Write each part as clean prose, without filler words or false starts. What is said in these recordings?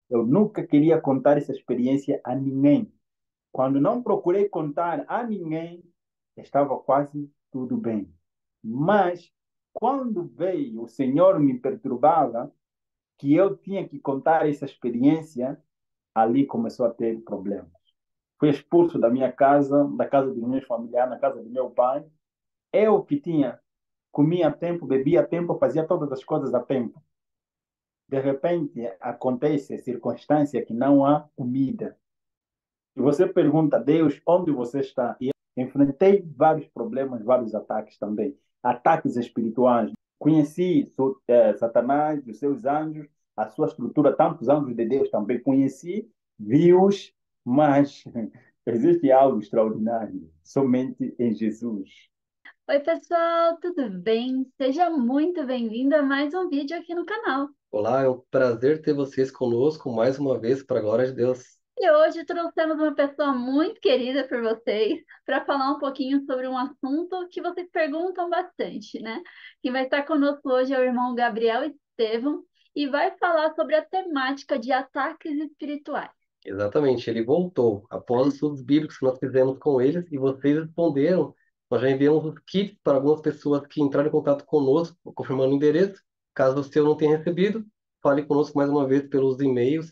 Eu nunca queria contar essa experiência a ninguém. Quando não procurei contar a ninguém, estava quase tudo bem. Mas quando veio o Senhor me perturbava, que eu tinha que contar essa experiência, ali começou a ter problemas. Fui expulso da minha casa, da casa dos meus familiares, na casa do meu pai. Eu que tinha, comia a tempo, bebia a tempo, fazia todas as coisas a tempo. De repente, acontece a circunstância que não há comida. E você pergunta a Deus onde você está. E eu enfrentei vários problemas, vários ataques também. Ataques espirituais. Conheci Satanás, os seus anjos, a sua estrutura, tantos anjos de Deus também conheci, vi-os, mas existe algo extraordinário somente em Jesus. Oi, pessoal, tudo bem? Seja muito bem-vindo a mais um vídeo aqui no canal. Olá, é um prazer ter vocês conosco mais uma vez, para a glória de Deus. E hoje trouxemos uma pessoa muito querida por vocês para falar um pouquinho sobre um assunto que vocês perguntam bastante, né? Quem vai estar conosco hoje é o irmão Gabriel Estevam e vai falar sobre a temática de ataques espirituais. Exatamente, ele voltou após os estudos bíblicos que nós fizemos com eles e vocês responderam. Nós já enviamos os kits para algumas pessoas que entraram em contato conosco, confirmando o endereço. Caso você não tenha recebido, fale conosco mais uma vez pelos e-mails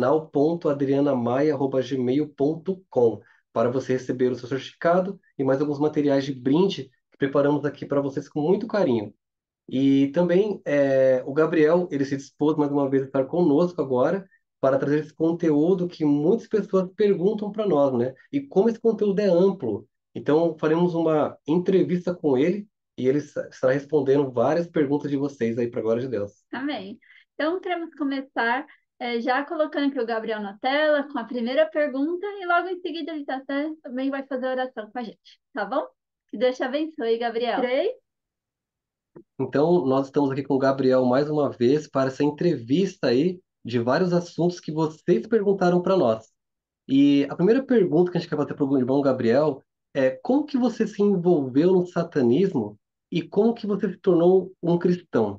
canal.adrianamaia@gmail.com para você receber o seu certificado e mais alguns materiais de brinde que preparamos aqui para vocês com muito carinho. E também o Gabriel, ele se dispôs mais uma vez a estar conosco agora para trazer esse conteúdo que muitas pessoas perguntam para nós, né? E como esse conteúdo é amplo. Então, faremos uma entrevista com ele e ele estará respondendo várias perguntas de vocês aí para a glória de Deus. Amém. Então, queremos começar já colocando aqui o Gabriel na tela com a primeira pergunta e logo em seguida ele também vai fazer a oração com a gente, tá bom? Que Deus te abençoe, Gabriel. 3, Então, nós estamos aqui com o Gabriel mais uma vez para essa entrevista aí de vários assuntos que vocês perguntaram para nós. E a primeira pergunta que a gente quer fazer para o irmão Gabriel é como que você se envolveu no satanismo e como que você se tornou um cristão?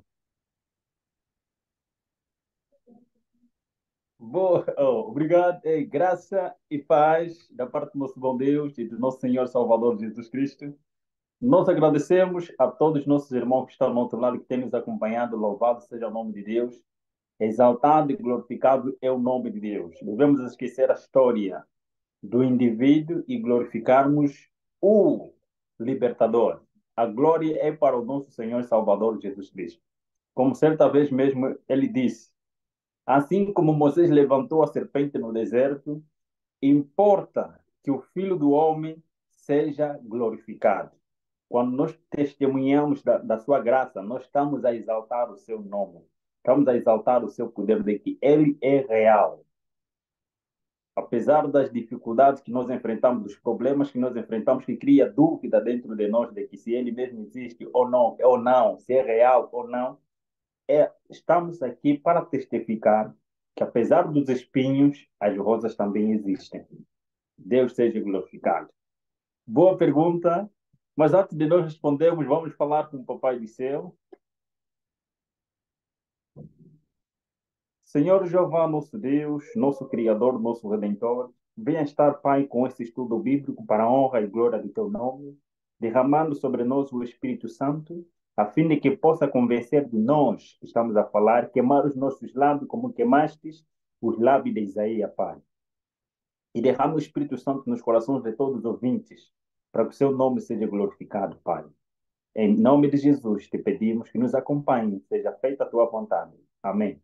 Boa, obrigado. Graça e paz da parte do nosso bom Deus e do nosso Senhor Salvador Jesus Cristo. Nós agradecemos a todos os nossos irmãos que estão no outro lado, que têm nos acompanhado. Louvado seja o nome de Deus. Exaltado e glorificado é o nome de Deus. Devemos esquecer a história do indivíduo e glorificarmos o libertador. A glória é para o nosso Senhor e Salvador Jesus Cristo. Como certa vez mesmo ele disse, assim como Moisés levantou a serpente no deserto, importa que o Filho do Homem seja glorificado. Quando nós testemunhamos da sua graça, nós estamos a exaltar o seu nome. Estamos a exaltar o seu poder de que ele é real. Apesar das dificuldades que nós enfrentamos, dos problemas que nós enfrentamos, que cria dúvida dentro de nós de que se ele mesmo existe ou não, se é real ou não, estamos aqui para testificar que apesar dos espinhos, as rosas também existem. Deus seja glorificado. Boa pergunta, mas antes de nós respondermos, vamos falar com o Papai do Céu. Senhor Jeová, nosso Deus, nosso Criador, nosso Redentor, venha estar, Pai, com esse estudo bíblico para a honra e glória do Teu nome, derramando sobre nós o Espírito Santo, a fim de que possa convencer de nós que estamos a falar, queimar os nossos lábios como queimastes os lábios de Isaías, Pai. E derrama o Espírito Santo nos corações de todos os ouvintes, para que o Seu nome seja glorificado, Pai. Em nome de Jesus, te pedimos que nos acompanhe, seja feita a Tua vontade. Amém.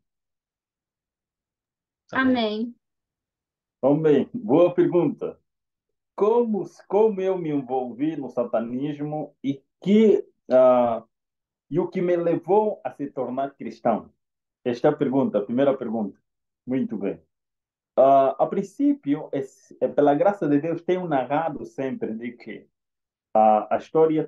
Amém. amém. Amém. Boa pergunta. Como eu me envolvi no satanismo e o que me levou a se tornar cristão? Esta é a pergunta, a primeira pergunta. Muito bem. A princípio, pela graça de Deus, tenho narrado sempre de que a história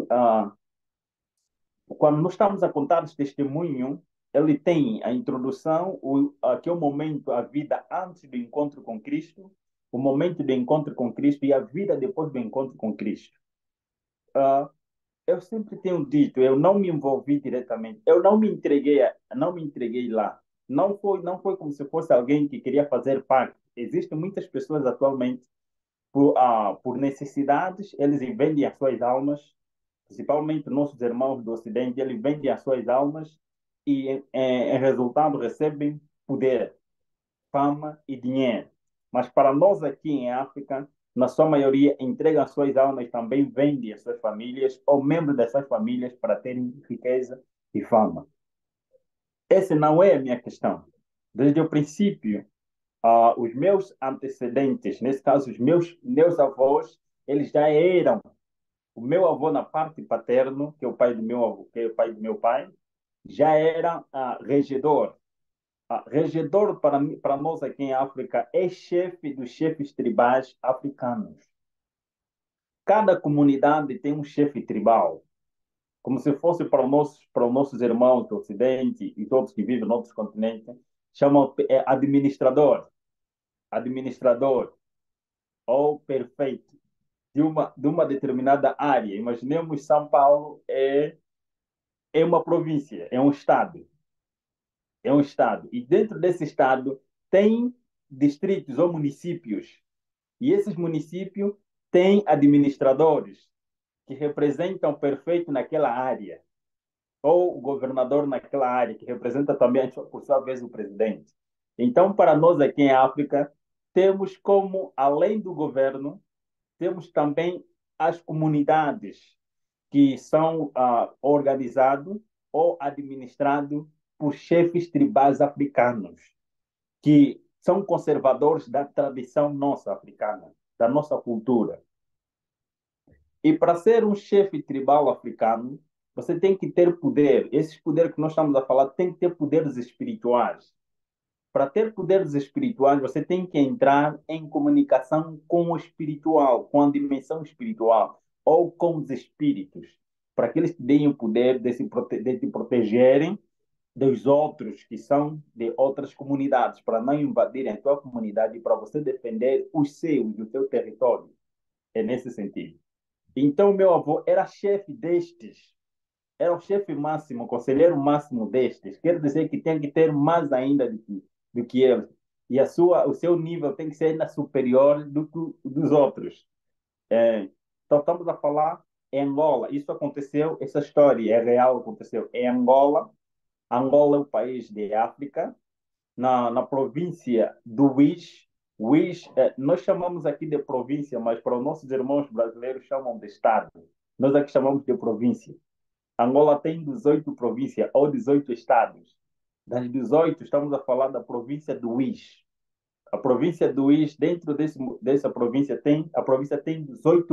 quando nós estamos a contar esse testemunho, ele tem a introdução, que é o momento, a vida antes do encontro com Cristo, o momento do encontro com Cristo e a vida depois do encontro com Cristo. Ah, eu sempre tenho dito, eu não me envolvi diretamente, eu não me entreguei lá. não foi como se fosse alguém que queria fazer parte. Existem muitas pessoas atualmente, por necessidades, eles vendem as suas almas, principalmente nossos irmãos do Ocidente, eles vendem as suas almas e, em resultado, recebem poder, fama e dinheiro. Mas para nós aqui em África, na sua maioria, entregam as suas almas, também vendem as suas famílias ou membros dessas famílias para terem riqueza e fama. Essa não é a minha questão. Desde o princípio, os meus antecedentes, nesse caso, os meus avós, eles já eram. O meu avô, na parte paterna, que é o pai do meu avô, que é o pai do meu pai, já era regedor. Regedor, para nós aqui em África, é chefe dos chefes tribais africanos. Cada comunidade tem um chefe tribal, como se fosse para os nossos irmãos do Ocidente e todos que vivem em outros continentes, chamam administrador. Administrador ou perfeito de uma determinada área. Imaginemos São Paulo é uma província, é um estado. É um estado. E dentro desse estado tem distritos ou municípios. E esses municípios têm administradores que representam o prefeito naquela área, ou o governador naquela área, que representa também, por sua vez, o presidente. Então, para nós aqui em África, temos como, além do governo, temos também as comunidades que são organizados ou administrados por chefes tribais africanos, que são conservadores da tradição nossa africana, da nossa cultura. E para ser um chefe tribal africano, você tem que ter poder. Esses poderes que nós estamos a falar tem que ter poderes espirituais. Para ter poderes espirituais, você tem que entrar em comunicação com o espiritual, com a dimensão espiritual, ou com os espíritos, para que eles te deem o poder de te protegerem dos outros que são de outras comunidades, para não invadirem a tua comunidade e para você defender os seus, o seu território. É nesse sentido. Então, meu avô era chefe destes, era o chefe máximo, o conselheiro máximo destes. Quer dizer que tem que ter mais ainda do que ele. E o seu nível tem que ser ainda superior dos outros. Então, estamos a falar em Angola. Isso aconteceu, essa história é real, aconteceu em Angola. Angola é um país de África, na província do Uís. Uís, nós chamamos aqui de província, mas para os nossos irmãos brasileiros chamam de estado. Nós aqui chamamos de província. Angola tem 18 províncias ou 18 estados. Das 18, estamos a falar da província do Uís. A província do Uís, dentro dessa província, a província tem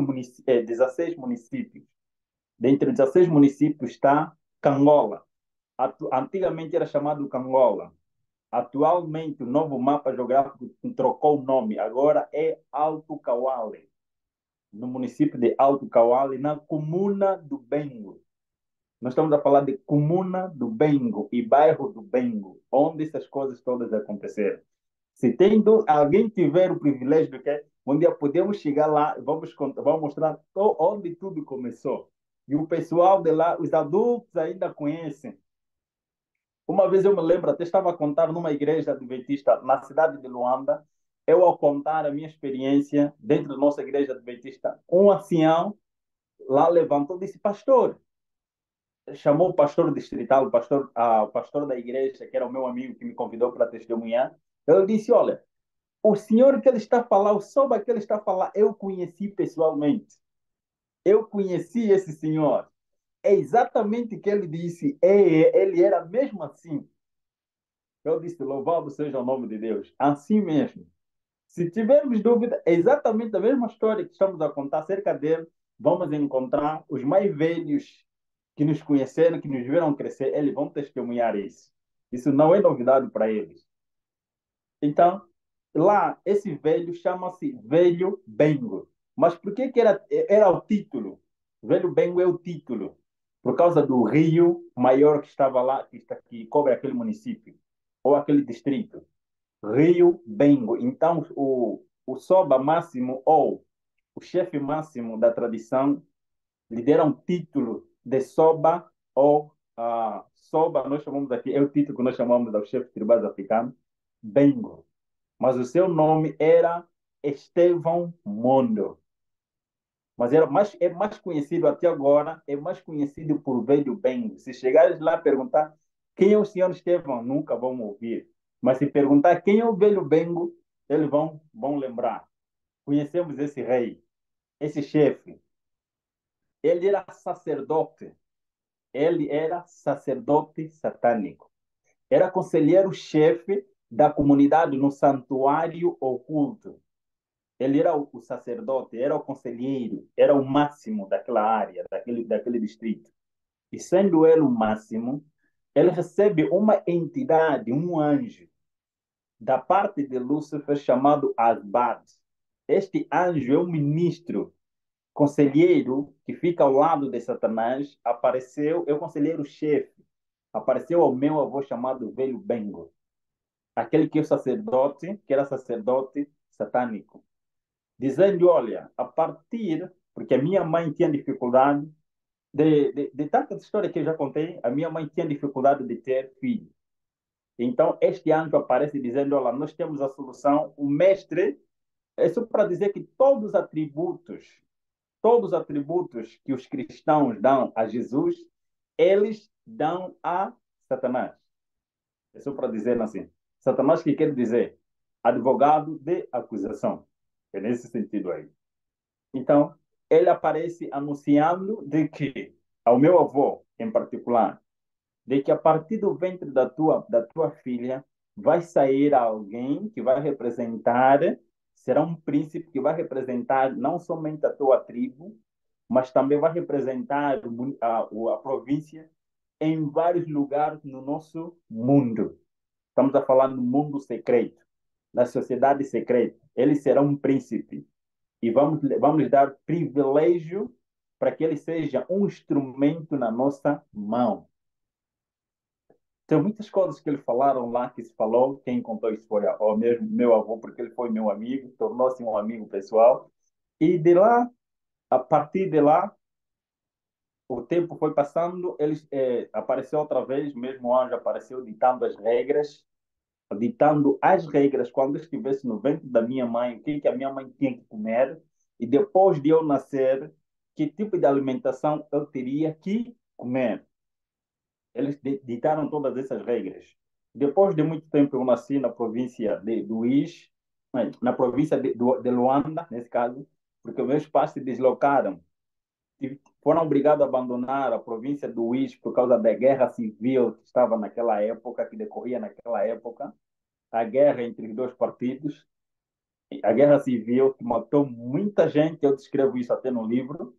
16 municípios. Dentre 16 municípios está Cangola. Antigamente era chamado Cangola. Atualmente, o novo mapa geográfico trocou o nome. Agora é Alto Cauale, no município de Alto Cauale, na comuna do Bengo. Nós estamos a falar de comuna do Bengo e bairro do Bengo, onde essas coisas todas aconteceram. Se alguém tiver o privilégio de que um dia podemos chegar lá, vamos mostrar onde tudo começou. E o pessoal de lá, os adultos ainda conhecem. Uma vez eu me lembro, até estava a contar numa igreja adventista na cidade de Luanda, eu ao contar a minha experiência dentro da nossa igreja adventista, um ancião lá levantou e disse: pastor, chamou o pastor distrital, o pastor da igreja, que era o meu amigo que me convidou para testemunhar. Ele disse: olha, o senhor que ele está a falar, o soba que ele está a falar, eu conheci pessoalmente. Eu conheci esse senhor. É exatamente o que ele disse. Ele era mesmo assim. Eu disse: louvado seja o nome de Deus. Assim mesmo. Se tivermos dúvida, é exatamente a mesma história que estamos a contar acerca dele. Vamos encontrar os mais velhos que nos conheceram, que nos viram crescer, eles vão testemunhar isso. Isso não é novidade para eles. Então, lá, esse velho chama-se Velho Bengo. Mas por que era o título? Velho Bengo é o título. Por causa do rio maior que estava lá, que cobre aquele município, ou aquele distrito. Rio Bengo. Então, o soba máximo, ou o chefe máximo da tradição, lhe deram título de Soba ou Soba, nós chamamos aqui, é o título que nós chamamos aos chefes tribais africanos, Bengo. Mas o seu nome era Estevão Mondo. Mas é mais conhecido até agora, é mais conhecido por Velho Bengo. Se chegares lá e perguntar quem é o senhor Estevão, nunca vão ouvir. Mas se perguntar quem é o Velho Bengo, eles vão lembrar. Conhecemos esse rei, esse chefe. Ele era sacerdote. Ele era sacerdote satânico. Era conselheiro-chefe da comunidade no santuário oculto. Ele era o sacerdote, era o conselheiro, era o máximo daquela área, daquele distrito. E sendo ele o máximo, ele recebe uma entidade, um anjo, da parte de Lúcifer chamado Asbad. Este anjo é um ministro, conselheiro, que fica ao lado de Satanás, apareceu, é o conselheiro-chefe, apareceu ao meu avô chamado Velho Bengo, aquele que é o sacerdote, que era sacerdote satânico, dizendo, olha, a partir, porque a minha mãe tinha dificuldade, de tantas histórias que eu já contei, a minha mãe tinha dificuldade de ter filho. Então, este anjo aparece dizendo, olha, nós temos a solução, o mestre, é só para dizer que todos os atributos que os cristãos dão a Jesus, eles dão a Satanás. É só para dizer assim. Satanás que quer dizer advogado de acusação. É nesse sentido aí. Então, ele aparece anunciando de que, ao meu avô em particular, de que a partir do ventre da tua filha vai sair alguém que vai representar, será um príncipe que vai representar não somente a tua tribo, mas também vai representar a província em vários lugares no nosso mundo. Estamos a falar no mundo secreto, na sociedade secreta. Ele será um príncipe e vamos lhe dar privilégio para que ele seja um instrumento na nossa mão. Tem muitas coisas que ele falaram lá, que se falou, quem contou isso foi o mesmo meu avô, porque ele foi meu amigo, tornou-se um amigo pessoal. E de lá, a partir de lá, o tempo foi passando, ele apareceu outra vez, mesmo o anjo apareceu ditando as regras quando eu estivesse no ventre da minha mãe, o que a minha mãe tinha que comer, e depois de eu nascer, que tipo de alimentação eu teria que comer. Eles ditaram todas essas regras. Depois de muito tempo, eu nasci na província do Uís, na província de Luanda, nesse caso, porque meus pais se deslocaram e foram obrigados a abandonar a província do Uís por causa da guerra civil que estava naquela época, que decorria naquela época, a guerra entre os dois partidos, a guerra civil que matou muita gente, eu descrevo isso até no livro,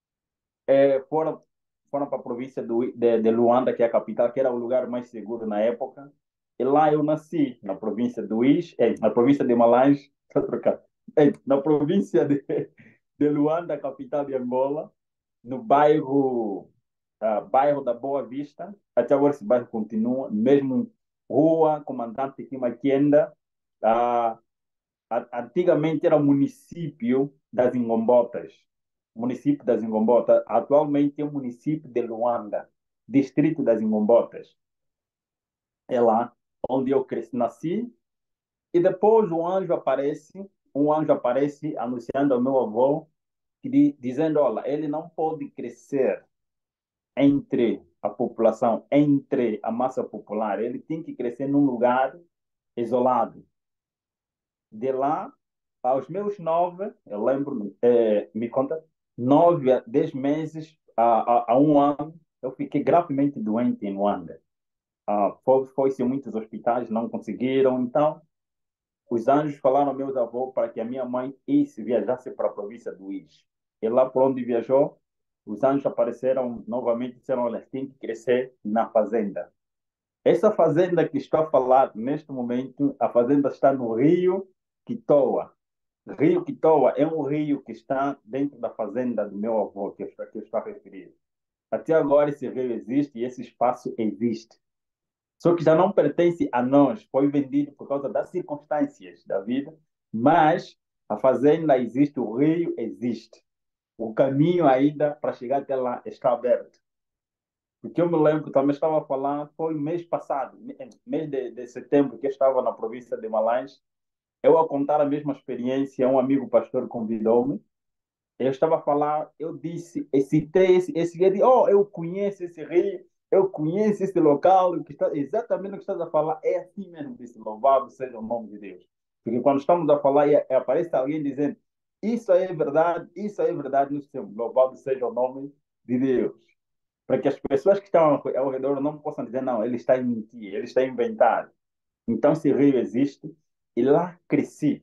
foram para a província de Luanda, que é a capital, que era o lugar mais seguro na época. E lá eu nasci, na província do Is, na província de Malange, na província de Luanda, capital de Angola, no bairro da Boa Vista. Até agora esse bairro continua, mesmo Rua Comandante Kimaquenda. Ah, Antigamente era o município das Ingombotas. Município das Ingombotas. Atualmente é o município de Luanda, distrito das Ingombotas. É lá onde eu cresci, nasci. E depois um anjo aparece anunciando ao meu avô, dizendo, olha, ele não pode crescer entre a população, entre a massa popular. Ele tem que crescer num lugar isolado. De lá, aos meus 9, eu lembro, me conta, 9 a 10 meses, a 1 ano, eu fiquei gravemente doente em Luanda. Foi-se a muitos hospitais, não conseguiram. Então, os anjos falaram aos meus avós para que a minha mãe viajasse para a província do Uís. E lá por onde viajou, os anjos apareceram novamente e disseram, olha, tem que crescer na fazenda. Essa fazenda que estou a falar neste momento, a fazenda está no Rio Quitoa. Rio Quitoa é um rio que está dentro da fazenda do meu avô, que eu estou a referir. Até agora esse rio existe e esse espaço existe. Só que já não pertence a nós, foi vendido por causa das circunstâncias da vida, mas a fazenda existe, o rio existe. O caminho ainda para chegar até lá está aberto. Porque eu me lembro, também estava a falar, foi mês passado, mês de setembro, que eu estava na província de Malães, eu a contar a mesma experiência, um amigo pastor convidou-me, eu estava a falar, eu disse, eu citei eu disse, oh, eu conheço esse rio, eu conheço esse local, o que está, exatamente o que estás a falar, é assim mesmo, disse, louvado seja o nome de Deus. Porque quando estamos a falar e aparece alguém dizendo, isso aí é verdade, nós temos, louvado seja o nome de Deus. Para que as pessoas que estão ao redor não possam dizer, não, ele está a mentir, ele está a inventar. Então, esse rio existe e lá cresci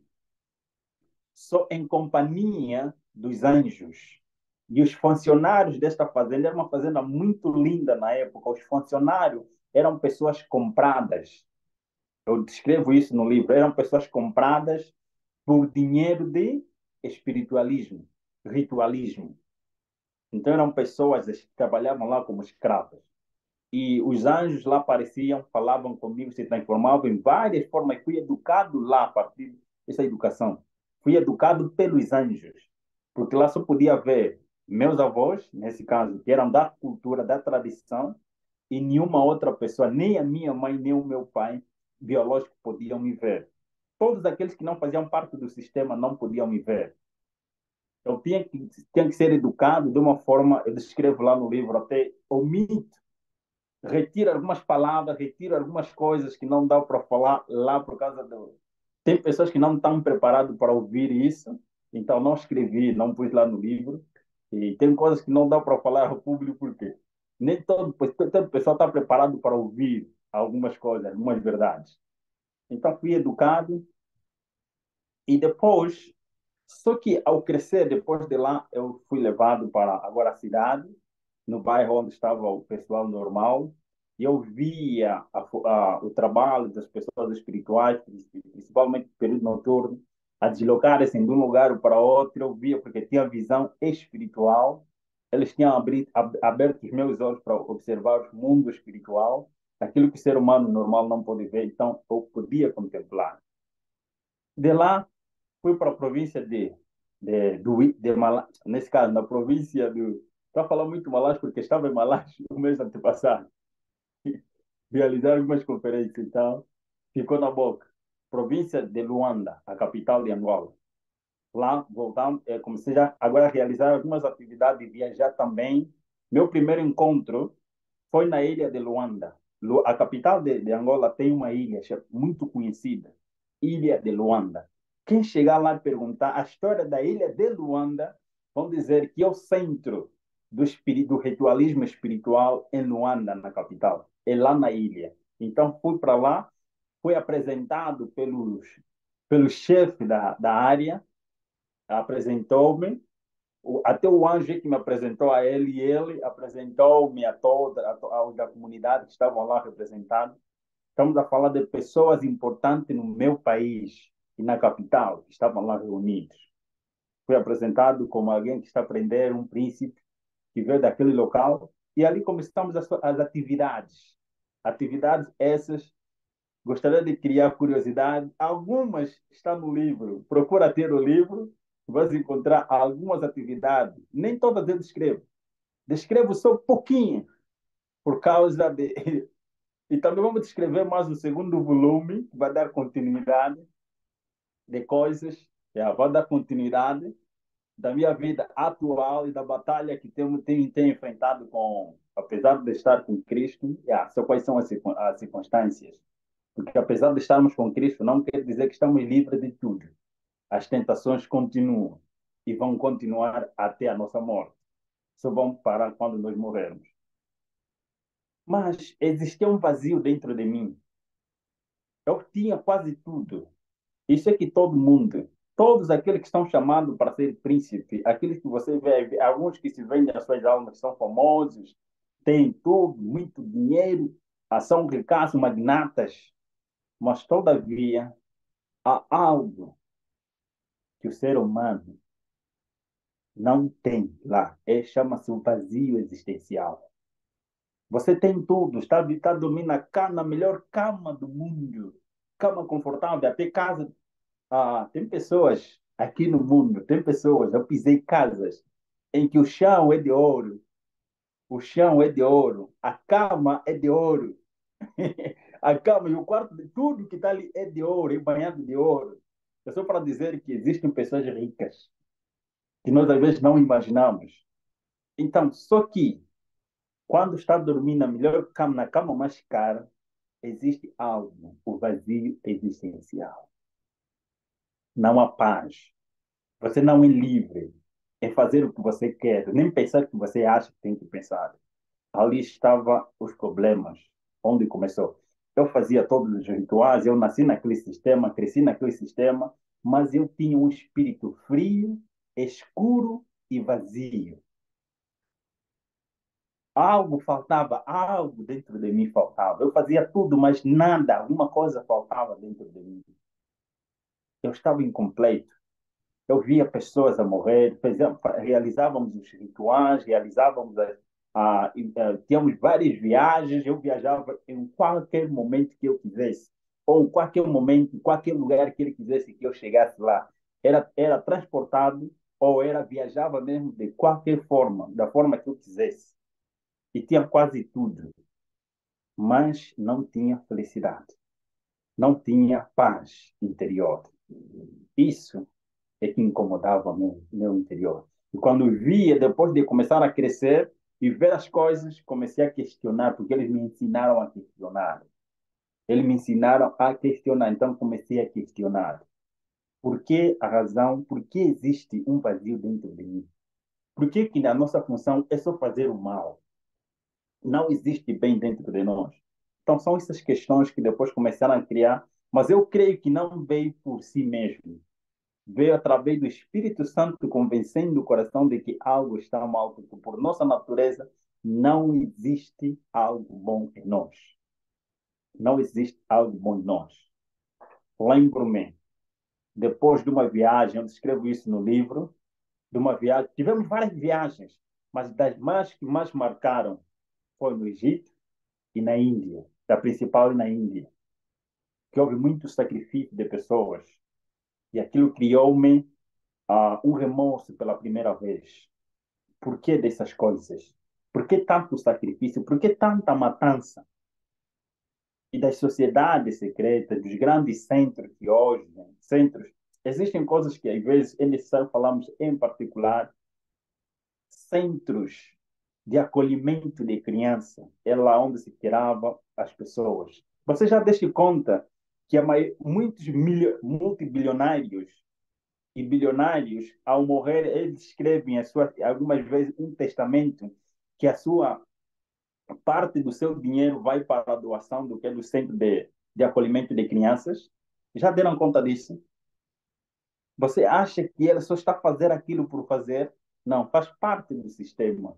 só em companhia dos anjos. E os funcionários desta fazenda, era uma fazenda muito linda na época. Os funcionários eram pessoas compradas. Eu descrevo isso no livro. Eram pessoas compradas por dinheiro de espiritualismo, ritualismo. Então eram pessoas que trabalhavam lá como escravas. E os anjos lá apareciam, falavam comigo, se transformavam em várias formas. Fui educado lá a partir dessa educação. Fui educado pelos anjos, porque lá só podia ver meus avós, nesse caso, que eram da cultura, da tradição, e nenhuma outra pessoa, nem a minha mãe, nem o meu pai biológico podiam me ver. Todos aqueles que não faziam parte do sistema não podiam me ver. Eu tinha que ser educado de uma forma, eu descrevo lá no livro, até omito retira algumas palavras, retira algumas coisas que não dá para falar lá por causa do. Tem pessoas que não estão preparadas para ouvir isso, então não escrevi, não pus lá no livro. E tem coisas que não dá para falar ao público porque nem todo pessoal está preparado para ouvir algumas coisas, algumas verdades. Então fui educado e depois, só que ao crescer, depois de lá, eu fui levado para agora a cidade, no bairro onde estava o pessoal normal, e eu via o trabalho das pessoas espirituais, principalmente no período noturno, a deslocarem-se de um lugar para outro, eu via porque tinha visão espiritual, eles tinham aberto os meus olhos para observar o mundo espiritual, aquilo que o ser humano normal não pode ver, então eu podia contemplar. De lá, fui para a província de Malas, nesse caso, na província do. Estou a falar muito Malas porque estava em Malas o mês antepassado, realizar algumas conferências e tal. Ficou na boca. Província de Luanda, a capital de Angola. Lá, voltamos, comecei agora a realizar algumas atividades e viajar também. Meu primeiro encontro foi na ilha de Luanda. A capital de Angola tem uma ilha muito conhecida, Ilha de Luanda. Quem chegar lá e perguntar a história da Ilha de Luanda, vão dizer que é o centro do ritualismo espiritual em Luanda, na capital. É lá na ilha. Então fui para lá, fui apresentado pelo chefe da área, apresentou-me até o anjo que me apresentou a ele, e ele apresentou-me a toda aos da comunidade que estavam lá representados. Estamos a falar de pessoas importantes no meu país e na capital, que estavam lá reunidos. Fui apresentado como alguém que está a aprender, um príncipe que veio daquele local, e ali começamos as atividades. Atividades essas, gostaria de criar curiosidade. Algumas estão no livro. Procura ter o livro, vais encontrar algumas atividades. Nem todas eu descrevo. Descrevo só um pouquinho, por causa de. E também vamos descrever mais o segundo volume, que vai dar continuidade de coisas, vai dar continuidade da minha vida atual e da batalha que tenho enfrentado com, apesar de estar com Cristo, só quais são as circunstâncias. Porque apesar de estarmos com Cristo, não quer dizer que estamos livres de tudo. As tentações continuam e vão continuar até a nossa morte. Só vão parar quando nós morrermos. Mas existia um vazio dentro de mim. Eu tinha quase tudo. Isso é que todo mundo, todos aqueles que estão chamados para ser príncipe, aqueles que você vê, alguns que se vendem as suas almas, são famosos, têm tudo, muito dinheiro, são ricaços, magnatas, mas todavia há algo que o ser humano não tem lá. Chama-se o vazio existencial. Você tem tudo, está dormindo na melhor cama do mundo, cama confortável, até casa. Tem pessoas aqui no mundo, tem pessoas, eu pisei casas em que o chão é de ouro, o chão é de ouro, a cama é de ouro, a cama e o quarto, tudo que está ali é de ouro, é banhado de ouro. É só para dizer que existem pessoas ricas, que nós às vezes não imaginamos. Então, só que quando está dormindo na melhor cama, na cama mais cara, existe algo, o vazio existencial. Não há paz. Você não é livre em fazer o que você quer, nem pensar o que você acha que tem que pensar. Ali estavam os problemas, onde começou. Eu fazia todos os rituais, eu nasci naquele sistema, cresci naquele sistema, mas eu tinha um espírito frio, escuro e vazio. Algo faltava, algo dentro de mim faltava. Eu fazia tudo, mas nada, alguma coisa faltava dentro de mim. Eu estava incompleto. Eu via pessoas a morrer, realizávamos os rituais, realizávamos tínhamos várias viagens, eu viajava em qualquer momento que eu quisesse, ou em qualquer momento, em qualquer lugar que ele quisesse que eu chegasse lá. Era transportado ou era viajava mesmo de qualquer forma, da forma que eu quisesse. E tinha quase tudo, mas não tinha felicidade, não tinha paz interior. Isso é que incomodava meu interior. E quando via, depois de começar a crescer e ver as coisas, comecei a questionar, porque eles me ensinaram a questionar. Eles me ensinaram a questionar, então comecei a questionar. Por que a razão, por que existe um vazio dentro de mim? Por que que a nossa função é só fazer o mal? Não existe bem dentro de nós. Então são essas questões que depois começaram a criar, mas eu creio que não veio por si mesmo, veio através do Espírito Santo convencendo o coração de que algo está mal, porque por nossa natureza não existe algo bom em nós. Não existe algo bom em nós. Lembro-me, depois de uma viagem, eu escrevo isso no livro, de uma viagem, tivemos várias viagens, mas das mais que mais marcaram foi no Egito e na Índia, da principal e na Índia, que houve muito sacrifício de pessoas, e aquilo criou-me um remorso pela primeira vez. Por que dessas coisas? Por que tanto sacrifício? Por que tanta matança? E das sociedades secretas, dos grandes centros que hoje, né, centros, existem coisas que às vezes é necessário falarmos em particular, centros de acolhimento de criança, é lá onde se tirava as pessoas. Você já deste conta que muitos multibilionários e bilionários, ao morrer, eles escrevem algumas vezes um testamento que a sua parte do seu dinheiro vai para a doação do que é do centro de acolhimento de crianças. Já deram conta disso? Você acha que ele só está a fazer aquilo por fazer? Não, faz parte do sistema.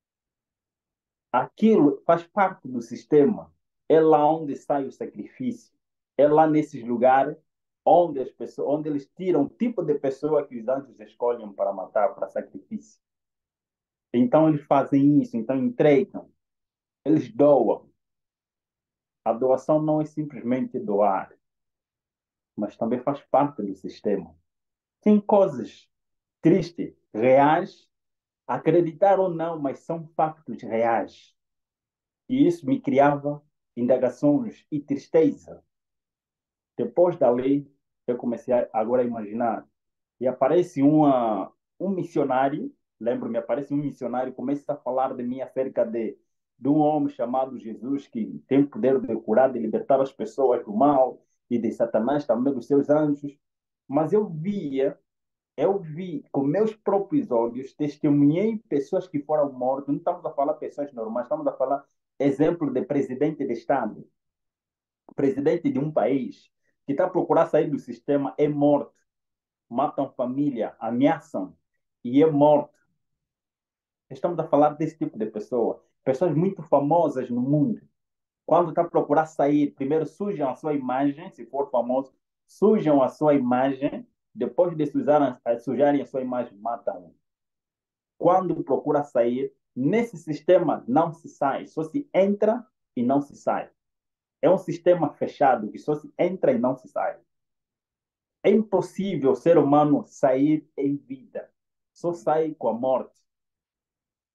Aquilo faz parte do sistema. É lá onde sai o sacrifício. É lá nesses lugares onde as pessoas, onde eles tiram o tipo de pessoa que os anjos escolhem para matar, para sacrifício. Então eles fazem isso, então entregam, eles doam. A doação não é simplesmente doar, mas também faz parte do sistema. Tem coisas tristes, reais, acreditar ou não, mas são factos reais. E isso me criava indagações e tristeza. Depois da lei, eu comecei agora a imaginar. E aparece um missionário, lembro-me, aparece um missionário, começa a falar de mim acerca de um homem chamado Jesus, que tem o poder de curar, de libertar as pessoas do mal e de Satanás, também dos seus anjos. Mas eu vi com meus próprios olhos, testemunhei pessoas que foram mortas, não estamos a falar pessoas normais, estamos a falar exemplo de presidente de Estado, presidente de um país, que está a procurar sair do sistema, é morto, matam família, ameaçam e é morto. Estamos a falar desse tipo de pessoa. Pessoas muito famosas no mundo. Quando está a procurar sair, primeiro sujam a sua imagem, se for famoso, sujam a sua imagem, depois de sujarem a sua imagem, matam. Quando procura sair, nesse sistema não se sai, só se entra e não se sai. É um sistema fechado que só se entra e não se sai. É impossível o ser humano sair em vida. Só sai com a morte.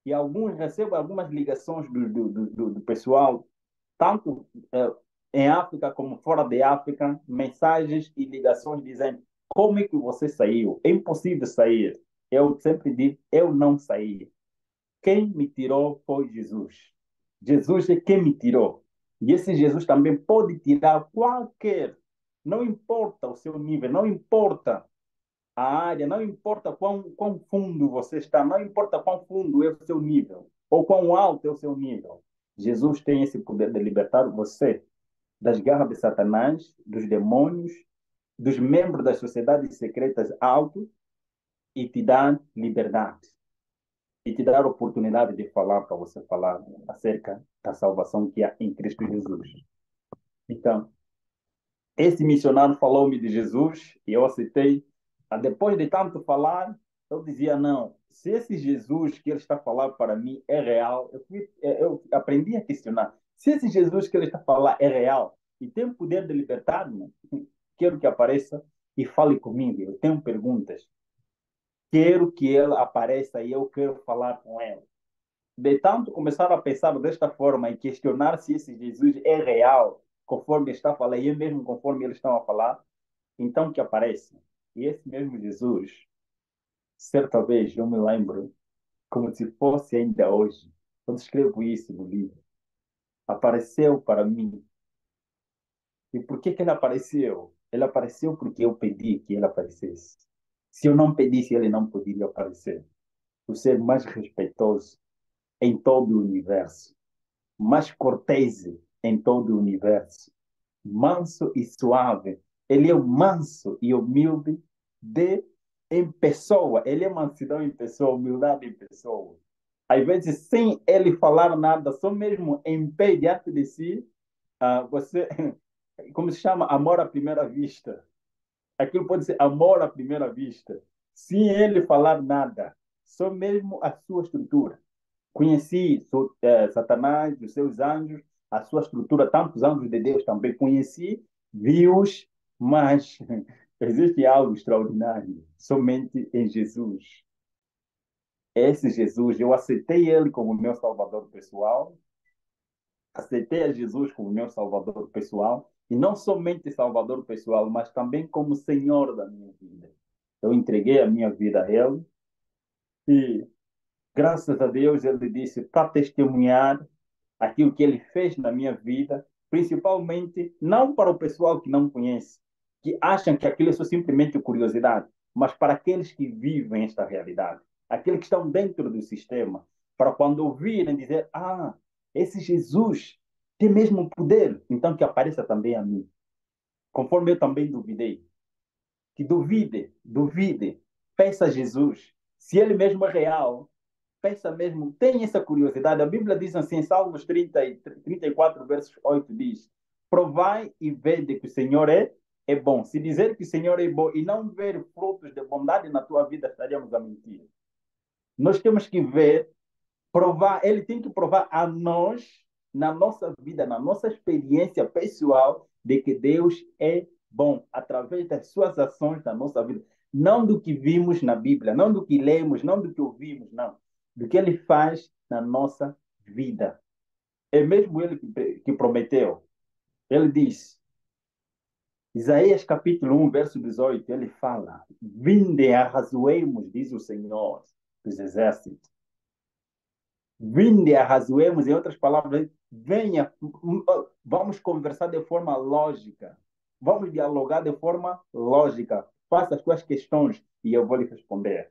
e alguns recebo algumas ligações do pessoal, tanto em África como fora de África, mensagens e ligações dizendo como é que você saiu? É impossível sair. Eu sempre digo, eu não saí. Quem me tirou foi Jesus. Jesus é quem me tirou. E esse Jesus também pode tirar qualquer, não importa o seu nível, não importa a área, não importa quão fundo você está, não importa quão fundo é o seu nível, ou quão alto é o seu nível. Jesus tem esse poder de libertar você das garras de Satanás, dos demônios, dos membros das sociedades secretas altos e te dar liberdade. E te dar a oportunidade de falar para você falar acerca da salvação que há em Cristo Jesus. Então, esse missionário falou-me de Jesus e eu aceitei. Depois de tanto falar, eu dizia, não, se esse Jesus que ele está falando para mim é real, eu aprendi a questionar. Se esse Jesus que ele está falando é real e tem o poder de libertar-me, quero que apareça e fale comigo. Eu tenho perguntas. Quero que ele apareça e eu quero falar com ele. De tanto começar a pensar desta forma e questionar se esse Jesus é real, conforme está falando, e é mesmo conforme eles estão a falar, então que aparece. E esse mesmo Jesus, certa vez, eu me lembro, como se fosse ainda hoje, eu escrevo isso no livro, apareceu para mim. E por que que ele apareceu? Ele apareceu porque eu pedi que ele aparecesse. Se eu não pedisse, ele não poderia aparecer. O ser mais respeitoso em todo o universo, mais cortês em todo o universo, manso e suave. Ele é manso e humilde em pessoa. Ele é mansidão em pessoa, humildade em pessoa. Às vezes, sem ele falar nada, só mesmo em pé diante de si, você, como se chama? Amor à primeira vista. Aquilo pode ser amor à primeira vista. Sem ele falar nada, só mesmo a sua estrutura. Conheci Satanás, os seus anjos, a sua estrutura, tantos anjos de Deus também conheci, vi-os, mas existe algo extraordinário somente em Jesus. Esse Jesus, eu aceitei ele como meu salvador pessoal, aceitei a Jesus como meu salvador pessoal, e não somente salvador pessoal, mas também como Senhor da minha vida. Eu entreguei a minha vida a ele e, graças a Deus, ele disse para testemunhar aquilo que ele fez na minha vida, principalmente não para o pessoal que não conhece, que acham que aquilo é só simplesmente curiosidade, mas para aqueles que vivem esta realidade, aqueles que estão dentro do sistema, para quando ouvirem dizer, esse Jesus tem mesmo poder, então que apareça também a mim, conforme eu também duvidei. Que duvide, peça a Jesus, se ele mesmo é real, peça mesmo, tem essa curiosidade. A Bíblia diz assim, em Salmos 34, versos 8, diz: Provai e vede que o Senhor é bom. Se dizer que o Senhor é bom e não ver frutos de bondade na tua vida, estaríamos a mentir. Nós temos que ver, provar, ele tem que provar a nós, na nossa vida, na nossa experiência pessoal, de que Deus é bom, através das suas ações na nossa vida. Não do que vimos na Bíblia, não do que lemos, não do que ouvimos, não. Do que ele faz na nossa vida. É mesmo ele que prometeu. Ele diz, Isaías capítulo 1, verso 18, ele fala: Vinde, arrazoemos, diz o Senhor dos exércitos. Vinde, arrazoemos, em outras palavras, venha, vamos conversar de forma lógica. Vamos dialogar de forma lógica. Faça as suas questões e eu vou lhe responder.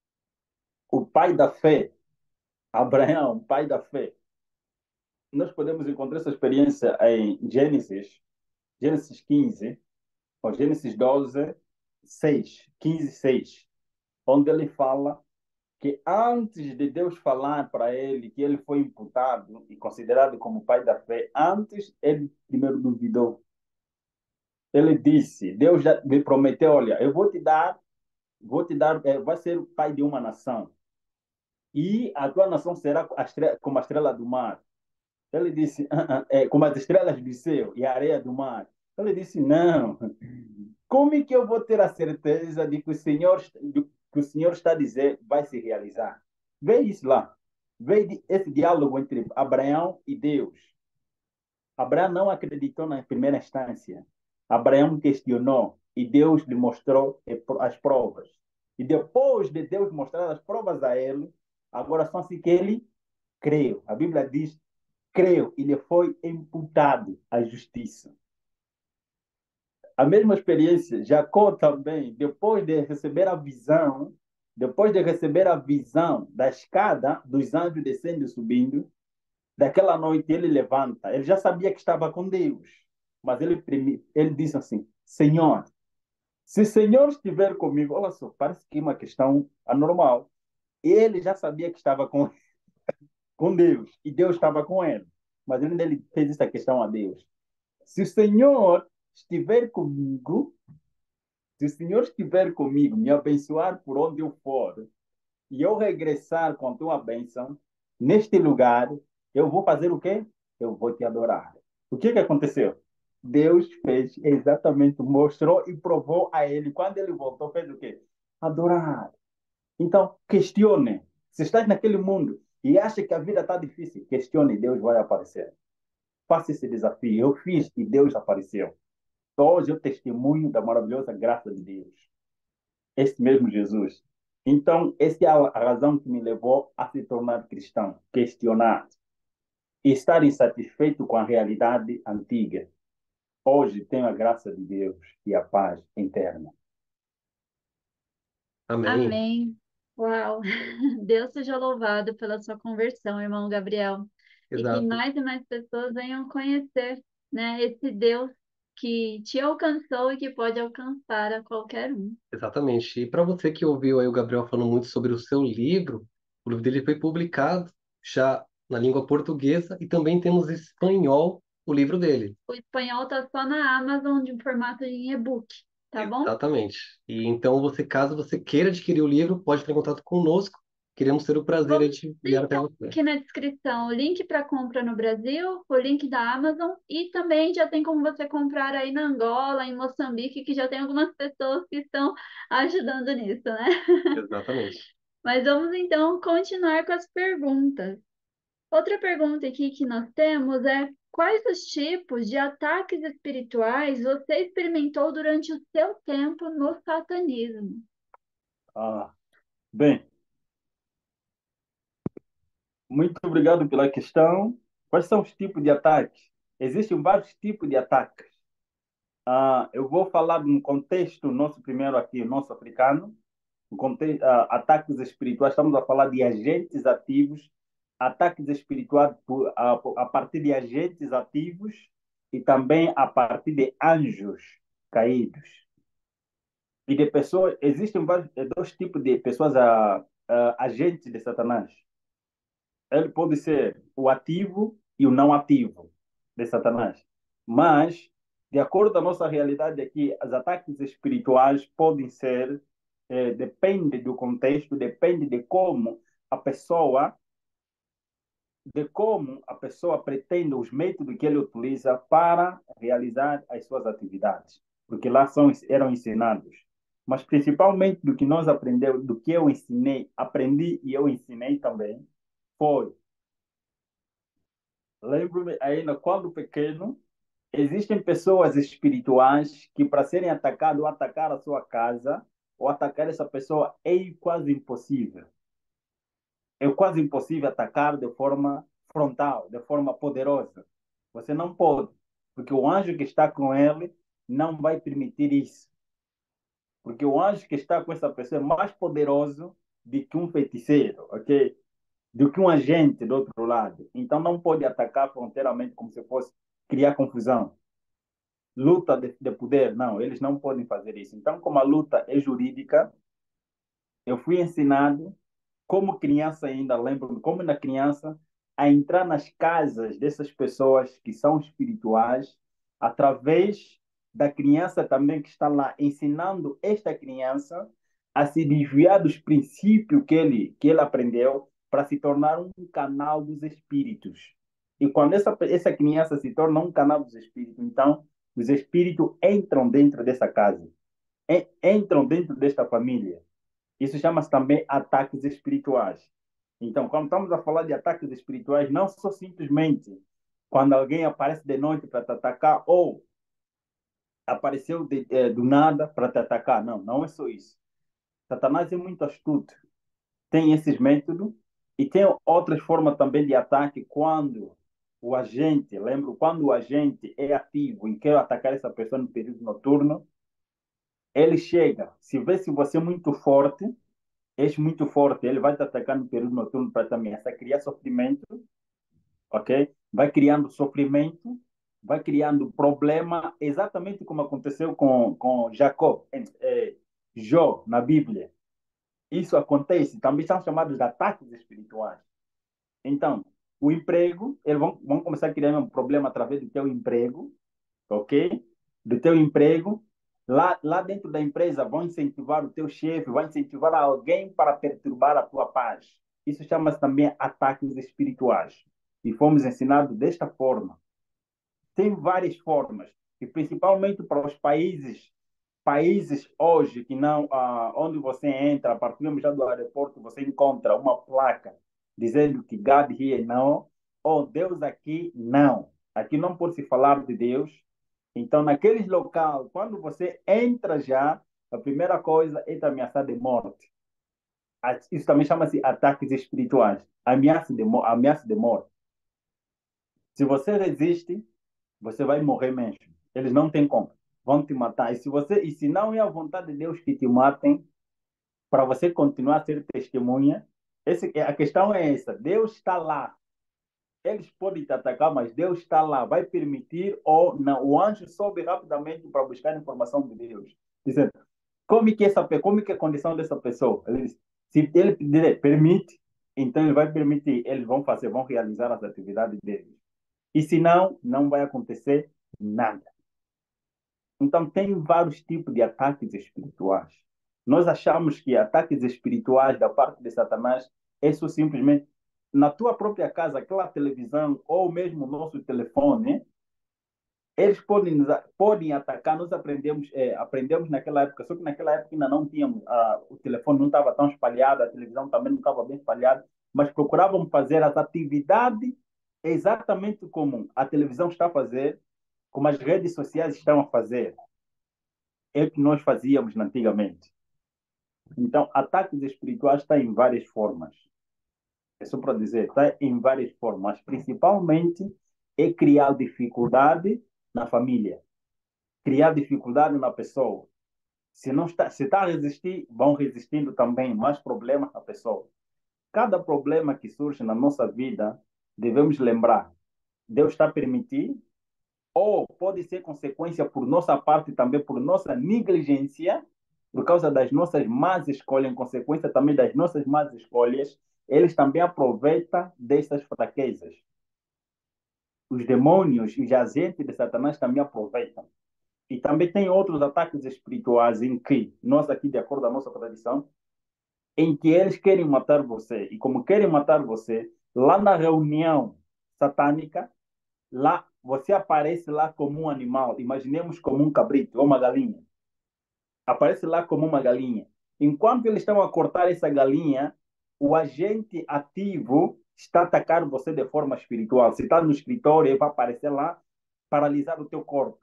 O pai da fé, Abraão, pai da fé, nós podemos encontrar essa experiência em Gênesis 15, ou Gênesis 12, 6, 15, 6, onde ele fala que antes de Deus falar para ele que ele foi imputado e considerado como pai da fé, antes ele primeiro duvidou. Ele disse, Deus já me prometeu, olha, eu vou te dar, vai ser o pai de uma nação. E a tua nação será como a estrela do mar. Ele disse, como as estrelas do céu e a areia do mar. Ele disse, não. Como é que eu vou ter a certeza de que o Senhor está a dizer vai se realizar? Vê isso lá. Veio esse diálogo entre Abraão e Deus. Abraão não acreditou na primeira instância. Abraão questionou e Deus lhe mostrou as provas. E depois de Deus mostrar as provas a ele, agora só assim que ele creu. A Bíblia diz, creu e lhe foi imputado a justiça. A mesma experiência, Jacó também, depois de receber a visão da escada dos anjos descendo e subindo, daquela noite ele levanta. Ele já sabia que estava com Deus, mas ele disse assim: Senhor, se o Senhor estiver comigo, olha só, parece que é uma questão anormal. Ele já sabia que estava com Deus e Deus estava com ele, mas ele fez essa questão a Deus. Se o Senhor estiver comigo, se o Senhor estiver comigo, me abençoar por onde eu for, e eu regressar com a tua bênção, neste lugar, eu vou fazer o quê? Eu vou te adorar. O que aconteceu? Deus fez exatamente, mostrou e provou a ele. Quando ele voltou, fez o quê? Adorar. Então, questione. Se estás naquele mundo e acha que a vida está difícil, questione, Deus vai aparecer. Faça esse desafio. Eu fiz e Deus apareceu. Hoje eu testemunho da maravilhosa graça de Deus. Esse mesmo Jesus. Então, essa é a razão que me levou a se tornar cristão, questionar e estar insatisfeito com a realidade antiga. Hoje tenho a graça de Deus e a paz interna. Amém. Amém. Uau! Deus seja louvado pela sua conversão, irmão Gabriel. E que Exato. mais e mais pessoas venham conhecer, né, esse Deus que te alcançou e que pode alcançar a qualquer um. Exatamente. E para você que ouviu aí o Gabriel falando muito sobre o seu livro, o livro dele foi publicado já na língua portuguesa e também temos em espanhol o livro dele. O espanhol está só na Amazon de formato em e-book, tá bom? Exatamente. E então você, caso você queira adquirir o livro, pode entrar em contato conosco. Queremos ter o prazer Vamos de enviar até deixar você. aqui na descrição o link para compra no Brasil, o link da Amazon e também já tem como você comprar aí na Angola, em Moçambique, que já tem algumas pessoas que estão ajudando nisso, né? Exatamente. Mas vamos então continuar com as perguntas. Outra pergunta aqui que nós temos é: quais os tipos de ataques espirituais você experimentou durante o seu tempo no satanismo? Ah, bem, muito obrigado pela questão. Quais são os tipos de ataques? Existem vários tipos de ataques. Eu vou falar de um contexto nosso primeiro aqui, nosso africano, ataques espirituais. Estamos a falar de agentes ativos, ataques espirituais a partir de agentes ativos e também a partir de anjos caídos. E de pessoas, existem dois tipos de pessoas agentes de Satanás. Ele pode ser o ativo e o não ativo de Satanás. Mas, de acordo com a nossa realidade aqui, os ataques espirituais podem ser, depende do contexto, depende a pessoa, de como a pessoa pretende, os métodos que ele utiliza para realizar as suas atividades. Porque lá eram ensinados. Mas principalmente do que nós aprendemos, do que eu ensinei, aprendi e eu ensinei também, foi. Lembro-me ainda quando pequeno, existem pessoas espirituais que, para serem atacadas ou atacar a sua casa, ou atacar essa pessoa, é quase impossível. É quase impossível atacar de forma frontal, de forma poderosa. Você não pode, porque o anjo que está com ele não vai permitir isso. Porque o anjo que está com essa pessoa é mais poderoso do que um feiticeiro, ok? Do que um agente do outro lado. Então não pode atacar fronteiramente como se fosse criar confusão. Luta de poder, não, eles não podem fazer isso. Então, como a luta é jurídica, eu fui ensinado, como criança ainda, lembro-me, como na criança, a entrar nas casas dessas pessoas que são espirituais, através da criança também que está lá, ensinando esta criança a se desviar dos princípios que ele aprendeu para se tornar um canal dos espíritos. E quando essa criança se torna um canal dos espíritos, então os espíritos entram dentro dessa casa, entram dentro desta família. Isso chama-se também ataques espirituais. Então, quando estamos a falar de ataques espirituais, não só simplesmente quando alguém aparece de noite para te atacar ou apareceu do nada para te atacar. Não, não é só isso. Satanás é muito astuto. Tem esses métodos e tem outras formas também de ataque quando o agente, lembro, quando o agente é ativo e quer atacar essa pessoa no período noturno, ele chega, se vê se você é muito forte, és muito forte, ele vai te atacar no período noturno para te ameaçar, criar sofrimento, ok? Vai criando sofrimento, vai criando problema, exatamente como aconteceu com Jacó, Jó, na Bíblia. Isso acontece, também são chamados de ataques espirituais. Então, o emprego, eles vão começar a criar um problema através do teu emprego, ok? Do teu emprego. Lá dentro da empresa vão incentivar o teu chefe, vão incentivar alguém para perturbar a tua paz. Isso chama-se também ataques espirituais. E fomos ensinados desta forma. Tem várias formas, e principalmente para os países hoje que não, onde você entra, a partir mesmo já do aeroporto, você encontra uma placa dizendo que God here não, ou Deus aqui não. Aqui não pode se falar de Deus. Então, naqueles locais, quando você entra já, a primeira coisa é te ameaçar de morte. Isso também chama-se ataques espirituais. Ameaça de morte. Se você resiste, você vai morrer mesmo. Eles não têm como. Vão te matar. E se não é a vontade de Deus que te matem, para você continuar a ser testemunha, a questão é essa. Deus está lá. Eles podem te atacar, mas Deus está lá. Vai permitir ou não. O anjo sobe rapidamente para buscar informação de Deus. Dizendo, como que é a condição dessa pessoa? Ele diz, se ele permite, então ele vai permitir. Eles vão fazer, vão realizar as atividades deles. E se não, não vai acontecer nada. Então, tem vários tipos de ataques espirituais. Nós achamos que ataques espirituais da parte de Satanás é só simplesmente na tua própria casa, aquela televisão ou mesmo o nosso telefone, eles podem atacar. Nós aprendemos naquela época, só que naquela época ainda não tínhamos, o telefone não estava tão espalhado, a televisão também não estava bem espalhada, mas procuravam fazer as atividades exatamente como a televisão está a fazer, como as redes sociais estão a fazer. É o que nós fazíamos antigamente. Então, ataques espirituais estão em várias formas. É só para dizer, está em várias formas. Principalmente é criar dificuldade na família, criar dificuldade na pessoa. Se está a resistir, vão resistindo também mais problemas na pessoa. Cada problema que surge na nossa vida, devemos lembrar, Deus está permitindo, ou pode ser consequência por nossa parte também, por nossa negligência, por causa das nossas más escolhas, em consequência também das nossas más escolhas, eles também aproveitam dessas fraquezas. Os demônios e os agentes de Satanás também aproveitam. E também tem outros ataques espirituais em que, nós aqui, de acordo com a nossa tradição, em que eles querem matar você. E como querem matar você, lá na reunião satânica, lá você aparece lá como um animal, imaginemos como um cabrito ou uma galinha. Aparece lá como uma galinha. Enquanto eles estão a cortar essa galinha, o agente ativo está a atacar você de forma espiritual. Se está no escritório, ele vai aparecer lá, paralisar o teu corpo.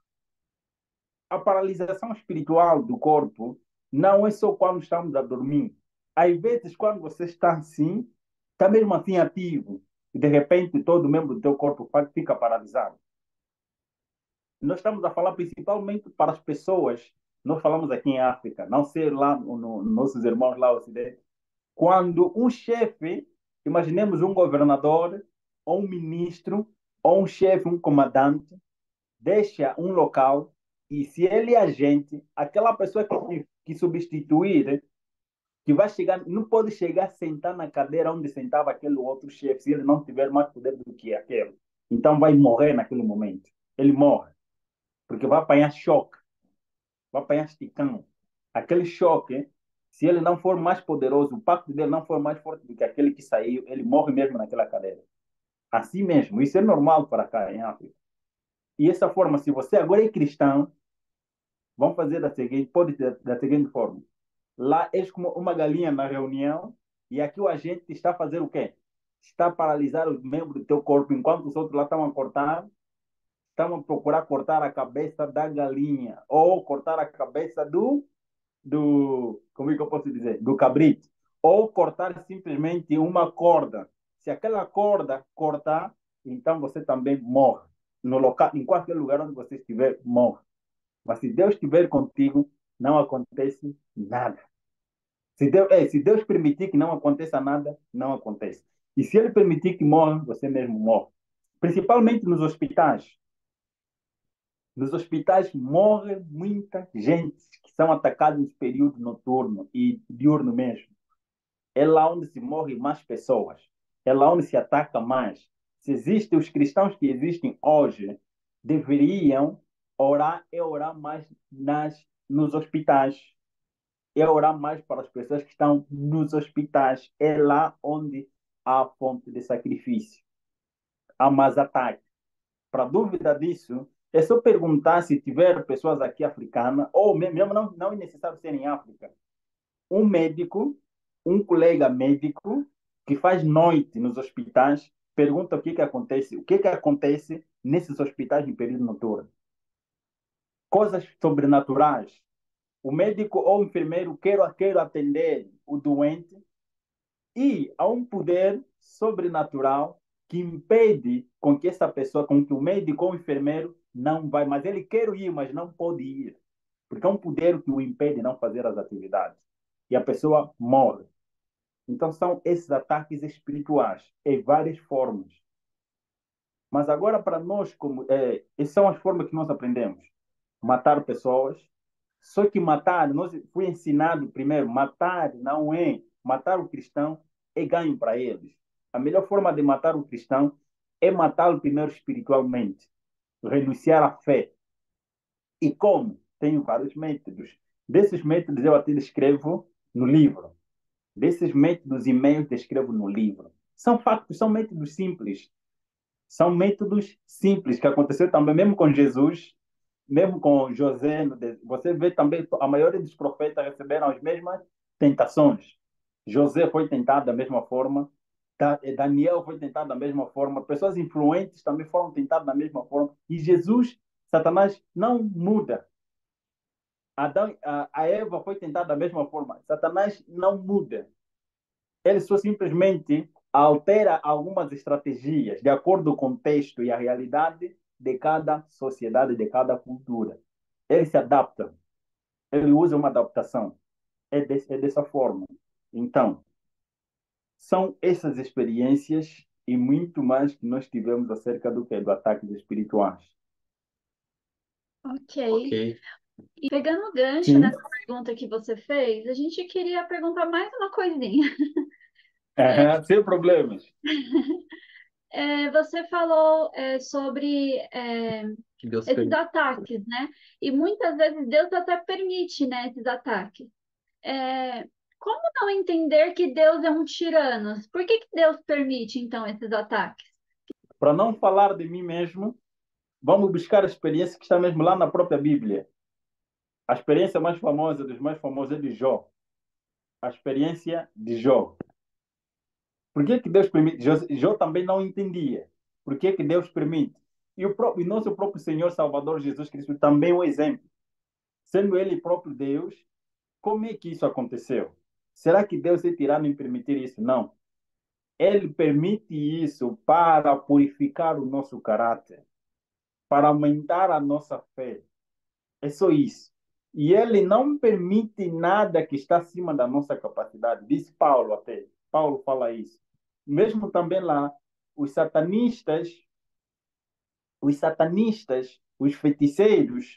A paralisação espiritual do corpo não é só quando estamos a dormir. Às vezes, quando você está assim, está mesmo assim ativo, e de repente todo membro do teu corpo fica paralisado. Nós estamos a falar principalmente para as pessoas, nós falamos aqui em África, não sei lá nossos irmãos lá no Ocidente, quando um chefe, imaginemos um governador, ou um ministro, ou um chefe, um comandante, deixa um local e se ele é agente, aquela pessoa que substituir, que vai chegar, não pode chegar a sentar na cadeira onde sentava aquele outro chefe, se ele não tiver mais poder do que aquele. Então vai morrer naquele momento. Ele morre porque vai apanhar choque, vai apanhar esticão. Aquele choque, se ele não for mais poderoso, o pacto dele não for mais forte do que aquele que saiu, ele morre mesmo naquela cadeira. Assim mesmo, isso é normal para cá em África. E essa forma, se você agora é cristão, vão fazer da seguinte forma. Lá eles como uma galinha na reunião E aqui o agente está a fazer o quê? Está a paralisar os membros do teu corpo, enquanto os outros lá estão a cortar, estão a procurar cortar a cabeça da galinha, ou cortar a cabeça como é que eu posso dizer? Do cabrito. Ou cortar simplesmente uma corda. Se aquela corda cortar, então você também morre. No local, em qualquer lugar onde você estiver, morre. Mas se Deus estiver contigo, não acontece nada. Se Deus permitir que não aconteça nada, não acontece. E se Ele permitir que morra, você mesmo morre. Principalmente nos hospitais. Nos hospitais morre muita gente que são atacados no período noturno e diurno mesmo. É lá onde se morre mais pessoas. É lá onde se ataca mais. Se existem os cristãos que existem hoje, deveriam orar mais nos hospitais. É orar mais para as pessoas que estão nos hospitais. É lá onde há fonte de sacrifício. Há mais ataque. Para dúvida disso, é só perguntar se tiver pessoas aqui africanas, ou mesmo não é necessário ser em África. Um médico, um colega médico que faz noite nos hospitais, pergunta o que acontece nesses hospitais em período noturno. Coisas sobrenaturais. O médico ou o enfermeiro quer atender o doente e há um poder sobrenatural que impede com que essa pessoa, com que o médico ou o enfermeiro não vai, mas ele quer ir, mas não pode ir, porque é um poder que o impede de não fazer as atividades. E a pessoa morre. Então são esses ataques espirituais, em várias formas. Mas agora para nós, essas são as formas que nós aprendemos. Matar pessoas. Só que matar, nós fui ensinado primeiro, matar não é, matar o cristão é ganho para eles. A melhor forma de matar o cristão é matá-lo primeiro espiritualmente, renunciar à fé. E como? Tenho vários métodos. Desses métodos eu até descrevo no livro. Desses métodos e meios descrevo no livro. São factos, são métodos simples. São métodos simples que aconteceu também mesmo com Jesus, mesmo com José. Você vê também a maioria dos profetas receberam as mesmas tentações. José foi tentado da mesma forma, Daniel foi tentado da mesma forma, pessoas influentes também foram tentadas da mesma forma. E Jesus, Satanás não muda. A Eva foi tentada da mesma forma. Satanás não muda. Ele só simplesmente altera algumas estratégias de acordo com o contexto e a realidade de cada sociedade, de cada cultura. Ele se adapta, ele usa uma adaptação. É dessa forma. Então, são essas experiências e muito mais que nós tivemos acerca do que? Do ataques espirituais. Ok. Ok. E pegando o gancho Sim. nessa pergunta que você fez, a gente queria perguntar mais uma coisinha. Sem problemas. Você falou sobre Que Deus esses permite. ataques, né? E muitas vezes Deus até permite, né, esses ataques. É, como não entender que Deus é um tirano? Por que que Deus permite, então, esses ataques? Para não falar de mim mesmo, vamos buscar a experiência que está mesmo lá na própria Bíblia. A experiência mais famosa dos mais famosos é de Jó. A experiência de Jó. Por que que Deus permite? Jó também não entendia. Por que que Deus permite? E nosso próprio Senhor Salvador Jesus Cristo também é um exemplo. Sendo Ele próprio Deus, como é que isso aconteceu? Será que Deus é tirano em permitir isso? Não. Ele permite isso para purificar o nosso caráter, para aumentar a nossa fé. É só isso. E ele não permite nada que está acima da nossa capacidade. Diz Paulo até. Paulo fala isso. Mesmo também lá, os satanistas, os feiticeiros,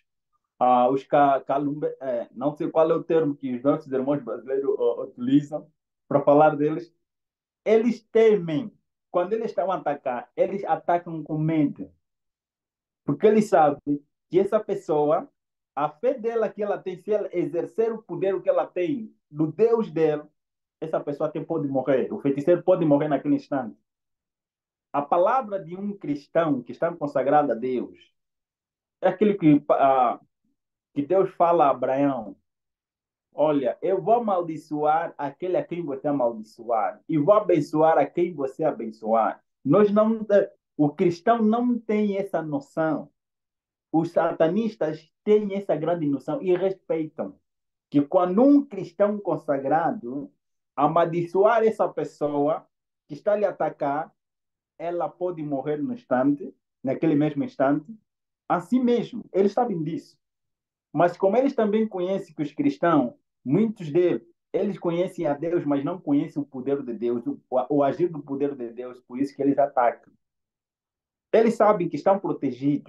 não sei qual é o termo que os nossos irmãos brasileiros utilizam para falar deles, eles temem. Quando eles estão a atacar, eles atacam com medo. Porque eles sabem que essa pessoa, a fé dela que ela tem, se ela exercer o poder que ela tem do Deus dela, essa pessoa até pode morrer. O feiticeiro pode morrer naquele instante. A palavra de um cristão que está consagrado a Deus é aquilo que Deus fala a Abraão. olha, eu vou amaldiçoar aquele a quem você amaldiçoar e vou abençoar a quem você abençoar. Nós não, o cristão não tem essa noção. Os satanistas têm essa grande noção e respeitam que quando um cristão consagrado amaldiçoar essa pessoa que está lhe a atacar, ela pode morrer no instante, naquele mesmo instante. Assim mesmo, eles sabem disso. Mas como eles também conhecem que os cristãos, muitos deles, eles conhecem a Deus, mas não conhecem o poder de Deus, o agir do poder de Deus, por isso que eles atacam. Eles sabem que estão protegidos,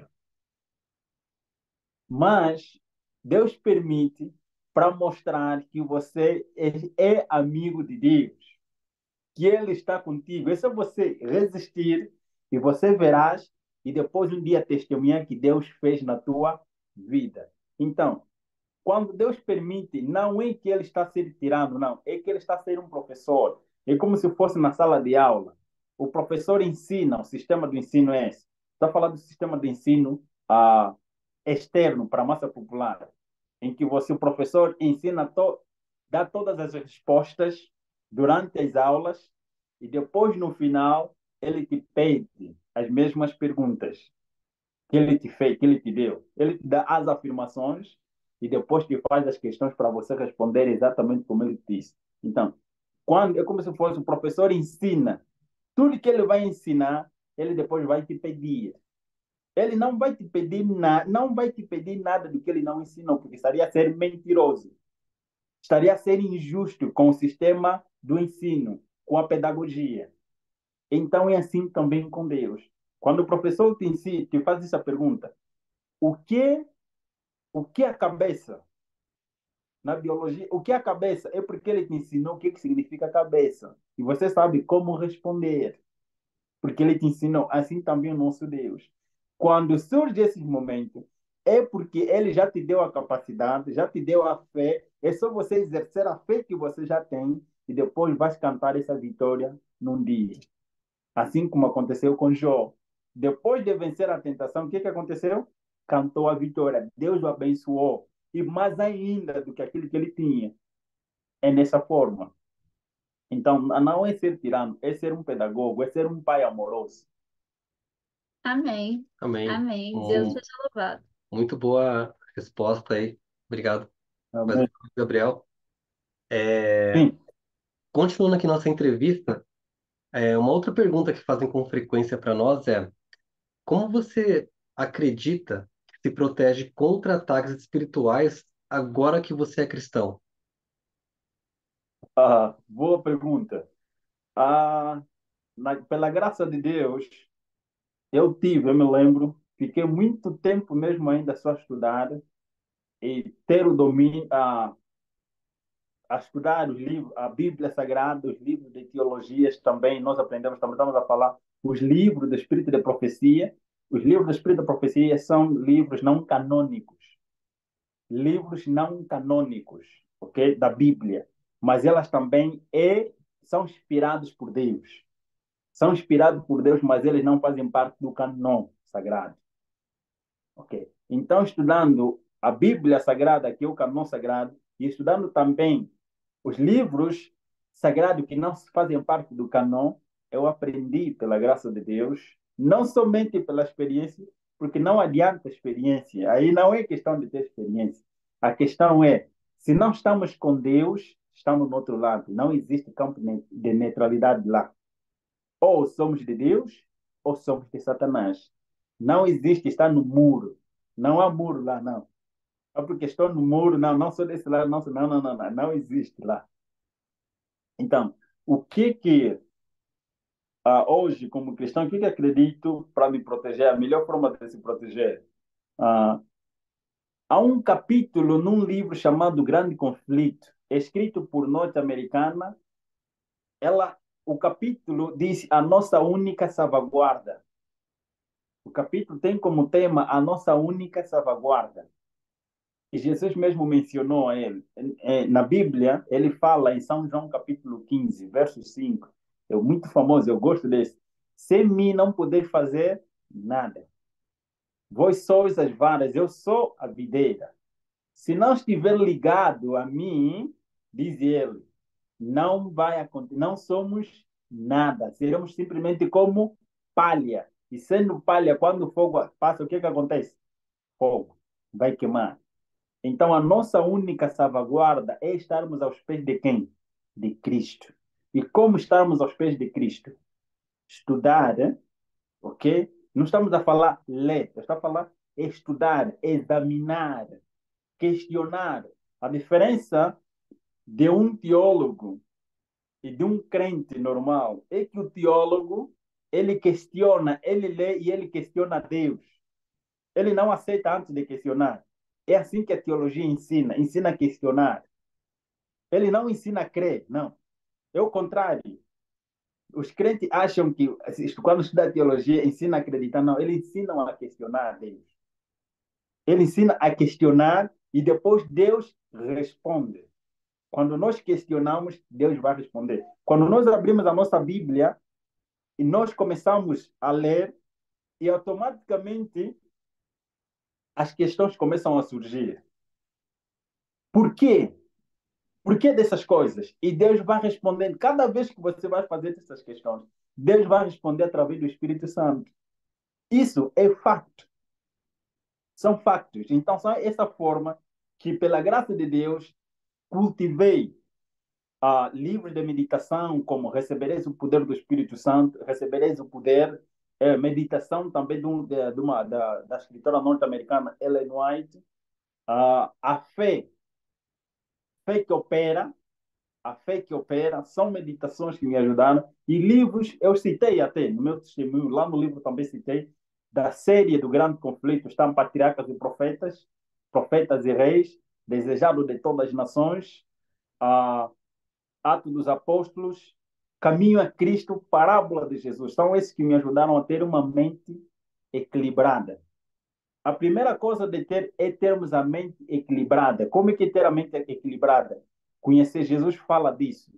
mas Deus permite para mostrar que você é amigo de Deus, que Ele está contigo. É só você resistir e você verás e depois um dia testemunhar que Deus fez na tua vida. Então, quando Deus permite, não é que Ele está se retirando, não, é que Ele está sendo um professor. É como se fosse na sala de aula. O professor ensina, o sistema do ensino é esse. Está falando do sistema de ensino externo para a massa popular, em que você, o professor, dá todas as respostas durante as aulas e depois, no final, ele te pede as mesmas perguntas que ele te fez, que ele te deu. Ele te dá as afirmações e depois te faz as questões para você responder exatamente como ele disse. Então, quando é como se fosse o professor ensina, tudo que ele vai ensinar, ele depois vai te pedir. Ele não vai te pedir nada, não vai te pedir nada do que ele não ensinou, porque estaria a ser mentiroso. Estaria a ser injusto com o sistema do ensino, com a pedagogia. Então é assim também com Deus. Quando o professor te faz essa pergunta, o que, o que é a cabeça? Na biologia, o que é a cabeça? É porque ele te ensinou o que significa cabeça. E você sabe como responder. Porque ele te ensinou. Assim também o nosso Deus. Quando surge esses momentos, é porque ele já te deu a capacidade, já te deu a fé. É só você exercer a fé que você já tem e depois vai cantar essa vitória num dia. Assim como aconteceu com Jó. Depois de vencer a tentação, o que, que aconteceu? Cantou a vitória. Deus o abençoou. E mais ainda do que aquilo que ele tinha. É nessa forma. Então, não é ser tirano, é ser um pedagogo, é ser um pai amoroso. Amém. Amém. Amém. Deus seja louvado. Muito boa resposta aí. Obrigado, Amém. Gabriel. Sim. Continuando aqui nossa entrevista, uma outra pergunta que fazem com frequência para nós é: como você acredita que se protege contra ataques espirituais agora que você é cristão? Boa pergunta. Ah, pela graça de Deus, eu me lembro, fiquei muito tempo mesmo ainda só a estudar e ter o domínio, a estudar os livros, a Bíblia Sagrada, os livros de teologias também, nós aprendemos, também estamos a falar, os livros do Espírito de Profecia. Os livros do Espírito de Profecia são livros não canônicos, ok, da Bíblia, mas elas também são inspirados por Deus. São inspirados por Deus, mas eles não fazem parte do canon sagrado. Ok? Então, estudando a Bíblia Sagrada, que é o canon sagrado, e estudando também os livros sagrados que não fazem parte do canon, eu aprendi, pela graça de Deus, não somente pela experiência, porque não adianta experiência. Aí não é questão de ter experiência. A questão é, se não estamos com Deus, estamos no outro lado. Não existe campo de neutralidade lá. Ou somos de Deus, ou somos de Satanás. Não existe estar no muro. Não há muro lá, não. É porque estou no muro, não, não sou desse lado, não, não existe lá. Então, o que hoje, como cristão, o que acredito para me proteger? A melhor forma de se proteger? Ah, há um capítulo num livro chamado Grande Conflito, escrito por norte-americana. O capítulo diz a nossa única salvaguarda. O capítulo tem como tema a nossa única salvaguarda. E Jesus mesmo mencionou a ele. Na Bíblia, ele fala em São João capítulo 15, verso 5. É muito famoso, eu gosto desse. Sem mim não poder fazer nada. Vós sois as varas, eu sou a videira. Se não estiver ligado a mim, diz ele, não vai acontecer, não somos nada, seremos simplesmente como palha. E sendo palha, quando o fogo passa, o que que acontece? Fogo, vai queimar. Então, a nossa única salvaguarda é estarmos aos pés de quem? De Cristo. E como estarmos aos pés de Cristo? Estudar, ok? Não estamos a falar ler, estamos a falar estudar, examinar, questionar. A diferença de um teólogo e de um crente normal é que o teólogo, ele questiona, ele lê e ele questiona Deus. Ele não aceita antes de questionar. É assim que a teologia ensina, ensina a questionar. Ele não ensina a crer, não. É o contrário. Os crentes acham que, quando estuda teologia, ensina a acreditar. Não, eles ensinam a questionar Deus. Ele ensina a questionar e depois Deus responde. Quando nós questionamos, Deus vai responder. Quando nós abrimos a nossa Bíblia e nós começamos a ler, e automaticamente as questões começam a surgir. Por quê? Por que dessas coisas? E Deus vai respondendo. Cada vez que você vai fazer essas questões, Deus vai responder através do Espírito Santo. Isso é fato. São factos. Então, são essa forma que, pela graça de Deus, cultivei livros de meditação, como Recebereis o Poder do Espírito Santo, Recebereis o Poder, meditação também da escritora norte-americana Ellen White, a fé que opera, a fé que opera, são meditações que me ajudaram, e livros, eu citei até, no meu testemunho, lá no livro também citei, da série do Grande Conflito, estão Patriarcas e Profetas, Profetas e Reis, Desejado de Todas as Nações, a Atos dos Apóstolos, Caminho a Cristo, Parábola de Jesus. São esses que me ajudaram a ter uma mente equilibrada. A primeira coisa de ter é termos a mente equilibrada. Como é que é ter a mente equilibrada? Conhecer Jesus fala disso.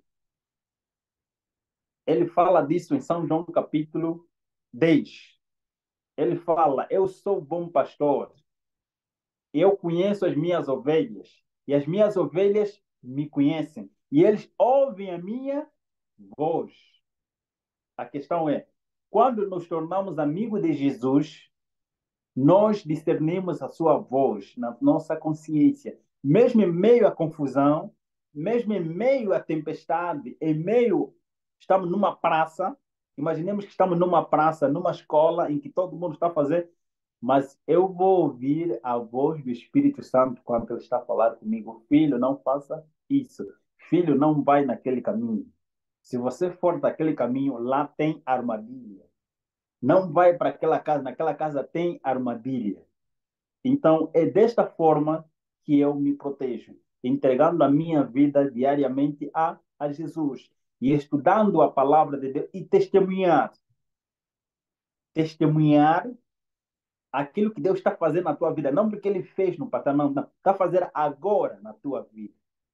Ele fala disso em São João capítulo 10. Ele fala, eu sou o bom pastor, eu conheço as minhas ovelhas, e as minhas ovelhas me conhecem, e eles ouvem a minha voz. A questão é, quando nos tornamos amigos de Jesus, nós discernimos a sua voz na nossa consciência. Mesmo em meio à confusão, mesmo em meio à tempestade, em meio, estamos numa praça, imaginemos que estamos numa praça, numa escola em que todo mundo está a fazer, mas eu vou ouvir a voz do Espírito Santo quando ele está a falar comigo. Filho, não faça isso. Filho, não vai naquele caminho. Se você for daquele caminho, lá tem armadilha. Não vai para aquela casa, naquela casa tem armadilha. Então, é desta forma que eu me protejo, entregando a minha vida diariamente a Jesus e estudando a palavra de Deus e testemunhar. Testemunhar aquilo que Deus está fazendo na tua vida, não porque Ele fez no passado, não, não. Está fazendo agora na tua vida.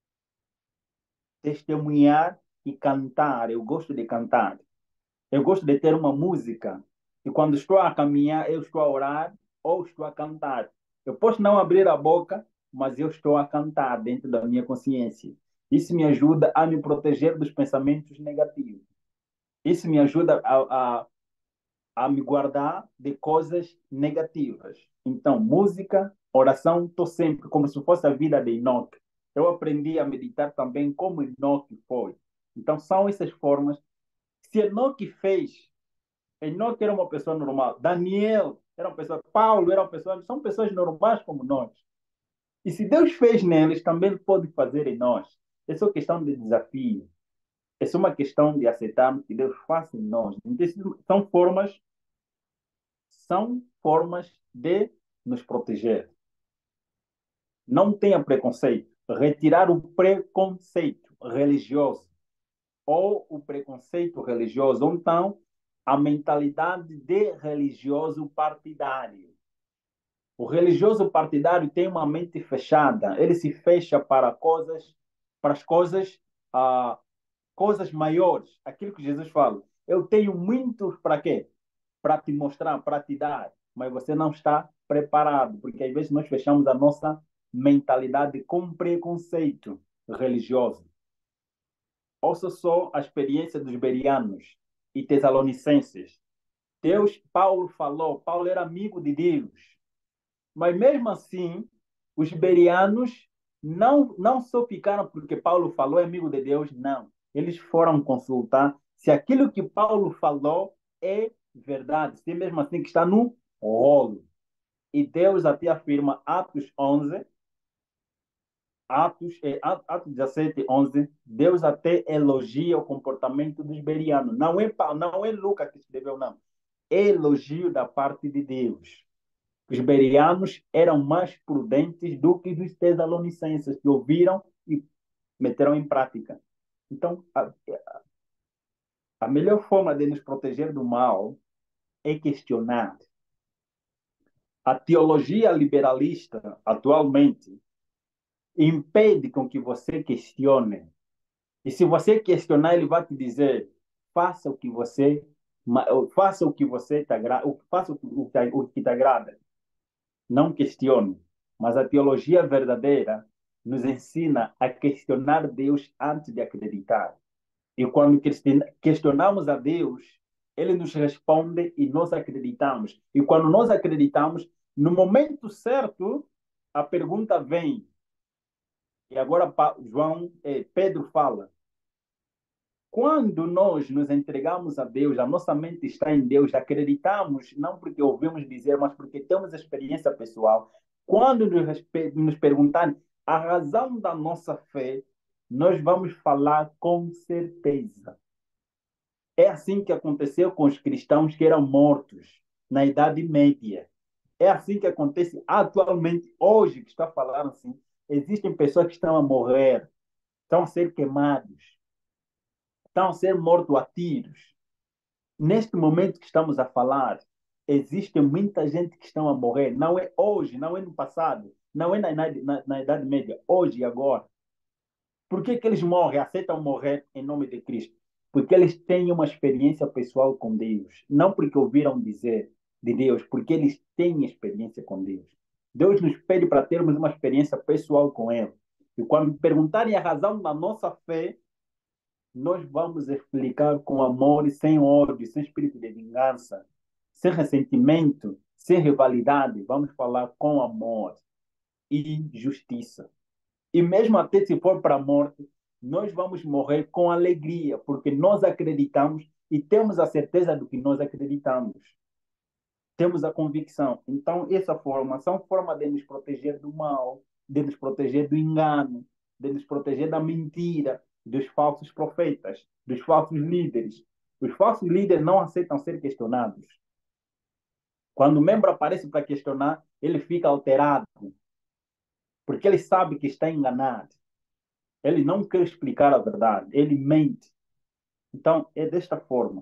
Testemunhar e cantar. Eu gosto de cantar. Eu gosto de ter uma música. E quando estou a caminhar, eu estou a orar ou estou a cantar. Eu posso não abrir a boca, mas eu estou a cantar dentro da minha consciência. Isso me ajuda a me proteger dos pensamentos negativos. Isso me ajuda a me guardar de coisas negativas. Então, música, oração, estou sempre como se fosse a vida de Enoque. Eu aprendi a meditar também como Enoque foi. Então, são essas formas. Se Enoque fez, Enoque era uma pessoa normal. Daniel era uma pessoa. Paulo era uma pessoa. São pessoas normais como nós. E se Deus fez neles, também Ele pode fazer em nós. É só questão de desafio. É só uma questão de aceitarmos que Deus faça em nós. Então, são formas de nos proteger. Não tenha preconceito. Retirar o preconceito religioso ou o preconceito religioso, ou então a mentalidade de religioso partidário. O religioso partidário tem uma mente fechada, ele se fecha para as coisas, coisas maiores. Aquilo que Jesus fala. Eu tenho muitos para quê? Para te mostrar, para te dar, mas você não está preparado, porque às vezes nós fechamos a nossa mentalidade com preconceito religioso. Ouça só a experiência dos bereanos e tessalonicenses. Paulo falou, Paulo era amigo de Deus, mas mesmo assim, os bereanos não só ficaram porque Paulo falou é amigo de Deus, não. Eles foram consultar se aquilo que Paulo falou é verdade, se mesmo assim que está no rolo. E Deus até afirma, Atos 17, 11, Deus até elogia o comportamento dos bereanos. Não é Lucas que escreveu, não. É elogio da parte de Deus. Os bereanos eram mais prudentes do que os tessalonicenses, que ouviram e meteram em prática. Então, a melhor forma de nos proteger do mal é questionar. A teologia liberalista, atualmente, impede com que você questione. E se você questionar, ele vai te dizer: faça o que você, faça o que você te agrada, faça o que te agrada. Não questione. Mas a teologia verdadeira nos ensina a questionar Deus antes de acreditar. E quando questionamos a Deus, ele nos responde e nós acreditamos. E quando nós acreditamos, no momento certo, a pergunta vem. E agora Pedro fala: quando nós nos entregamos a Deus, a nossa mente está em Deus, acreditamos, não porque ouvimos dizer, mas porque temos experiência pessoal. Quando nos perguntarem a razão da nossa fé, nós vamos falar com certeza. É assim que aconteceu com os cristãos que eram mortos na Idade Média. É assim que acontece atualmente, hoje, que está falando assim. Existem pessoas que estão a morrer, estão a ser queimados, estão a ser mortos a tiros. Neste momento que estamos a falar, existe muita gente que estão a morrer. Não é hoje, não é no passado, não é na Idade Média, hoje e agora. Por que que eles morrem, aceitam morrer em nome de Cristo? Porque eles têm uma experiência pessoal com Deus. Não porque ouviram dizer de Deus, porque eles têm experiência com Deus. Deus nos pede para termos uma experiência pessoal com Ele. E quando perguntarem a razão da nossa fé, nós vamos explicar com amor e sem ódio, sem espírito de vingança, sem ressentimento, sem rivalidade. Vamos falar com amor e justiça. E mesmo até se for para a morte, nós vamos morrer com alegria, porque nós acreditamos e temos a certeza do que nós acreditamos. Temos a convicção. Então, essa forma são formas de nos proteger do mal, de nos proteger do engano, de nos proteger da mentira, dos falsos profetas, dos falsos líderes. Os falsos líderes não aceitam ser questionados. Quando o membro aparece para questionar, ele fica alterado, porque ele sabe que está enganado. Ele não quer explicar a verdade, ele mente. Então, é desta forma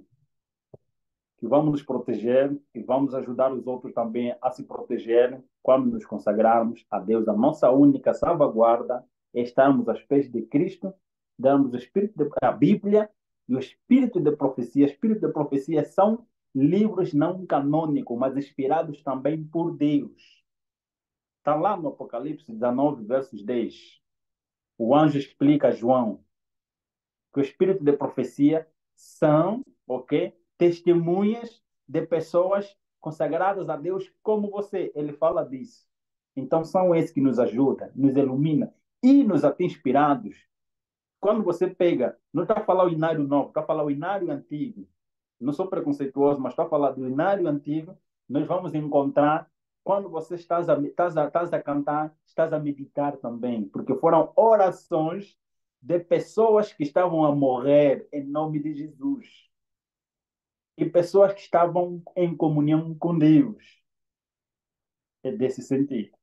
que vamos nos proteger e vamos ajudar os outros também a se protegerem quando nos consagrarmos a Deus. A nossa única salvaguarda é estarmos aos pés de Cristo, darmos a Bíblia e o Espírito de profecia. Espírito de profecia são livros não canônicos, mas inspirados também por Deus. Está lá no Apocalipse 19, versos 10. O anjo explica a João que o espírito de profecia são, ok, testemunhas de pessoas consagradas a Deus como você. Ele fala disso. Então são esses que nos ajudam, nos iluminam e nos até inspirados. Quando você pega, não está a falar o inário novo, está a falar o inário antigo. Não sou preconceituoso, mas estou a falar do inário antigo. Nós vamos encontrar quando você estás a cantar, estás a meditar também, porque foram orações de pessoas que estavam a morrer em nome de Jesus e pessoas que estavam em comunhão com Deus. É desse sentido.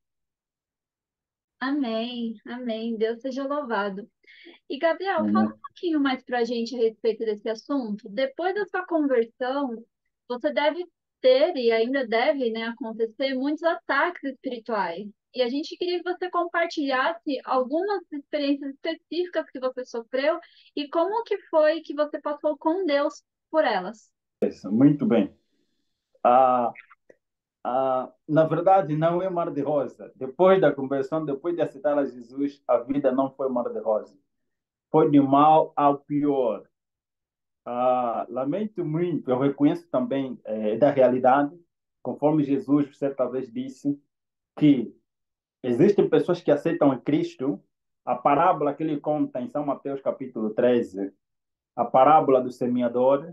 Amém, amém. Deus seja louvado. E, Gabriel, fala Amém. um pouquinho mais para a gente a respeito desse assunto. Depois da sua conversão, você deve ter e ainda deve, né, acontecer muitos ataques espirituais. E a gente queria que você compartilhasse algumas experiências específicas que você sofreu e como que foi que você passou com Deus por elas. Muito bem. Ah, Na verdade, não é mar de rosa. Depois da conversão, depois de aceitar a Jesus, a vida não foi mar de rosa. Foi de mal ao pior. Lamento muito, eu reconheço também da realidade, conforme Jesus certa vez disse, que existem pessoas que aceitam a Cristo. A parábola que ele conta em São Mateus capítulo 13, a parábola do semeador,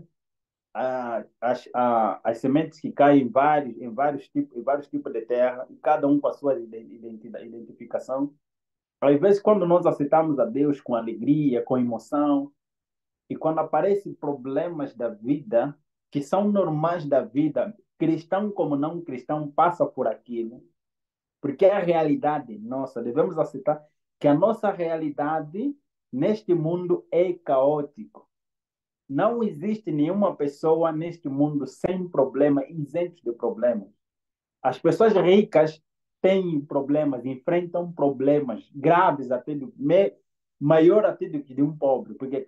as sementes que caem em vários tipos de terra, e cada um com a sua identificação. Às vezes, quando nós aceitamos a Deus com alegria, com emoção, e quando aparecem problemas da vida, que são normais da vida, cristão como não cristão passa por aquilo, porque é a realidade nossa. Devemos aceitar que a nossa realidade neste mundo é caótico. Não existe nenhuma pessoa neste mundo sem problema, isento de problemas. As pessoas ricas têm problemas, enfrentam problemas graves até maior até do que de um pobre, porque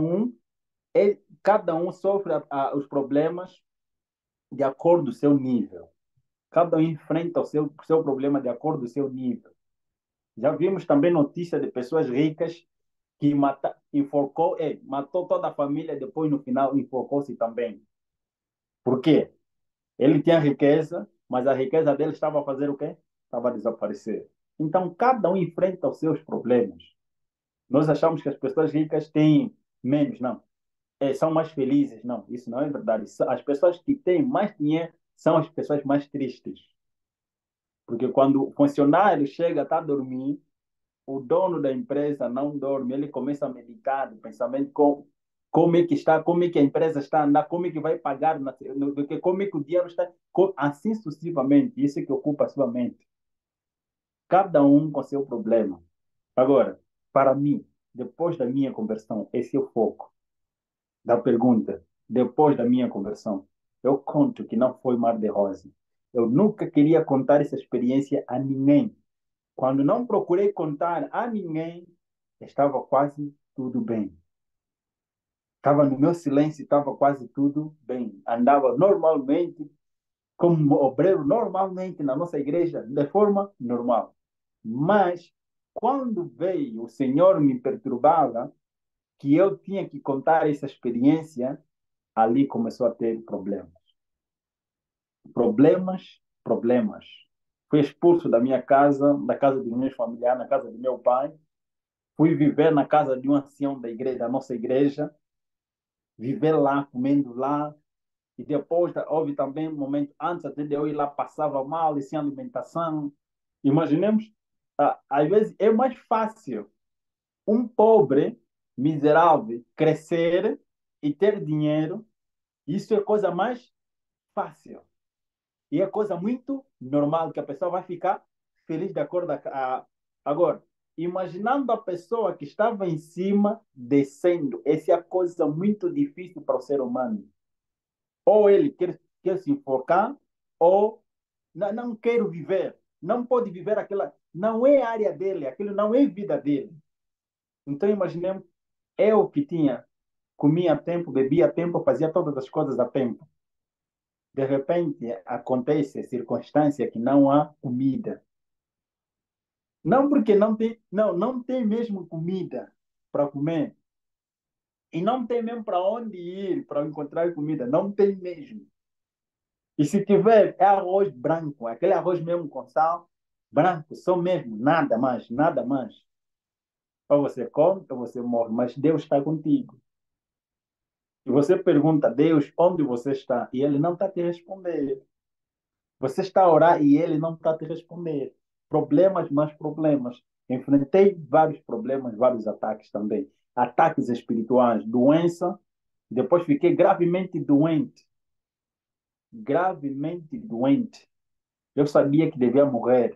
cada um sofre os problemas de acordo com o seu nível. Cada um enfrenta o seu problema de acordo com o seu nível. Já vimos também notícias de pessoas ricas que matou toda a família, depois no final enforcou-se também. Por quê? Ele tinha riqueza, mas a riqueza dele estava a fazer o quê? Estava a desaparecer. Então, cada um enfrenta os seus problemas. Nós achamos que as pessoas ricas têm menos, não. São mais felizes, não. Isso não é verdade. As pessoas que têm mais dinheiro são as pessoas mais tristes. Porque quando o funcionário chega, está a dormir, o dono da empresa não dorme, ele começa a meditar, o pensamento como é que está, como é que a empresa está a andar, como é que vai pagar, como é que o dinheiro está, assim sucessivamente. Isso é que ocupa a sua mente. Cada um com seu problema. Agora, para mim, depois da minha conversão, esse é o foco da pergunta. Depois da minha conversão, eu conto que não foi mar de rosa. Eu nunca queria contar essa experiência a ninguém. Quando não procurei contar a ninguém, estava quase tudo bem. Estava no meu silêncio, estava quase tudo bem. Andava normalmente, como obreiro, normalmente na nossa igreja, de forma normal. Mas, quando veio o Senhor me perturbava, que eu tinha que contar essa experiência, ali começou a ter problemas. Problemas. Fui expulso da minha casa, da casa dos meus familiares, na casa do meu pai. Fui viver na casa de um ancião da igreja, da nossa igreja, viver lá, comendo lá. E depois houve também um momento, antes até de eu ir lá, passava mal e sem alimentação. Imaginemos, às vezes é mais fácil um pobre, miserável, crescer e ter dinheiro. Isso é coisa mais fácil. E é coisa muito normal que a pessoa vai ficar feliz de acordo agora, imaginando a pessoa que estava em cima descendo, essa é a coisa muito difícil para o ser humano. Ou ele quer se enfocar, ou não quer viver. Não pode viver aquela. Não é área dele, aquilo não é vida dele. Então, imaginemos, eu que tinha, comia a tempo, bebia a tempo, fazia todas as coisas a tempo. De repente, acontece a circunstância que não há comida. Não porque não tem mesmo comida para comer. E não tem mesmo para onde ir para encontrar comida. Não tem mesmo. E se tiver, é arroz branco, aquele arroz mesmo com sal, branco, só mesmo, nada mais, nada mais. Ou você come, ou você morre, mas Deus está contigo. E você pergunta a Deus onde você está, e Ele não está te respondendo. Você está a orar e Ele não está a te responder. Problemas, mais problemas. Enfrentei vários problemas, vários ataques também. Ataques espirituais, doença. Depois fiquei gravemente doente. Gravemente doente. Eu sabia que devia morrer.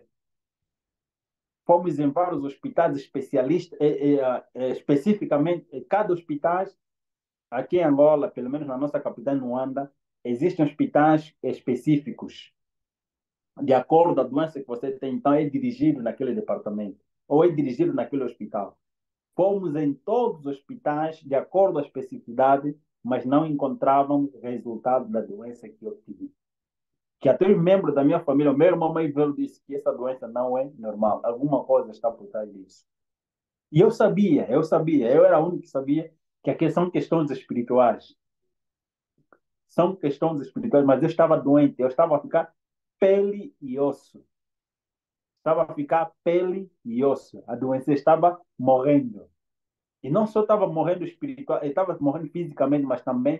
Fomos em vários hospitais especialistas, especificamente, cada hospital, aqui em Angola, pelo menos na nossa capital, em Luanda, existem hospitais específicos. De acordo com a doença que você tem, então é dirigido naquele departamento, ou é dirigido naquele hospital. Fomos em todos os hospitais, de acordo com a especificidade, mas não encontrávamos resultado da doença que eu tive. que até os membros da minha família, meu irmão mais velho disse que essa doença não é normal, alguma coisa está por trás disso. E eu era o único que sabia que aqui são questões espirituais. São questões espirituais, mas eu estava doente, eu estava a ficar pele e osso. Estava a ficar pele e osso. A doença estava morrendo. E não só estava morrendo espiritual, estava morrendo fisicamente, mas também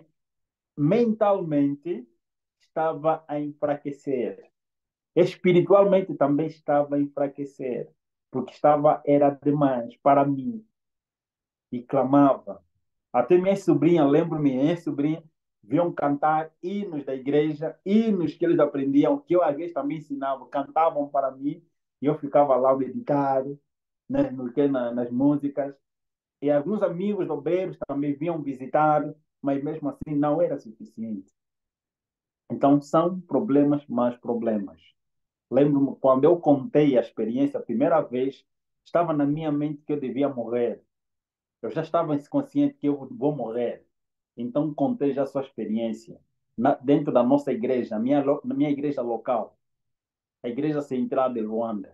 mentalmente estava a enfraquecer. Espiritualmente também estava a enfraquecer, porque era demais para mim e clamava. Até minha sobrinha, lembro-me, minha sobrinha, viam cantar hinos da igreja, hinos que eles aprendiam, que eu às vezes também ensinava, cantavam para mim, e eu ficava lá meditado, né, nas músicas. E alguns amigos obreiros também vinham visitar, mas mesmo assim não era suficiente. Então são problemas mais problemas. Lembro-me quando eu contei a experiência a primeira vez, estava na minha mente que eu devia morrer. Eu já estava consciente que eu vou morrer. Então contei já a sua experiência dentro da nossa igreja, na minha igreja local, a Igreja Central de Luanda,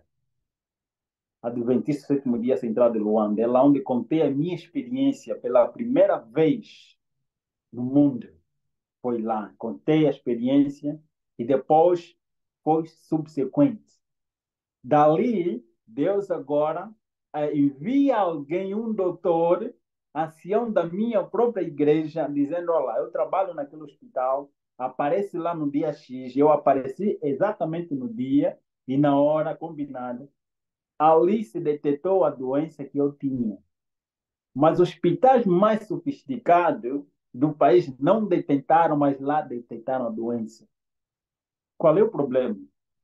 Adventista Sétimo Dia Central de Luanda. É lá onde contei a minha experiência pela primeira vez no mundo. Foi lá, contei a experiência e depois foi subsequente. Dali, Deus agora envia alguém, um doutor, ancião da minha própria igreja, dizendo: olha, eu trabalho naquele hospital, aparece lá no dia X, eu apareci exatamente no dia e na hora combinada. Ali se detectou a doença que eu tinha. Mas hospitais mais sofisticados do país não detectaram, mas lá detectaram a doença. Qual é o problema?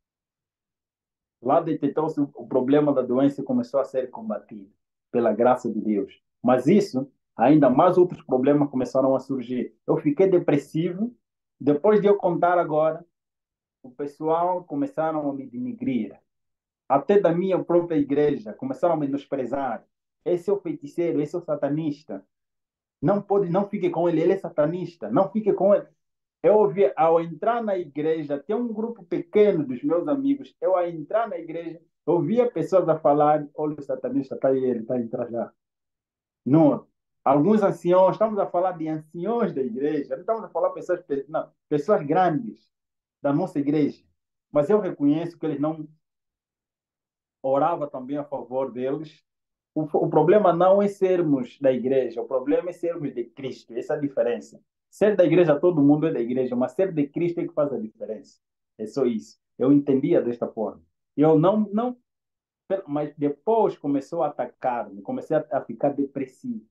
Lá detectou-se o problema da doença e começou a ser combatido, pela graça de Deus. Mas isso, ainda mais outros problemas começaram a surgir. Eu fiquei depressivo. Depois de eu contar agora, o pessoal começaram a me denigrir. Até da minha própria igreja, começaram a menosprezar. Esse é o feiticeiro, esse é o satanista. Não pode, não fique com ele, ele é satanista. Não fique com ele. Eu ouvi, ao entrar na igreja, tem um grupo pequeno dos meus amigos. Eu, ao entrar na igreja, ouvia pessoas a falar: olha, o satanista está aí, ele está a entrar já. Não. Alguns anciãos, estamos a falar de anciãos da igreja, não estamos a falar de pessoas, não, pessoas grandes da nossa igreja. Mas eu reconheço que eles não oravam também a favor deles. O problema não é sermos da igreja, o problema é sermos de Cristo. Essa é a diferença. Ser da igreja, todo mundo é da igreja, mas ser de Cristo é que faz a diferença. É só isso. Eu entendia desta forma. Eu não, mas depois começou a atacar-me, comecei a ficar depressivo.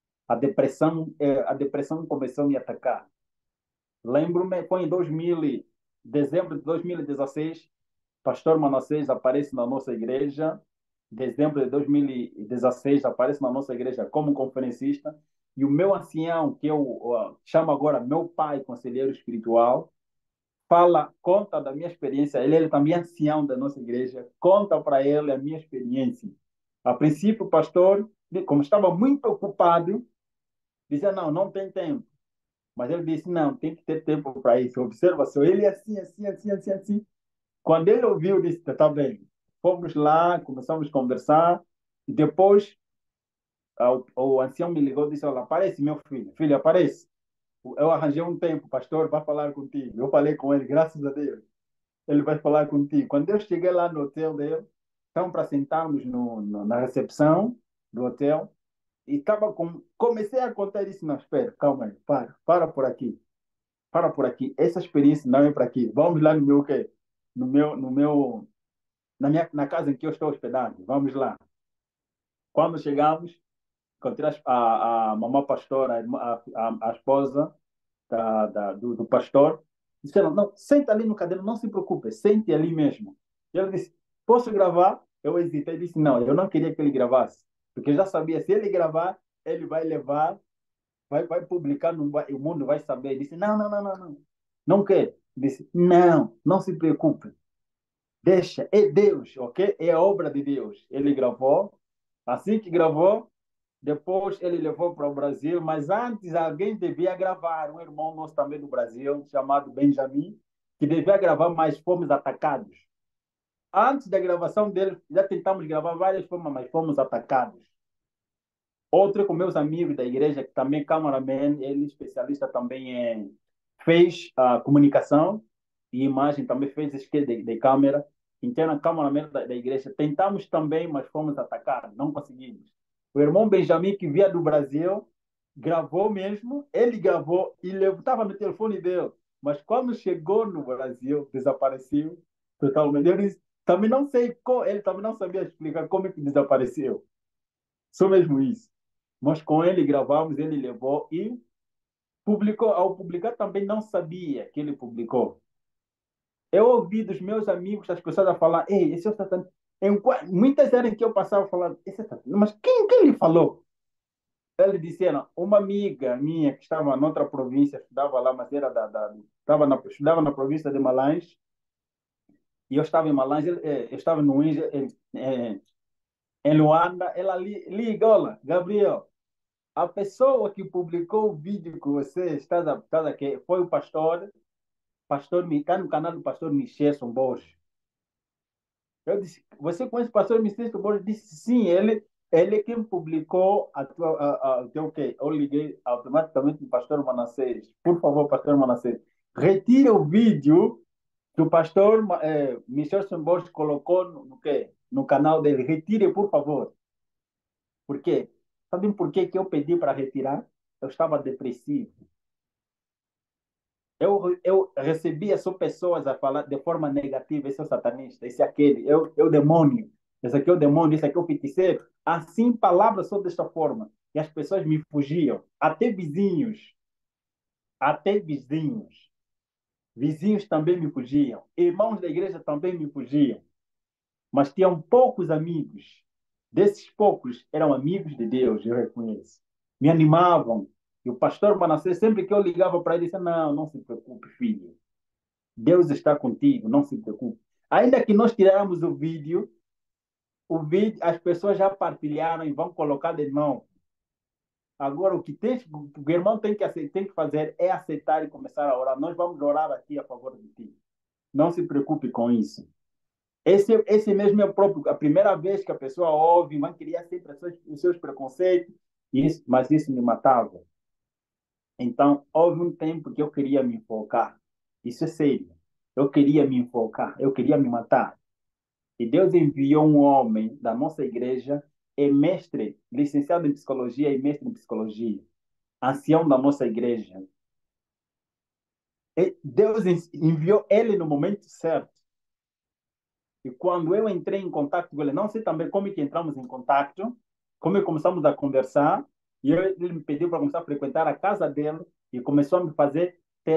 A depressão começou a me atacar. Lembro-me, foi em 2000, dezembro de 2016, pastor Manassés aparece na nossa igreja. Dezembro de 2016, aparece na nossa igreja como conferencista. E o meu ancião, que eu chamo agora meu pai, conselheiro espiritual, conta da minha experiência. Ele também é ancião da nossa igreja, conta para ele a minha experiência. A princípio, o pastor, como estava muito ocupado, dizia: não, não tem tempo. Mas ele disse: não, tem que ter tempo para isso. Observa só, ele é assim, assim, assim, assim, assim. Quando ele ouviu, disse: tá bem. Fomos lá, começamos a conversar. E depois, o ancião me ligou e disse: olha, aparece, meu filho. Filho, aparece. Eu arranjei um tempo, pastor, para falar contigo. Eu falei com ele, graças a Deus. Ele vai falar contigo. Quando eu cheguei lá no hotel dele, estamos para sentarmos na recepção do hotel. E comecei a contar isso. Não, espera, calma aí, para por aqui. Para por aqui. Essa experiência não é para aqui. Vamos lá no meu, quê? Na casa em que eu estou hospedado. Vamos lá. Quando chegamos, encontrei a mamã pastora, a esposa do pastor. Disseram: não, senta ali no cadeiro, não se preocupe, sente ali mesmo. E ele disse: posso gravar? Eu hesitei e disse: não, eu não queria que ele gravasse, porque eu já sabia, se ele gravar, ele vai levar, vai publicar, o mundo vai saber. Ele disse: não, não, não, não, não, não quer. Disse: não, não se preocupe, deixa, é Deus, ok? É a obra de Deus. Ele gravou, assim que gravou, depois ele levou para o Brasil, mas antes alguém devia gravar, um irmão nosso também do Brasil, chamado Benjamin, que devia gravar, mas fomos atacados. Antes da gravação dele, já tentamos gravar várias formas, mas fomos atacados. Outro com meus amigos da igreja, que também é cameraman, ele é especialista também fez a comunicação e imagem, também fez esquema de câmera. Então, a cameraman da igreja. Tentamos também, mas fomos atacados, não conseguimos. O irmão Benjamin, que via do Brasil, gravou mesmo, ele gravou e estava no telefone dele. Mas quando chegou no Brasil, desapareceu totalmente. Eu disse, também não sei, ele também não sabia explicar como é que desapareceu. Só mesmo isso. Mas com ele gravamos, ele levou e publicou. Ao publicar também não sabia que ele publicou. Eu ouvi dos meus amigos as pessoas a falar, ei, esse é o Satã. Muitas eram que eu passava a falar, esse é Satã. Mas quem lhe falou? Ele disse, uma amiga minha que estava noutra província, estudava lá, mas era estudava na província de Malães, e eu estava em Malães, eu estava no em Luanda, ela ligou lá, Gabriel, a pessoa que publicou o vídeo que você está aqui foi o pastor, está no canal do pastor Michel Borges. Eu disse, você conhece o pastor Michel Borges? Disse, sim, ele é quem publicou o teu quê? Eu liguei automaticamente o pastor Manassés. Por favor, pastor Manassés, retire o vídeo que o pastor Michel Borges colocou no quê? No canal dele. Retire, por favor. Por quê? Sabem por quê que eu pedi para retirar? Eu estava depressivo. Eu recebia só pessoas a falar de forma negativa, esse é o satanista, esse é aquele, é o demônio, esse aqui é o demônio, esse aqui é o feiticeiro. Assim, palavras só desta forma. E as pessoas me fugiam, até vizinhos. Até vizinhos. Vizinhos também me fugiam. Irmãos da igreja também me fugiam. Mas tinham poucos amigos. Desses poucos eram amigos de Deus, eu reconheço. Me animavam. E o pastor Manassés, sempre que eu ligava para ele, disse: Não, não se preocupe, filho. Deus está contigo, não se preocupe. Ainda que nós tiramos o vídeo, as pessoas já partilharam e vão colocar de novo. Agora, o irmão tem que fazer é aceitar e começar a orar. Nós vamos orar aqui a favor de ti. Não se preocupe com isso. Esse mesmo é a primeira vez que a pessoa ouve, vai criar sempre os seus preconceitos, mas isso me matava. Então, houve um tempo que eu queria me enfocar. Isso é sério. Eu queria me enfocar, eu queria me matar. E Deus enviou um homem da nossa igreja, é mestre, licenciado em psicologia e mestre em psicologia, ancião da nossa igreja. E Deus enviou ele no momento certo. E quando eu entrei em contato com ele, não sei também como é que entramos em contato, como é que começamos a conversar, e ele me pediu para começar a frequentar a casa dele e começou a me fazer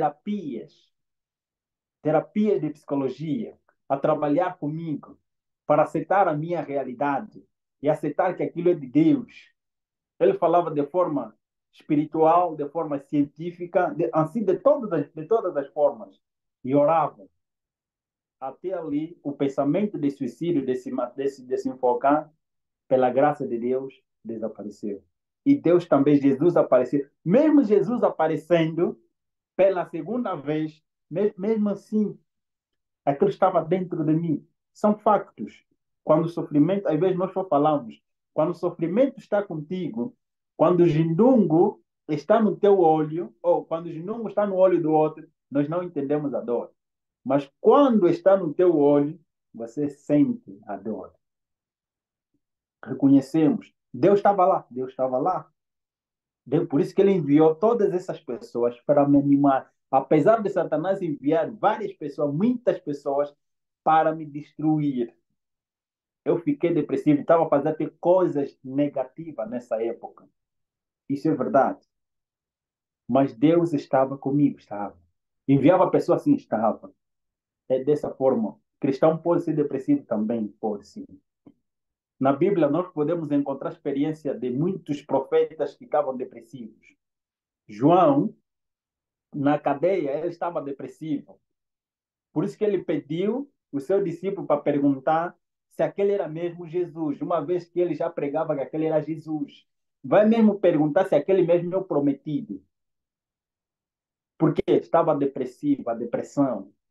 terapias de psicologia, a trabalhar comigo, para aceitar a minha realidade e aceitar que aquilo é de Deus. Ele falava de forma espiritual, de forma científica, assim de todas as formas, e orava. Até ali, o pensamento de suicídio, de se enfocar, pela graça de Deus, desapareceu. E Deus também, Jesus apareceu. Mesmo Jesus aparecendo pela segunda vez, mesmo assim, aquilo estava dentro de mim. São factos. Quando o sofrimento, às vezes nós só falamos, quando o sofrimento está contigo, quando o gindungo está no teu olho, ou quando o gindungo está no olho do outro, nós não entendemos a dor. Mas quando está no teu olho, você sente a dor. Reconhecemos. Deus estava lá, Deus estava lá. Por isso que ele enviou todas essas pessoas para me animar. Apesar de Satanás enviar várias pessoas, muitas pessoas, para me destruir. Eu fiquei depressivo, estava fazendo até coisas negativas nessa época. Isso é verdade. Mas Deus estava comigo, estava. Enviava pessoas assim, estava. É dessa forma. Cristão pode ser depressivo também, pode sim. Na Bíblia, nós podemos encontrar a experiência de muitos profetas que ficavam depressivos. João, na cadeia, ele estava depressivo. Por isso que ele pediu o seu discípulo para perguntar se aquele era mesmo Jesus, uma vez que ele já pregava que aquele era Jesus. Vai mesmo perguntar se aquele mesmo é o prometido. Porque estava depressivo, a depressão.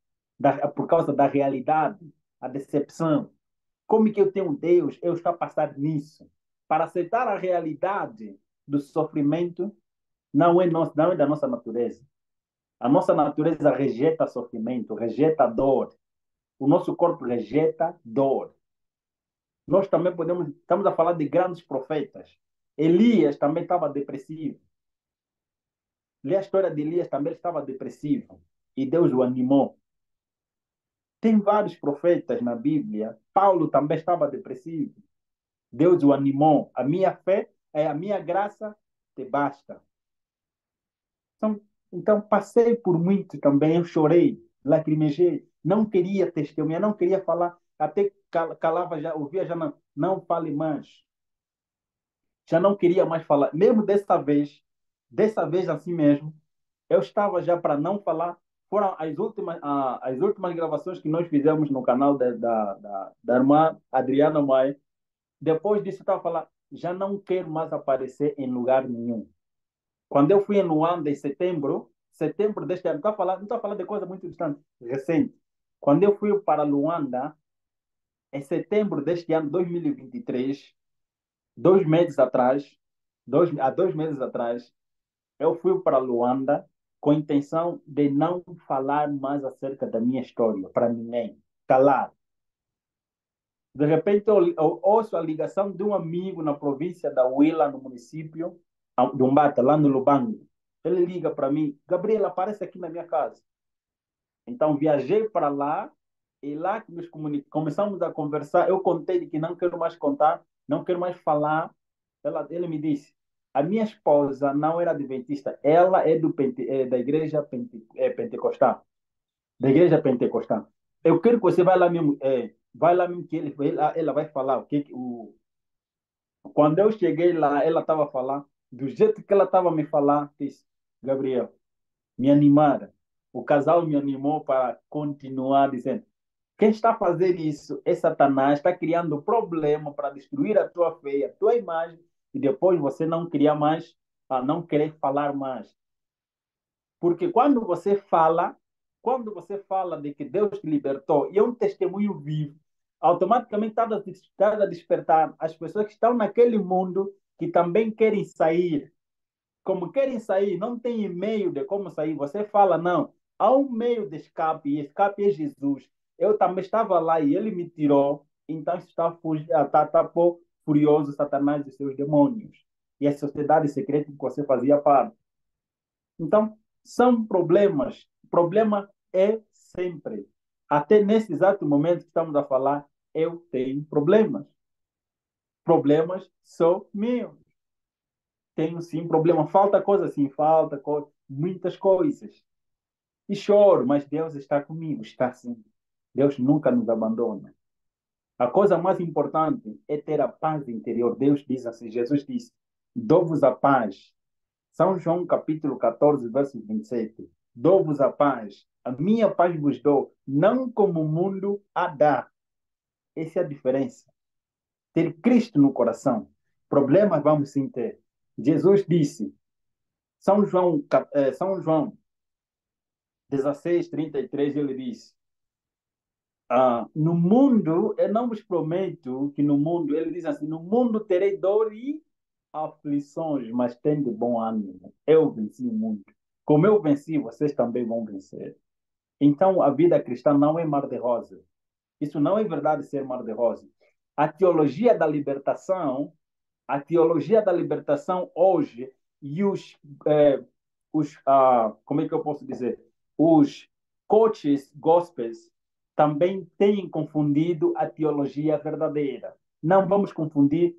por causa da realidade, a decepção. Como que eu tenho Deus? Eu estou a passar nisso. Para aceitar a realidade do sofrimento, não é da nossa natureza. A nossa natureza rejeita sofrimento, rejeita dor. O nosso corpo rejeita dor. Nós também estamos a falar de grandes profetas. Elias também estava depressivo. Lê a história de Elias, também ele estava depressivo. E Deus o animou. Tem vários profetas na Bíblia. Paulo também estava depressivo. Deus o animou. A minha fé, a minha graça te basta. Então, então passei por muito também. Eu chorei, lacrimejei. Não queria testemunhar, não queria falar. Até calava já, ouvia já não fale mais. Já não queria mais falar. Mesmo dessa vez assim mesmo, eu estava já para não falar. Foram as últimas gravações que nós fizemos no canal da irmã Adriana Maia. Depois disso, eu estava a falar, já não quero mais aparecer em lugar nenhum. Quando eu fui em Luanda em setembro deste ano, não estou a falar de coisa muito distante, recente. Quando eu fui para Luanda, em setembro deste ano, 2023, 2 meses atrás, há 2 meses atrás, eu fui para Luanda com a intenção de não falar mais acerca da minha história para ninguém, calar. De repente, eu ouço a ligação de um amigo na província da Huila, no município de Umbata, lá no Lubango. Ele liga para mim, Gabriela, aparece aqui na minha casa. Então, viajei para lá e lá que começamos a conversar. Eu contei de que não quero mais contar, não quero mais falar. Ele me disse, a minha esposa não era adventista, ela é da igreja pentecostal. Da igreja pentecostal. Eu quero que você vá lá mesmo, vai lá mesmo que ela vai falar quando eu cheguei lá, ela estava a falar do jeito que ela estava a me falar, disse, Gabriel, me animaram. O casal me animou para continuar dizendo, quem está a fazer isso é Satanás, está criando problema para destruir a tua fé, a tua imagem, e depois você não queria mais, não querer falar mais. Porque quando você fala de que Deus te libertou, e é um testemunho vivo, automaticamente está a despertar as pessoas que estão naquele mundo que também querem sair. Como querem sair, não tem meio de como sair. Você fala, não, há um meio de escape, e escape é Jesus. Eu também estava lá e ele me tirou, então está furioso Satanás e seus demônios. E a sociedade secreta que você fazia parte. Então, são problemas. O problema é sempre. Até nesse exato momento que estamos a falar, eu tenho problemas. Problemas são meus. Tenho sim problema. Falta coisa sim, muitas coisas. E choro, mas Deus está comigo, está sim. Deus nunca nos abandona. A coisa mais importante é ter a paz interior. Deus diz assim, Jesus disse, dou-vos a paz. São João capítulo 14, verso 27. Dou-vos a paz. A minha paz vos dou, não como o mundo a dá. Essa é a diferença. Ter Cristo no coração. Problemas vamos sim ter. Jesus disse, São João 16, 33, ele diz, no mundo, eu não vos prometo que no mundo, ele diz assim, no mundo terei dor e aflições, mas tende bom ânimo. Eu venci o mundo. Como eu venci, vocês também vão vencer. Então, a vida cristã não é mar de rosa. Isso não é verdade ser mar de rosa. A teologia da libertação, a teologia da libertação hoje e como é que eu posso dizer? Os coaches gospels também têm confundido a teologia verdadeira. Não vamos confundir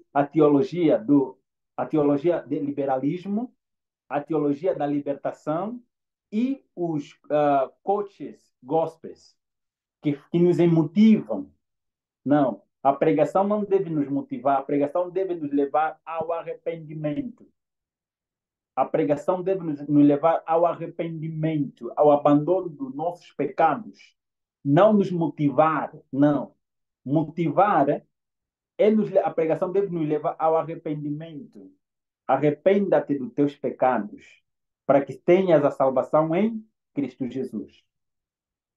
a teologia do liberalismo, a teologia da libertação e os coaches gospels que nos motivam. Não, a pregação não deve nos motivar, a pregação deve nos levar ao arrependimento. A pregação deve nos levar ao arrependimento, ao abandono dos nossos pecados. Não nos motivar, não. Motivar a pregação deve nos levar ao arrependimento. Arrependa-te dos teus pecados, para que tenhas a salvação em Cristo Jesus.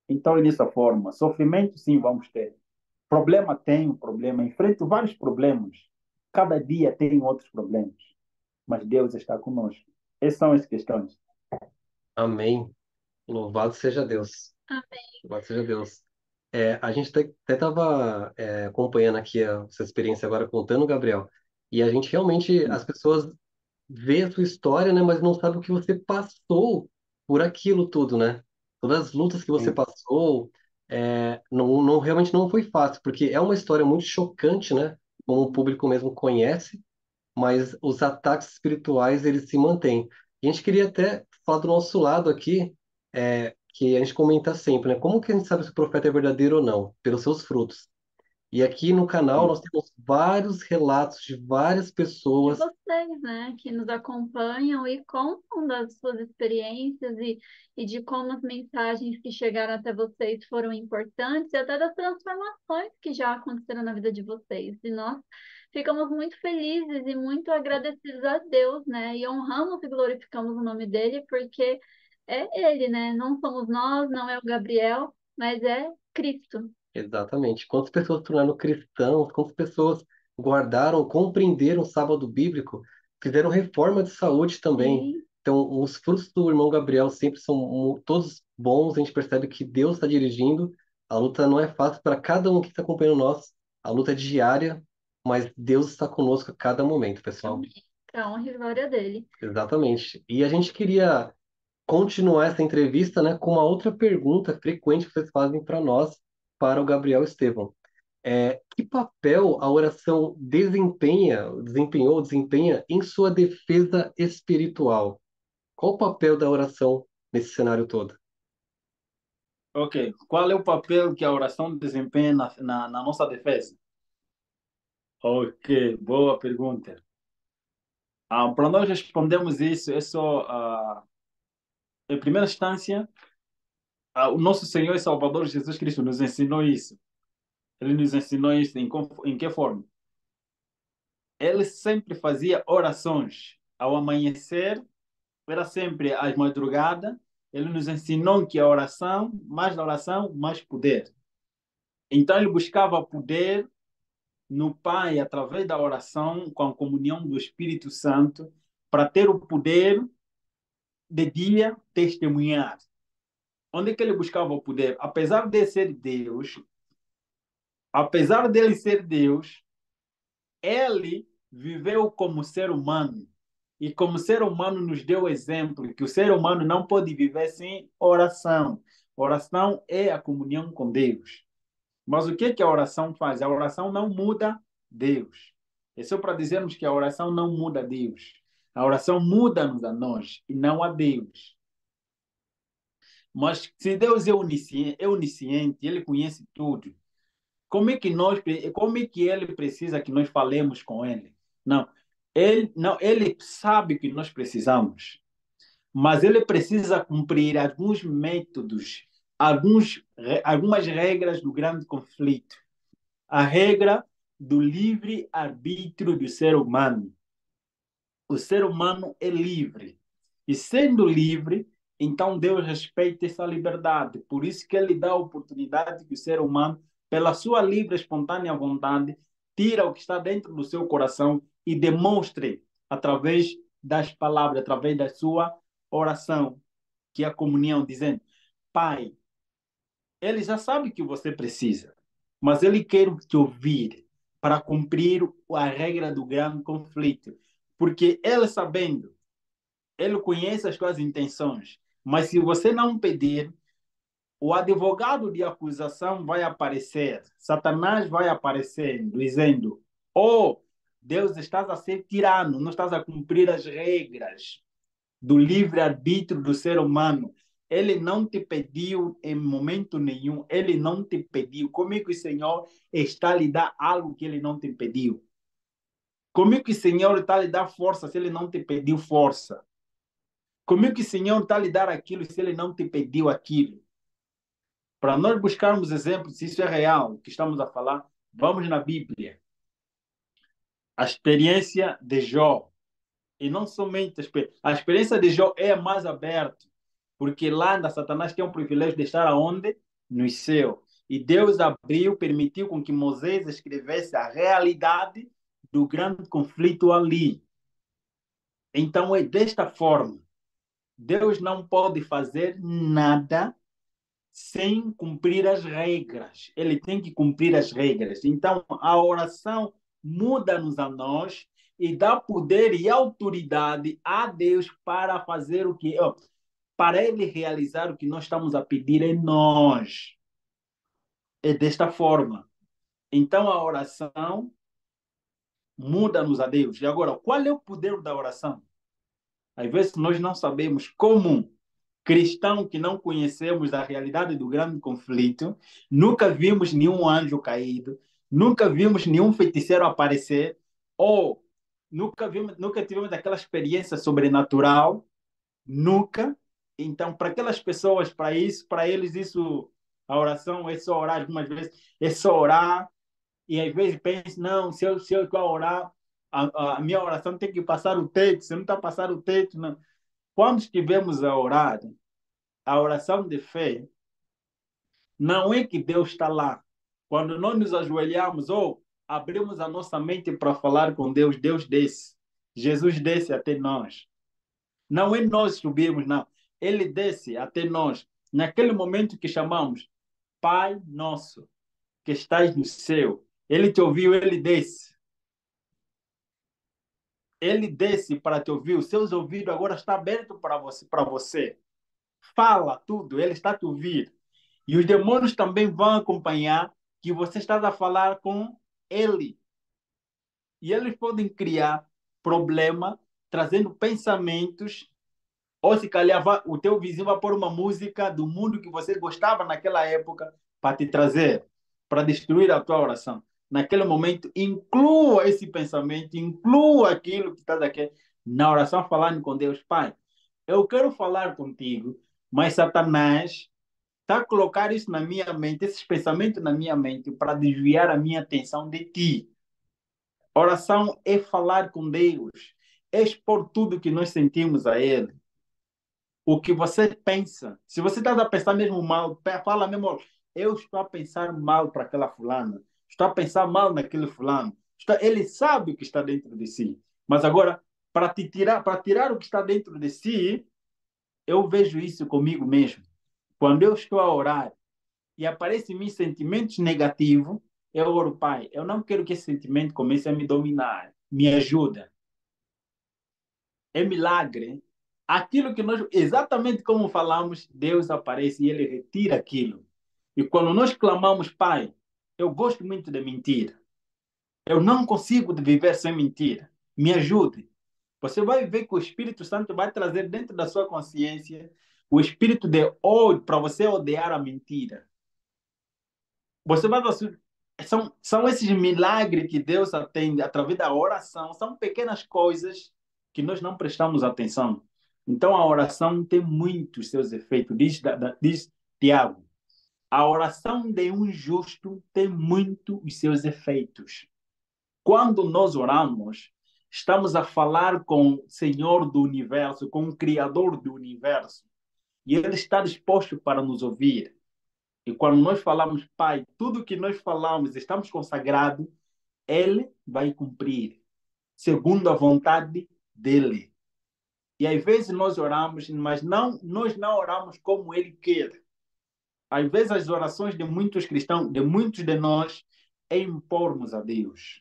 Então, é dessa forma. Sofrimento, sim, vamos ter. Problema tem um problema. Enfrento vários problemas. Cada dia tem outros problemas. Mas Deus está conosco. Essas são as questões. Amém. Louvado seja Deus. Amém. Louvado seja Deus. A gente até estava acompanhando aqui a sua experiência agora contando, Gabriel. E a gente realmente, as pessoas vê a sua história, né, mas não sabe o que você passou por aquilo tudo, né? Todas as lutas que você Sim, passou, realmente não foi fácil, porque é uma história muito chocante, né? Como o público mesmo conhece, mas os ataques espirituais, eles se mantêm. E a gente queria até falar do nosso lado aqui, que a gente comenta sempre, né? Como que a gente sabe se o profeta é verdadeiro ou não? Pelos seus frutos. E aqui no canal sim. nós temos vários relatos de várias De pessoas. vocês, né, que nos acompanham e contam das suas experiências e de como as mensagens que chegaram até vocês foram importantes e até das transformações que já aconteceram na vida de vocês. E nós ficamos muito felizes e muito agradecidos a Deus, né, e honramos e glorificamos o nome dele, porque é ele, né, não somos nós, não é o Gabriel, mas é Cristo. Exatamente. Quantas pessoas se tornaram cristãos, quantas pessoas guardaram, compreenderam o sábado bíblico, fizeram reforma de saúde também. Sim. Então, os frutos do irmão Gabriel sempre são todos bons, a gente percebe que Deus está dirigindo. A luta não é fácil para cada um que está acompanhando nós, a luta é diária, mas Deus está conosco a cada momento, pessoal. Amém. Para a honra e glória dele. Exatamente. E a gente queria continuar essa entrevista, né, com uma outra pergunta frequente que vocês fazem para nós, para o Gabriel Estevão. Que papel a oração desempenha em sua defesa espiritual? Qual o papel da oração nesse cenário todo? Ok. Qual é o papel que a oração desempenha na nossa defesa? Ok, boa pergunta. Para nós respondermos isso, é só, em primeira instância, o nosso Senhor e Salvador Jesus Cristo nos ensinou isso. Ele nos ensinou isso em que forma? Ele sempre fazia orações ao amanhecer, era sempre às madrugadas. Ele nos ensinou que a oração, mais oração, mais poder. Então ele buscava poder no Pai através da oração, com a comunhão do Espírito Santo, para ter o poder de dia testemunhar. Onde é que ele buscava o poder? Apesar dele ser Deus, ele viveu como ser humano. E como ser humano nos deu exemplo que o ser humano não pode viver sem oração. Oração é a comunhão com Deus. Mas o que a oração faz? A oração não muda Deus. É só para dizermos que a oração não muda Deus. A oração muda-nos a nós e não a Deus. Mas se Deus é onisciente, Ele conhece tudo. Como é que Ele precisa que nós falemos com Ele? Não, Ele sabe que nós precisamos, mas Ele precisa cumprir alguns métodos, algumas regras do grande conflito. A regra do livre arbítrio do ser humano. O ser humano é livre. E sendo livre, então Deus respeita essa liberdade. Por isso que ele dá a oportunidade que o ser humano, pela sua livre, espontânea vontade, tira o que está dentro do seu coração e demonstre através das palavras, através da sua oração, que é a comunhão, dizendo: Pai, ele já sabe que você precisa, mas ele quer te ouvir para cumprir a regra do grande conflito. Porque ele sabendo, ele conhece as tuas intenções, mas se você não pedir, o advogado de acusação vai aparecer, Satanás vai aparecer, dizendo: Oh, Deus, estás a ser tirano, não estás a cumprir as regras do livre-arbítrio do ser humano. Ele não te pediu em momento nenhum, ele não te pediu. Como é que o Senhor está a lhe dar algo que ele não te pediu? Como é que o Senhor está a lhe dar força se ele não te pediu força? Como é que o Senhor está a lhe dar aquilo se ele não te pediu aquilo? Para nós buscarmos exemplos, se isso é real, o que estamos a falar, vamos na Bíblia. A experiência de Jó. E não somente a experiência de Jó é mais aberta, porque lá na Satanás tem o privilégio de estar aonde? no céu. E Deus abriu, permitiu com que Moisés escrevesse a realidade do grande conflito ali. Então é desta forma. Deus não pode fazer nada sem cumprir as regras. Ele tem que cumprir as regras. Então, a oração muda-nos a nós e dá poder e autoridade a Deus para fazer o que, para Ele realizar o que nós estamos a pedir em nós. É desta forma. Então, a oração muda-nos a Deus. E agora, qual é o poder da oração? Às vezes nós não sabemos como cristão que não conhecemos a realidade do grande conflito, nunca vimos nenhum anjo caído, nunca vimos nenhum feiticeiro aparecer, ou nunca tivemos aquela experiência sobrenatural, nunca. Então, para aquelas pessoas, para isso, para eles isso, a oração é só orar, algumas vezes é só orar, e às vezes pensa, não, se eu estou a orar, a minha oração tem que passar o teto, se não está a passar o teto, não. Quando estivemos a orar, a oração de fé, não é que Deus está lá. Quando nós nos ajoelhamos ou abrimos a nossa mente para falar com Deus, Deus desce. Jesus desce até nós. Não é nós subirmos, não. Ele desce até nós. Naquele momento que chamamos Pai Nosso, que estás no céu. Ele te ouviu, ele desce. Ele desce para te ouvir. Os seus ouvidos agora estão abertos para você, para você. Fala tudo, ele está a te ouvir. E os demônios também vão acompanhar que você está a falar com ele. E eles podem criar problema, trazendo pensamentos, ou se calhar o teu vizinho vai pôr uma música do mundo que você gostava naquela época para te trazer, para destruir a tua oração. Naquele momento, inclua esse pensamento, inclua aquilo que está aqui na oração, falando com Deus. Pai, eu quero falar contigo, mas Satanás está a colocar isso na minha mente, esses pensamentos na minha mente, para desviar a minha atenção de ti. Oração é falar com Deus, é expor tudo que nós sentimos a Ele. O que você pensa. Se você está a pensar mesmo mal, fala mesmo, eu estou a pensar mal para aquela fulana, estou a pensar mal naquele fulano. Ele sabe o que está dentro de si. Mas agora, para tirar o que está dentro de si, eu vejo isso comigo mesmo. Quando eu estou a orar, e aparecem em mim sentimentos negativos, eu oro, Pai, eu não quero que esse sentimento comece a me dominar. Me ajuda. É milagre. Aquilo que nós, exatamente como falamos, Deus aparece e ele retira aquilo. E quando nós clamamos, Pai, eu gosto muito de mentira. Eu não consigo viver sem mentira. Me ajude. Você vai ver que o Espírito Santo vai trazer dentro da sua consciência o espírito de ódio para você odiar a mentira. Você vai são esses milagres que Deus atende através da oração, são pequenas coisas que nós não prestamos atenção. Então a oração tem muitos seus efeitos, diz Tiago. A oração de um justo tem muito os seus efeitos. Quando nós oramos, estamos a falar com o Senhor do universo, com o Criador do universo, e Ele está disposto para nos ouvir. E quando nós falamos, Pai, tudo que nós falamos, estamos consagrados, Ele vai cumprir, segundo a vontade dEle. E às vezes nós oramos, mas nós não oramos como Ele quer. Às vezes as orações de muitos cristãos, de muitos de nós, é impormos a Deus.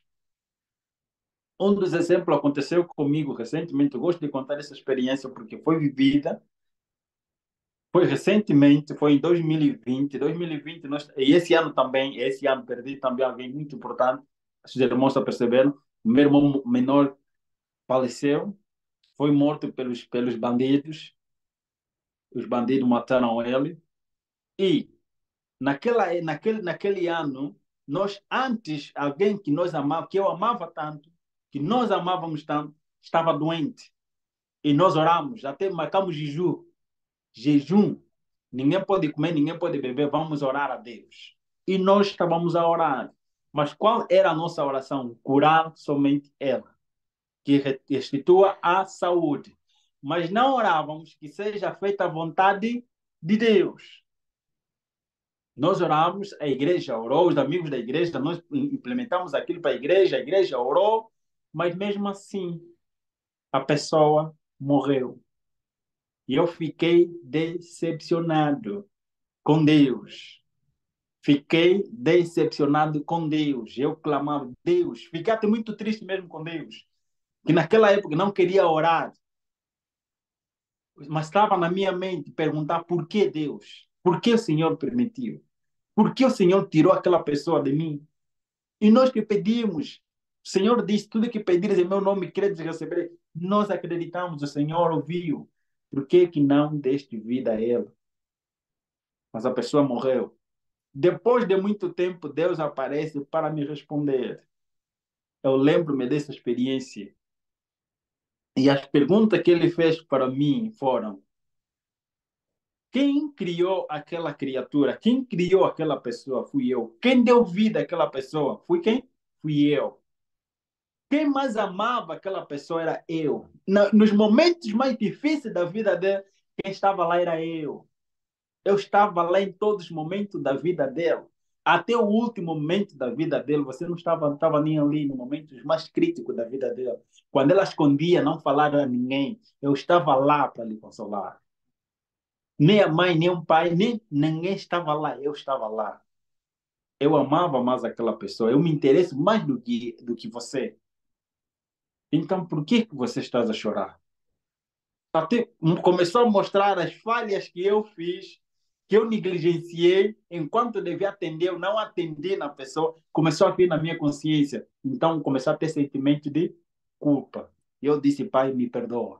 Um dos exemplos aconteceu comigo recentemente. Eu gosto de contar essa experiência porque foi vivida. Foi recentemente, foi em 2020. 2020 e esse ano também, esse ano perdi também alguém muito importante. Os irmãos estão percebendo. O meu irmão menor faleceu, foi morto pelos bandidos. Os bandidos mataram ele. E naquele ano, nós antes, alguém que nós amávamos, que eu amava tanto, que nós amávamos tanto, estava doente. E nós oramos, até marcamos jejum. Jejum. Ninguém pode comer, ninguém pode beber, vamos orar a Deus. E nós estávamos a orar. Mas qual era a nossa oração? Curar somente ela, que restitua a saúde. Mas não orávamos que seja feita a vontade de Deus. Nós oramos, a igreja orou, os amigos da igreja, nós implementamos aquilo para a igreja orou, mas mesmo assim a pessoa morreu. E eu fiquei decepcionado com Deus. Fiquei decepcionado com Deus. Eu clamava, Deus, fiquei até muito triste mesmo com Deus. Que naquela época não queria orar, mas estava na minha mente perguntar por que Deus? Por que o Senhor permitiu? Por que o Senhor tirou aquela pessoa de mim? E nós que pedimos, o Senhor disse, tudo que pedires em meu nome, credes receber. Nós acreditamos, o Senhor ouviu. Por que não deste vida a ele? Mas a pessoa morreu. Depois de muito tempo, Deus aparece para me responder. Eu lembro-me dessa experiência. E as perguntas que ele fez para mim foram: quem criou aquela criatura? Quem criou aquela pessoa? Fui eu. Quem deu vida àquela pessoa? Fui quem? Fui eu. Quem mais amava aquela pessoa era eu. Nos momentos mais difíceis da vida dele, quem estava lá era eu. Eu estava lá em todos os momentos da vida dele. Até o último momento da vida dele, você não estava nem ali no momento mais crítico da vida dele. Quando ela escondia, não falava a ninguém, eu estava lá para lhe consolar. Nem a mãe, nem o pai, nem ninguém estava lá, eu estava lá. Eu amava mais aquela pessoa, eu me interesso mais do que você. Então, por que você está a chorar? Até começou a mostrar as falhas que eu fiz, que eu negligenciei, enquanto eu devia atender, eu não atendi na pessoa, começou a vir na minha consciência. Então, começou a ter sentimento de culpa. E eu disse, pai, me perdoa,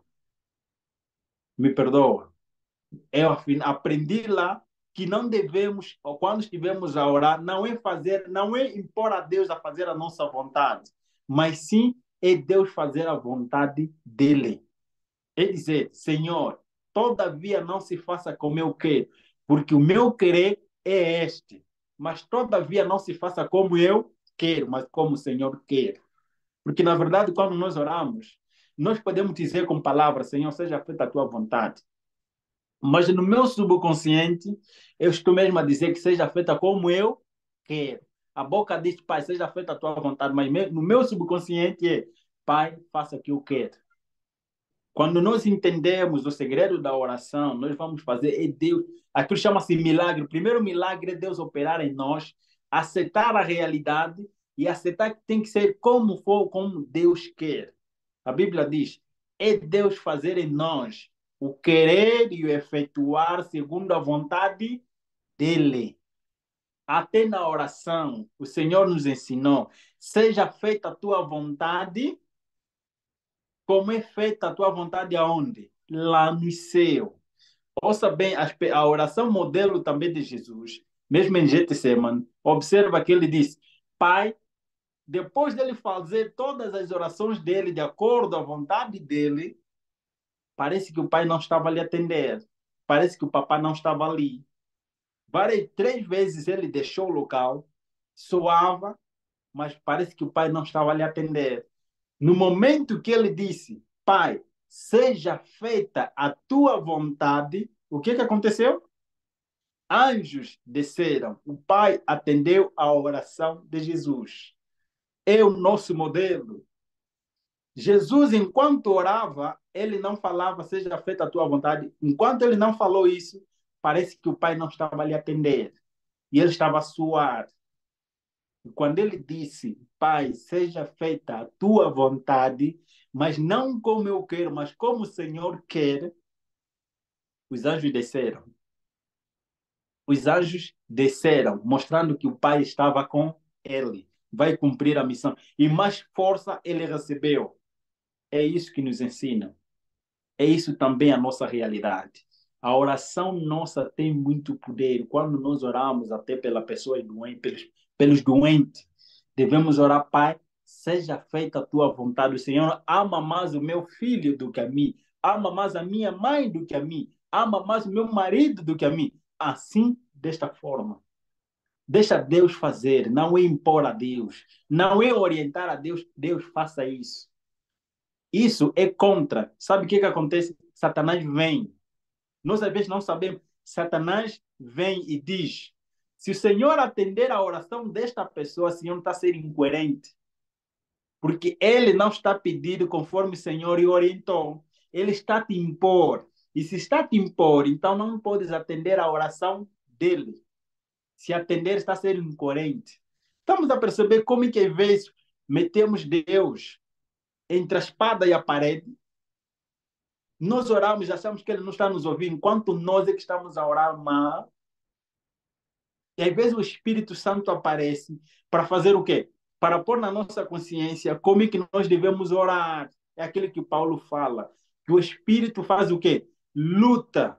me perdoa. Eu aprendi lá que não devemos, ou quando estivermos a orar, não é impor a Deus a fazer a nossa vontade, mas sim é Deus fazer a vontade dele. É dizer, Senhor, todavia não se faça como eu quero, porque o meu querer é este, mas todavia não se faça como eu quero, mas como o Senhor quer. Porque, na verdade, quando nós oramos, nós podemos dizer com palavras, Senhor, seja feita a tua vontade. Mas no meu subconsciente, eu estou mesmo a dizer que seja feita como eu quero. A boca diz, Pai, seja feita a tua vontade, mas no meu subconsciente é, Pai, faça o que eu quero. Quando nós entendemos o segredo da oração, nós vamos fazer, é Deus. Aquilo chama-se milagre. O primeiro milagre é Deus operar em nós, aceitar a realidade e aceitar que tem que ser como for, como Deus quer. A Bíblia diz: é Deus fazer em nós o querer e o efetuar segundo a vontade dele. Até na oração, o Senhor nos ensinou: seja feita a tua vontade, como é feita a tua vontade aonde? Lá no céu. Ouça bem a oração modelo também de Jesus, mesmo em Getsemane. Observa que ele diz: Pai, depois dele fazer todas as orações dele de acordo à vontade dele, parece que o pai não estava ali a atender. Parece que o papai não estava ali. Três vezes ele deixou o local, soava, mas parece que o pai não estava ali a atender. No momento que ele disse, Pai, seja feita a tua vontade, o que aconteceu? Anjos desceram. O Pai atendeu a oração de Jesus. É o nosso modelo. Jesus, enquanto orava, ele não falava, seja feita a tua vontade. Enquanto ele não falou isso, parece que o Pai não estava ali a atender. E ele estava a suar. E quando ele disse, Pai, seja feita a tua vontade, mas não como eu quero, mas como o Senhor quer, os anjos desceram. Os anjos desceram, mostrando que o Pai estava com ele. Vai cumprir a missão. E mais força ele recebeu. É isso que nos ensina. É isso também a nossa realidade. A oração nossa tem muito poder. Quando nós oramos até pela pessoa doente, pelos doentes, devemos orar, Pai, seja feita a tua vontade. O Senhor ama mais o meu filho do que a mim. Ama mais a minha mãe do que a mim. Ama mais o meu marido do que a mim. Assim, desta forma. Deixa Deus fazer, não é impor a Deus, não é orientar a Deus, Deus faça isso. Isso é contra. Sabe o que acontece? Satanás vem. Nós às vezes não sabemos. Satanás vem e diz: Se o Senhor atender a oração desta pessoa, o Senhor está sendo incoerente. Porque ele não está pedindo conforme o Senhor o orientou. Ele está te impor. E se está te impor, então não podes atender a oração dele. Se atender, está sendo incoerente. Estamos a perceber como é que às vezes metemos Deus entre a espada e a parede. Nós oramos, achamos que ele não está nos ouvindo, enquanto nós é que estamos a orar mal. E às vezes o Espírito Santo aparece para fazer o quê? Para pôr na nossa consciência como é que nós devemos orar. É aquilo que Paulo fala. Que o Espírito faz o quê? Luta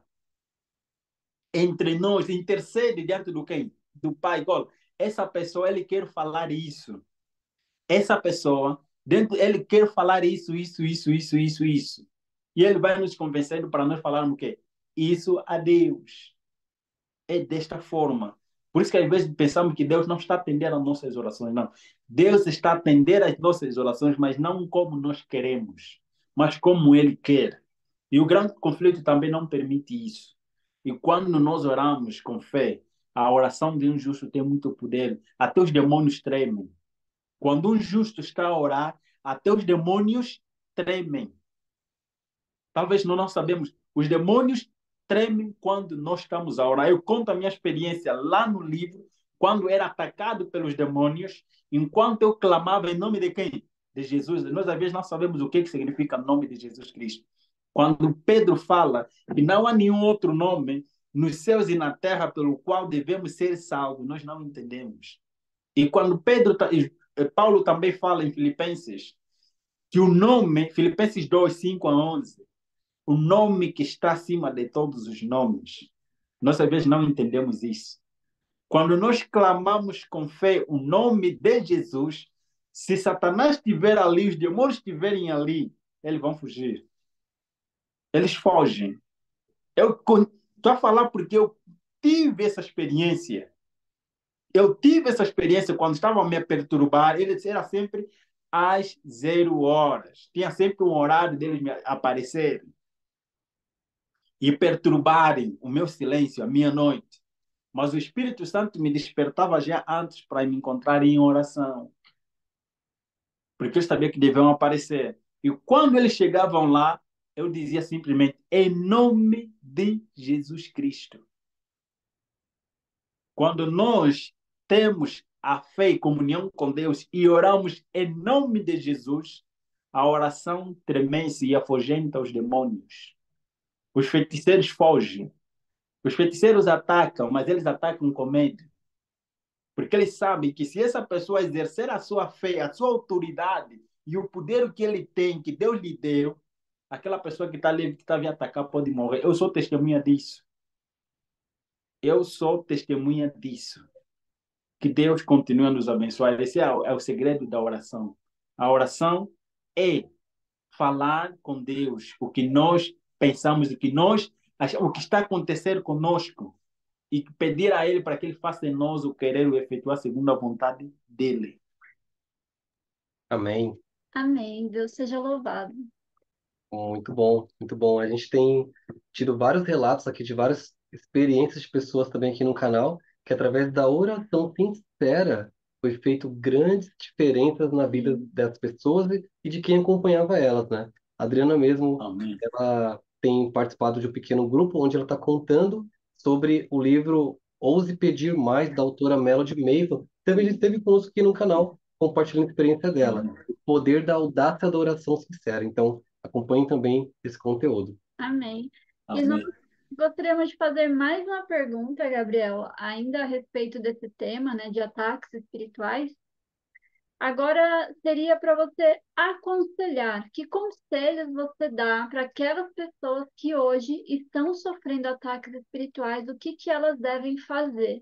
entre nós, intercede diante do quem? Do Pai. Igual, essa pessoa, ele quer falar isso. Essa pessoa, dentro, ele quer falar isso. E ele vai nos convencendo para nós falarmos o quê? Isso a Deus. É desta forma. Por isso que às vezes pensamos que Deus não está atendendo às nossas orações, não. Deus está atendendo às nossas orações, mas não como nós queremos, mas como Ele quer. E o grande conflito também não permite isso. E quando nós oramos com fé, a oração de um justo tem muito poder. Até os demônios tremem. Quando um justo está a orar, até os demônios tremem. Talvez nós não sabemos. Os demônios tremem quando nós estamos a orar. Eu conto a minha experiência lá no livro, quando era atacado pelos demônios, enquanto eu clamava em nome de quem? De Jesus. Nós às vezes não sabemos o que significa nome de Jesus Cristo. Quando Pedro fala que não há nenhum outro nome nos céus e na terra pelo qual devemos ser salvos, nós não entendemos. E quando Paulo também fala em Filipenses, que o nome, Filipenses 2, 5 a 11, o nome que está acima de todos os nomes. Nós às vezes não entendemos isso. Quando nós clamamos com fé o nome de Jesus, se Satanás estiver ali, os demônios estiverem ali, eles vão fugir. Eles fogem. Eu estou a falar porque eu tive essa experiência. Eu tive essa experiência quando estava a me perturbar. Ele era sempre às 0 horas. Tinha sempre um horário deles me aparecerem e perturbarem o meu silêncio, a minha noite. Mas o Espírito Santo me despertava já antes para me encontrar em oração, porque eu sabia que deviam aparecer. E quando eles chegavam lá, eu dizia simplesmente, em nome de Jesus Cristo. Quando nós temos a fé e comunhão com Deus e oramos em nome de Jesus, a oração tremence e afugenta os demônios. Os feiticeiros fogem. Os feiticeiros atacam, mas eles atacam com medo. Porque eles sabem que se essa pessoa exercer a sua fé, a sua autoridade e o poder que ele tem, que Deus lhe deu, aquela pessoa que está ali, que está vindo atacar, pode morrer. Eu sou testemunha disso. Eu sou testemunha disso. Que Deus continue a nos abençoar. Esse é o segredo da oração. A oração é falar com Deus o que nós pensamos, o que está acontecendo conosco e pedir a Ele para que Ele faça em nós o querer e efetuar segundo a vontade dEle. Amém. Amém. Deus seja louvado. Muito bom, muito bom. A gente tem tido vários relatos aqui de várias experiências de pessoas também aqui no canal, que através da oração sincera foi feito grandes diferenças na vida das pessoas e de quem acompanhava elas, né? A Adriana mesmo, Amém. ela tem participado de um pequeno grupo onde ela está contando sobre o livro Ouse Pedir Mais, da autora Melody Mason. Também esteve conosco aqui no canal, compartilhando a experiência dela. O poder da audácia da oração sincera. Então, acompanhe também esse conteúdo. Amém. E nós Amém. gostaríamos de fazer mais uma pergunta, Gabriel, ainda a respeito desse tema, né, de ataques espirituais. Agora seria para você aconselhar, que conselhos você dá para aquelas pessoas que hoje estão sofrendo ataques espirituais, o que que elas devem fazer?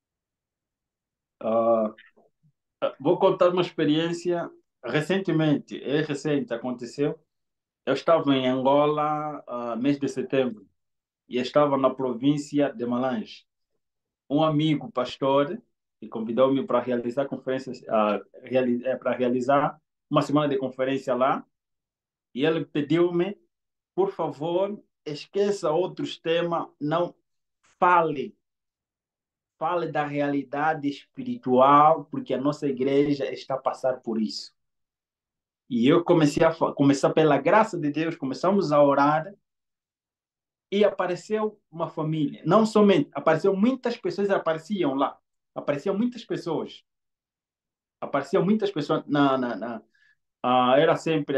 Ah, vou contar uma experiência recentemente, é recente, aconteceu. Eu estava em Angola, mês de setembro, e estava na província de Malange. Um amigo pastor que convidou-me para realizar conferências, para realizar uma semana de conferência lá, e ele pediu-me, por favor, esqueça outros temas, não fale fale da realidade espiritual, porque a nossa igreja está a passar por isso. E eu comecei a começar pela graça de Deus, começamos a orar e apareceu uma família. Não somente, apareceu muitas pessoas, apareciam lá. Apareciam muitas pessoas. Apareciam muitas pessoas era sempre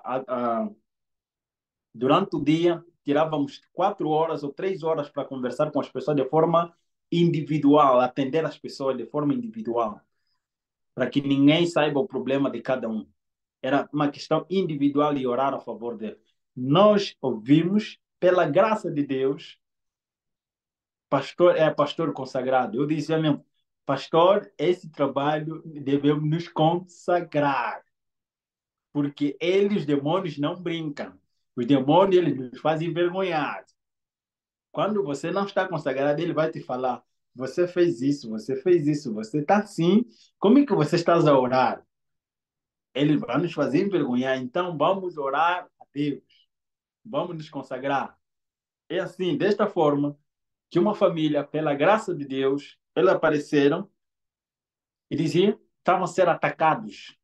durante o dia, tirávamos 4 horas ou 3 horas para conversar com as pessoas de forma individual, atender as pessoas de forma individual, para que ninguém saiba o problema de cada um. Era uma questão individual e orar a favor dele. Nós ouvimos, pela graça de Deus, pastor é pastor consagrado. Eu dizia mesmo, pastor, esse trabalho devemos nos consagrar, porque eles, os demônios, não brincam. Os demônios, eles nos fazem envergonhar. Quando você não está consagrado, ele vai te falar, você fez isso, você está assim, como é que você está a orar? Ele vai nos fazer envergonhar, então vamos orar a Deus, vamos nos consagrar. É assim, desta forma, que uma família, pela graça de Deus, eles apareceram e diziam, estavam a ser atacados.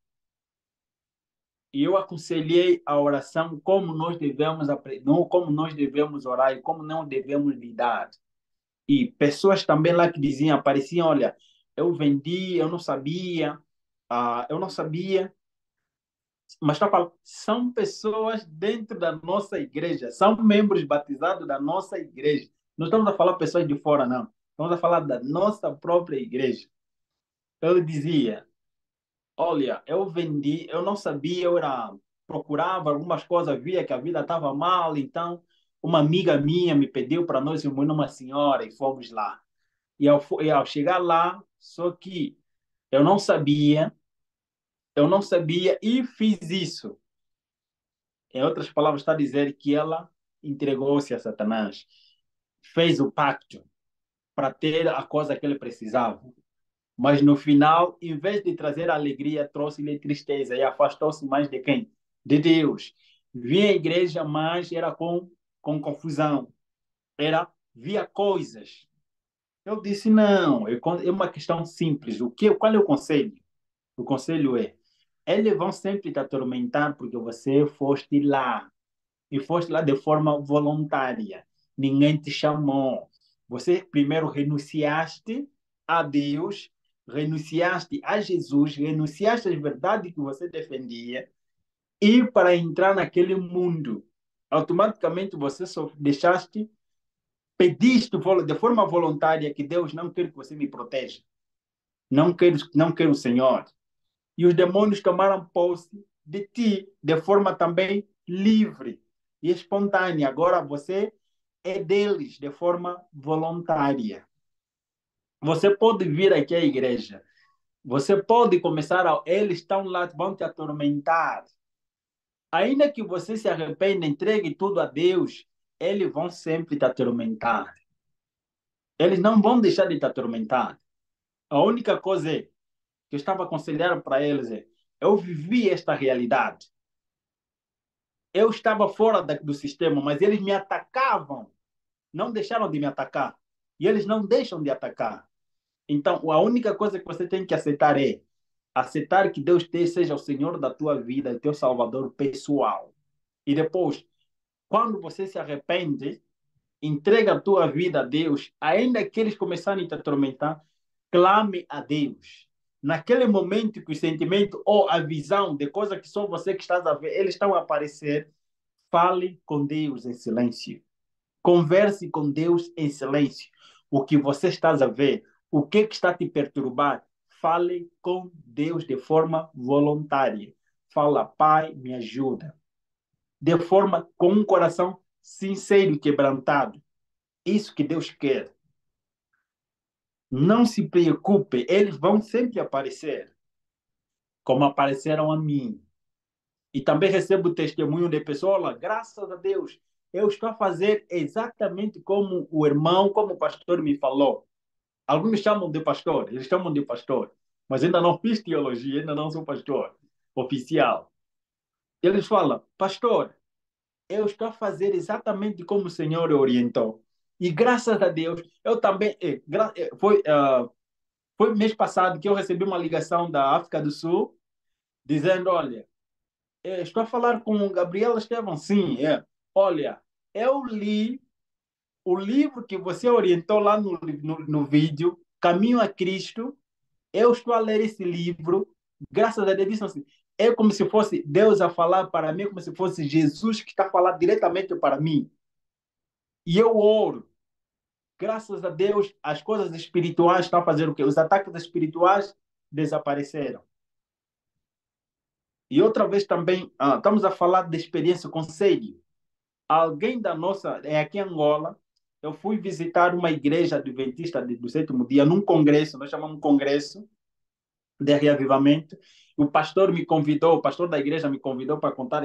E eu aconselhei a oração, como nós devemos orar e como não devemos lidar. E pessoas também lá que diziam, apareciam, olha, eu vendi, eu não sabia, mas está falando, são pessoas dentro da nossa igreja, são membros batizados da nossa igreja. Não estamos a falar pessoas de fora, não. Estamos a falar da nossa própria igreja. Eu dizia, olha, eu vendi, eu não sabia, procurava algumas coisas, via que a vida estava mal, então uma amiga minha me pediu para nós irmos numa senhora e fomos lá. E ao chegar lá, só que eu não sabia, e fiz isso. Em outras palavras, está a dizer que ela entregou-se a Satanás, fez o pacto para ter a coisa que ele precisava. Mas no final, em vez de trazer alegria, trouxe-lhe tristeza e afastou-se mais de quem? De Deus. Via a igreja, mas era com confusão. Via coisas. Eu disse, não, é uma questão simples. Qual é o conselho? O conselho é, eles vão sempre te atormentar porque você foste lá. E foste lá de forma voluntária. Ninguém te chamou. Você primeiro renunciaste a Deus, renunciaste a Jesus, renunciaste às verdades que você defendia, e para entrar naquele mundo, automaticamente você só deixaste, pediste de forma voluntária que Deus não quer que você me proteja. Não quer o Senhor. E os demônios tomaram posse de ti de forma também livre e espontânea. Agora você é deles de forma voluntária. Você pode vir aqui à igreja. Você pode começar eles estão lá, vão te atormentar. Ainda que você se arrependa, entregue tudo a Deus, eles vão sempre te atormentar. Eles não vão deixar de te atormentar. A única coisa que eu estava aconselhando para eles eu vivi esta realidade. Eu estava fora do sistema, mas eles me atacavam. Não deixaram de me atacar. E eles não deixam de atacar. Então, a única coisa que você tem que aceitar é aceitar que Deus seja o Senhor da tua vida, o teu Salvador pessoal. E depois, quando você se arrepende, entrega a tua vida a Deus, ainda que eles começarem a te atormentar, clame a Deus. Naquele momento que o sentimento ou a visão de coisa que só você que estás a ver, eles estão a aparecer, fale com Deus em silêncio. Converse com Deus em silêncio. O que você está a ver, o que está a te perturbar, fale com Deus de forma voluntária. Fala, Pai, me ajuda. De forma, com um coração sincero e quebrantado. Isso que Deus quer. Não se preocupe, eles vão sempre aparecer, como apareceram a mim. E também recebo testemunho de pessoas, olha, graças a Deus, eu estou a fazer exatamente como o irmão, como o pastor me falou. Alguns me chamam de pastor, eles chamam de pastor, mas ainda não fiz teologia, ainda não sou pastor oficial. Eles falam, pastor, eu estou a fazer exatamente como o Senhor orientou. E graças a Deus, eu também. Foi mês passado que eu recebi uma ligação da África do Sul dizendo: olha, estou a falar com o Gabriel Estevam. Sim, é. Olha, eu li o livro que você orientou lá no vídeo, Caminho a Cristo. Eu estou a ler esse livro, graças a Deus, disse assim, é como se fosse Deus a falar para mim, como se fosse Jesus que está a falar diretamente para mim. E eu oro. Graças a Deus, as coisas espirituais estão a fazer o quê? Os ataques espirituais desapareceram. E outra vez também, estamos a falar de experiência com sede. Alguém da nossa, é aqui em Angola, eu fui visitar uma igreja adventista do sétimo dia, num congresso, nós chamamos de congresso de reavivamento. O pastor me convidou, o pastor da igreja me convidou para contar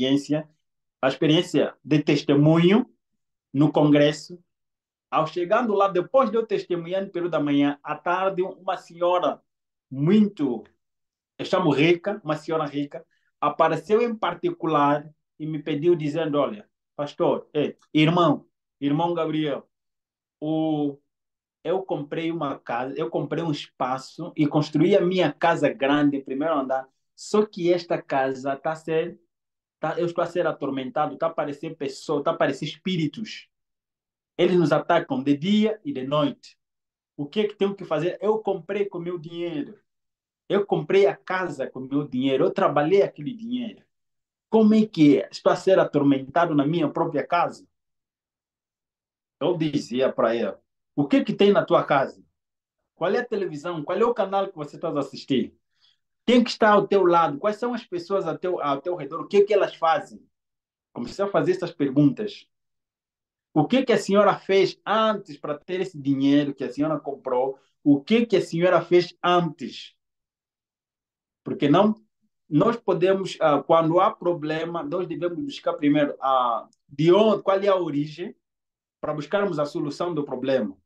a experiência de testemunho no congresso. Ao chegando lá, depois de eu testemunhar no período da manhã, à tarde, uma senhora muito, eu chamo rica, uma senhora rica, apareceu em particular e me pediu dizendo, olha, pastor, irmão Gabriel, o, eu comprei uma casa, eu comprei um espaço e construí a minha casa grande em primeiro andar, só que esta casa eu estou a ser atormentado, está a aparecer pessoas, está a aparecer espíritos. Eles nos atacam de dia e de noite. O que é que tenho que fazer? Eu comprei com meu dinheiro. Eu comprei a casa com meu dinheiro. Eu trabalhei aquele dinheiro. Como é que é? Estou a ser atormentado na minha própria casa? Eu dizia para ela, o que é que tem na tua casa? Qual é a televisão? Qual é o canal que você está a assistir? Quem que está ao teu lado? Quais são as pessoas ao teu redor? O que é que elas fazem? Comecei a fazer essas perguntas. O que que a senhora fez antes para ter esse dinheiro que a senhora comprou? O que que a senhora fez antes? Porque não, nós podemos, quando há problema, nós devemos buscar primeiro de onde, qual é a origem, para buscarmos a solução do problema.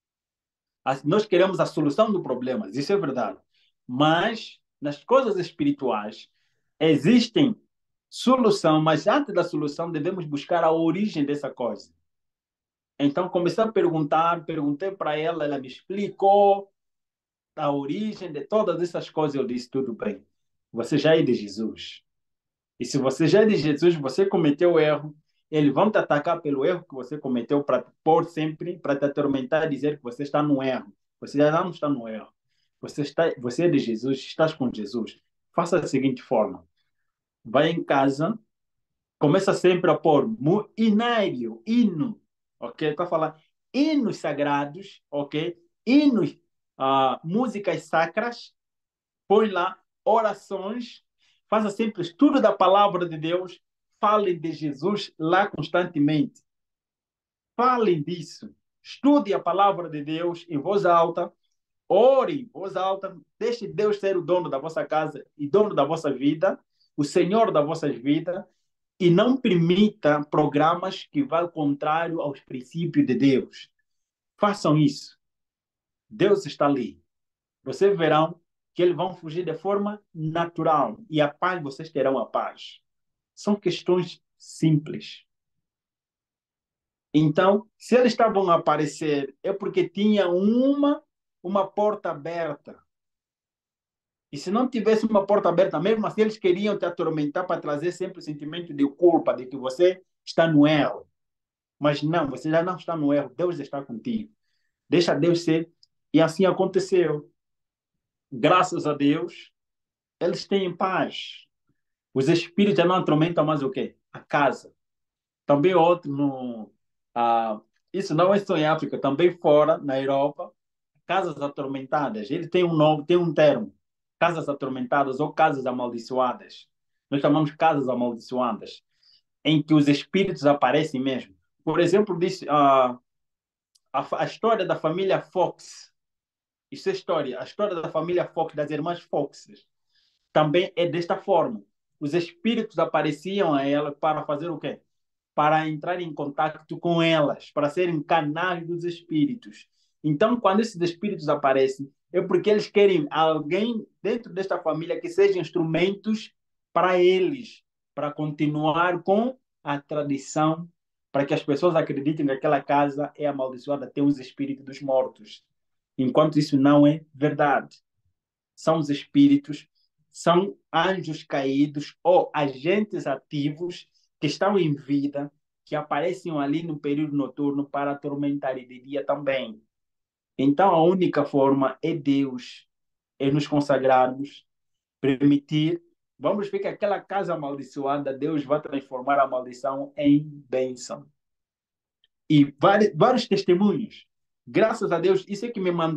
Nós queremos a solução do problema, isso é verdade. Mas nas coisas espirituais existem solução, mas antes da solução devemos buscar a origem dessa coisa. Então comecei a perguntar, perguntei para ela, ela me explicou a origem de todas essas coisas. Eu disse, tudo bem, você já é de Jesus. E se você já é de Jesus, você cometeu erro, eles vão te atacar pelo erro que você cometeu para pôr sempre, para te atormentar e dizer que você está no erro. Você já não está no erro. Você é de Jesus, estás com Jesus. Faça da seguinte forma, vai em casa, começa sempre a pôr inário, hino, ok? Para falar hinos sagrados, ok? Hinos, músicas sacras, põe lá orações, faça sempre estudo da palavra de Deus, falem de Jesus lá constantemente. Falem disso. Estude a palavra de Deus em voz alta, ore em voz alta, deixe Deus ser o dono da vossa casa e dono da vossa vida, o Senhor da vossa vida, e não permita programas que vão contrário aos princípios de Deus. Façam isso. Deus está ali. Vocês verão que eles vão fugir de forma natural e a paz, vocês terão a paz. São questões simples. Então, se eles estavam a aparecer, é porque tinha uma porta aberta. E se não tivesse uma porta aberta, mesmo assim eles queriam te atormentar para trazer sempre o sentimento de culpa, de que você está no erro. Mas não, você já não está no erro, Deus está contigo. Deixa Deus ser. E assim aconteceu. Graças a Deus, eles têm paz. Os espíritos já não atormentam mais o quê? A casa. Também outro, isso não é só em África, também fora, na Europa, casas atormentadas. Ele tem um nome, tem um termo. Casas atormentadas ou casas amaldiçoadas. Nós chamamos casas amaldiçoadas, em que os espíritos aparecem mesmo. Por exemplo, disse, a história da família Fox. Isso é história. A história da família Fox, das irmãs Foxes, também é desta forma. Os espíritos apareciam a ela para fazer o quê? Para entrar em contato com elas, para serem canais dos espíritos. Então, quando esses espíritos aparecem, é porque eles querem alguém dentro desta família que seja instrumentos para eles, para continuar com a tradição para que as pessoas acreditem que aquela casa é amaldiçoada, tem os espíritos dos mortos. Enquanto isso não é verdade. São os espíritos, são anjos caídos ou agentes ativos que estão em vida, que aparecem ali no período noturno para atormentar e de dia também. Então, a única forma é Deus, é nos consagrarmos, permitir. Vamos ver que aquela casa amaldiçoada, Deus vai transformar a maldição em bênção. E vários testemunhos. Graças a Deus, isso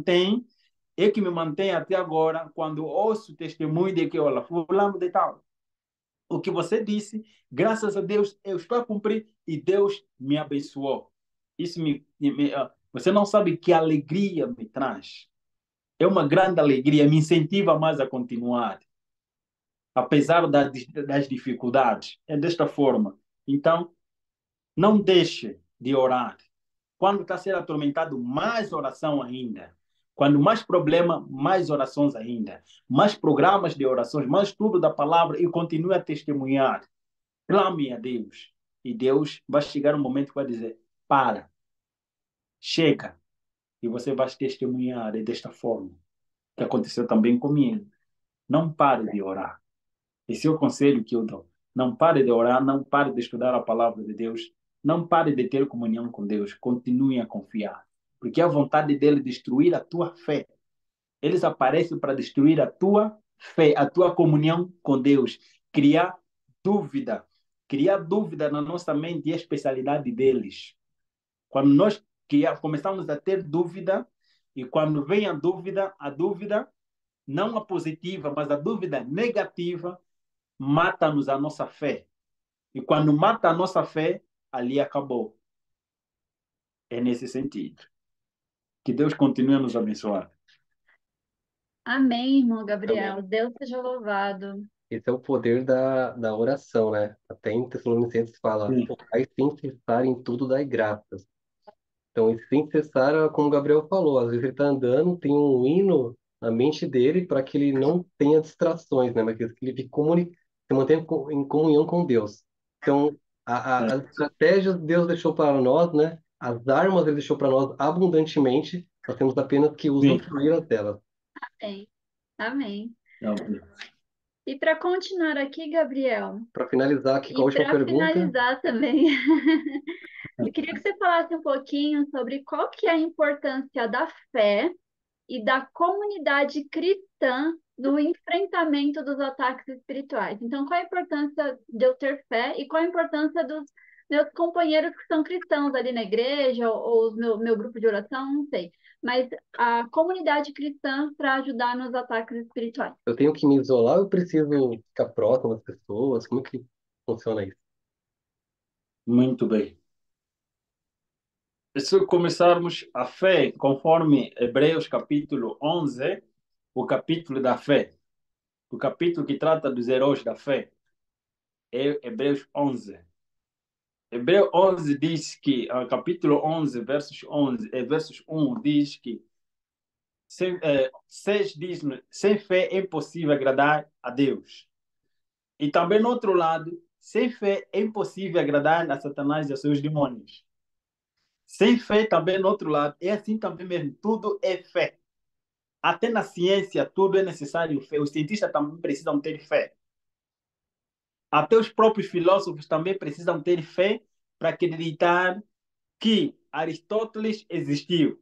é que me mantém até agora, quando ouço testemunho de que, olha, fulano de tal, o que você disse, graças a Deus, eu estou a cumprir e Deus me abençoou. Isso você não sabe que alegria me traz. É uma grande alegria, me incentiva mais a continuar, apesar das dificuldades. É desta forma. Então, não deixe de orar. Quando está sendo atormentado, mais oração ainda. Quando mais problema, mais orações ainda. Mais programas de orações, mais estudo da palavra e continue a testemunhar. Clame a Deus. E Deus vai chegar um momento que vai dizer, para, chega. E você vai testemunhar. É desta forma que aconteceu também comigo. Não pare de orar. Esse é o conselho que eu dou. Não pare de orar, não pare de estudar a palavra de Deus, não pare de ter comunhão com Deus. Continue a confiar. Porque a vontade dele é destruir a tua fé. Eles aparecem para destruir a tua fé, a tua comunhão com Deus. Criar dúvida. Criar dúvida na nossa mente e a especialidade deles. Quando nós começamos a ter dúvida, e quando vem a dúvida não a positiva, mas a dúvida negativa, mata-nos a nossa fé. E quando mata a nossa fé, ali acabou. É nesse sentido. Que Deus continue a nos abençoar. Amém, irmão Gabriel. Amém. Deus seja louvado. Esse é o poder da oração, né? Até em Tessalonicenses fala, Sim. orai sem cessar em tudo dai graças. Então, esse sem cessar, como o Gabriel falou, às vezes ele está andando, tem um hino na mente dele para que ele não tenha distrações, né? Mas que ele se mantenha em comunhão com Deus. Então, as estratégias Deus deixou para nós, né? As armas ele deixou para nós abundantemente, nós temos apenas que Sim. usufruir delas. Amém. Amém. Amém. E para continuar aqui, Gabriel, Para finalizar aqui com a e última para pergunta, finalizar também, eu queria que você falasse um pouquinho sobre qual que é a importância da fé e da comunidade cristã no enfrentamento dos ataques espirituais. Então, qual a importância de eu ter fé e qual a importância dos meus companheiros que são cristãos ali na igreja ou o meu grupo de oração, não sei. Mas a comunidade cristã para ajudar nos ataques espirituais. eu tenho que me isolar ou eu preciso ficar próximo das pessoas? Como é que funciona isso? Muito bem. Se começarmos a fé, conforme Hebreus capítulo 11, o capítulo da fé, o capítulo que trata dos heróis da fé, é Hebreus 11. Hebreus 11 diz que, capítulo 11, versos 1, diz que 6 diz, sem fé é impossível agradar a Deus. E também, no outro lado, sem fé é impossível agradar a Satanás e a seus demônios. Sem fé também, no outro lado, é assim também mesmo. Tudo é fé. Até na ciência, tudo é necessário fé. Os cientistas também precisam ter fé. Até os próprios filósofos também precisam ter fé para acreditar que Aristóteles existiu.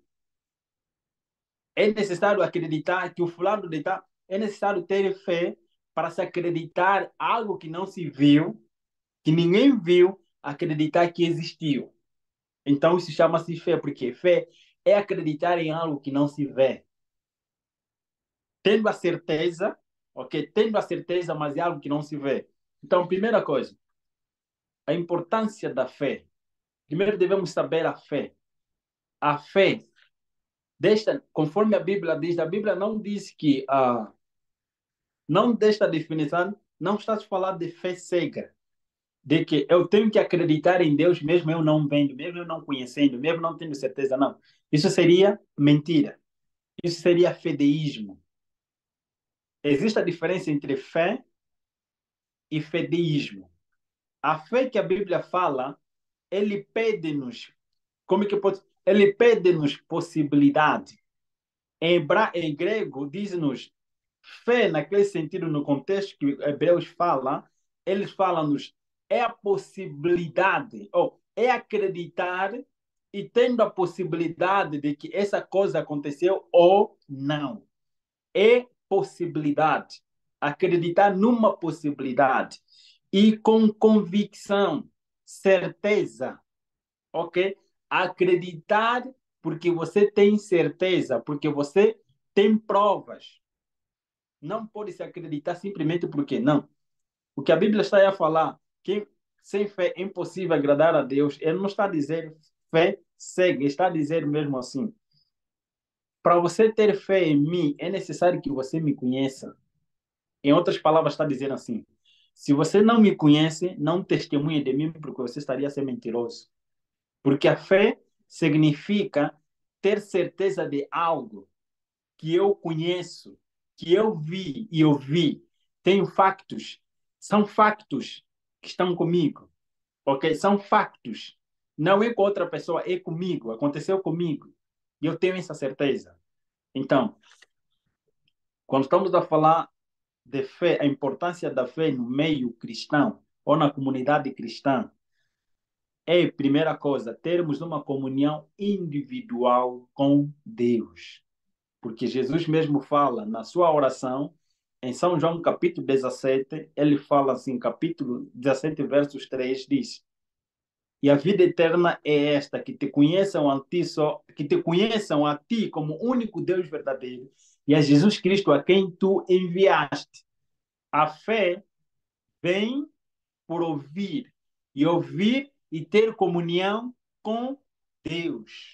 É necessário acreditar que o fulano de tal. É necessário ter fé para se acreditar algo que não se viu, que ninguém viu, acreditar que existiu. Então isso chama-se fé, porque fé é acreditar em algo que não se vê. Tendo a certeza, ok? Tendo a certeza, mas é algo que não se vê. Então, primeira coisa, a importância da fé. Primeiro devemos saber a fé. A fé, conforme a Bíblia diz, a Bíblia não diz que, não desta definição, não está a falar de fé cega. De que eu tenho que acreditar em Deus mesmo eu não vendo, mesmo eu não conhecendo, mesmo não tendo certeza, não. Isso seria mentira. Isso seria fedeísmo. Existe a diferença entre fé e fedeísmo. A fé que a Bíblia fala ele pede-nos, como é que pode? Ele pede-nos possibilidade. Em grego, diz-nos fé, naquele sentido, no contexto que Hebreus fala, eles falam-nos, é a possibilidade, ou é acreditar e tendo a possibilidade de que essa coisa aconteceu ou não. É possibilidade. Acreditar numa possibilidade. E com convicção, certeza, ok? Acreditar porque você tem certeza, porque você tem provas. Não pode se acreditar simplesmente porque não. O que a Bíblia está aí a falar, que sem fé é impossível agradar a Deus, ele não está a dizer fé cega, está a dizer mesmo assim. Para você ter fé em mim, é necessário que você me conheça. Em outras palavras, está dizendo assim: se você não me conhece, não testemunhe de mim, porque você estaria a ser mentiroso. Porque a fé significa ter certeza de algo que eu conheço, que eu vi e ouvi. Tenho factos. São factos que estão comigo. Ok? São factos. Não é com outra pessoa, é comigo. Aconteceu comigo. E eu tenho essa certeza. Então, quando estamos a falar de fé, a importância da fé no meio cristão ou na comunidade cristã, é, primeira coisa, termos uma comunhão individual com Deus. Porque Jesus mesmo fala na sua oração, em São João capítulo 17, ele fala assim, capítulo 17, versos 3, diz: E a vida eterna é esta, que te conheçam a ti só, que te conheçam a ti como único Deus verdadeiro e a Jesus Cristo a quem tu enviaste. A fé vem por ouvir, e ouvir e ter comunhão com Deus.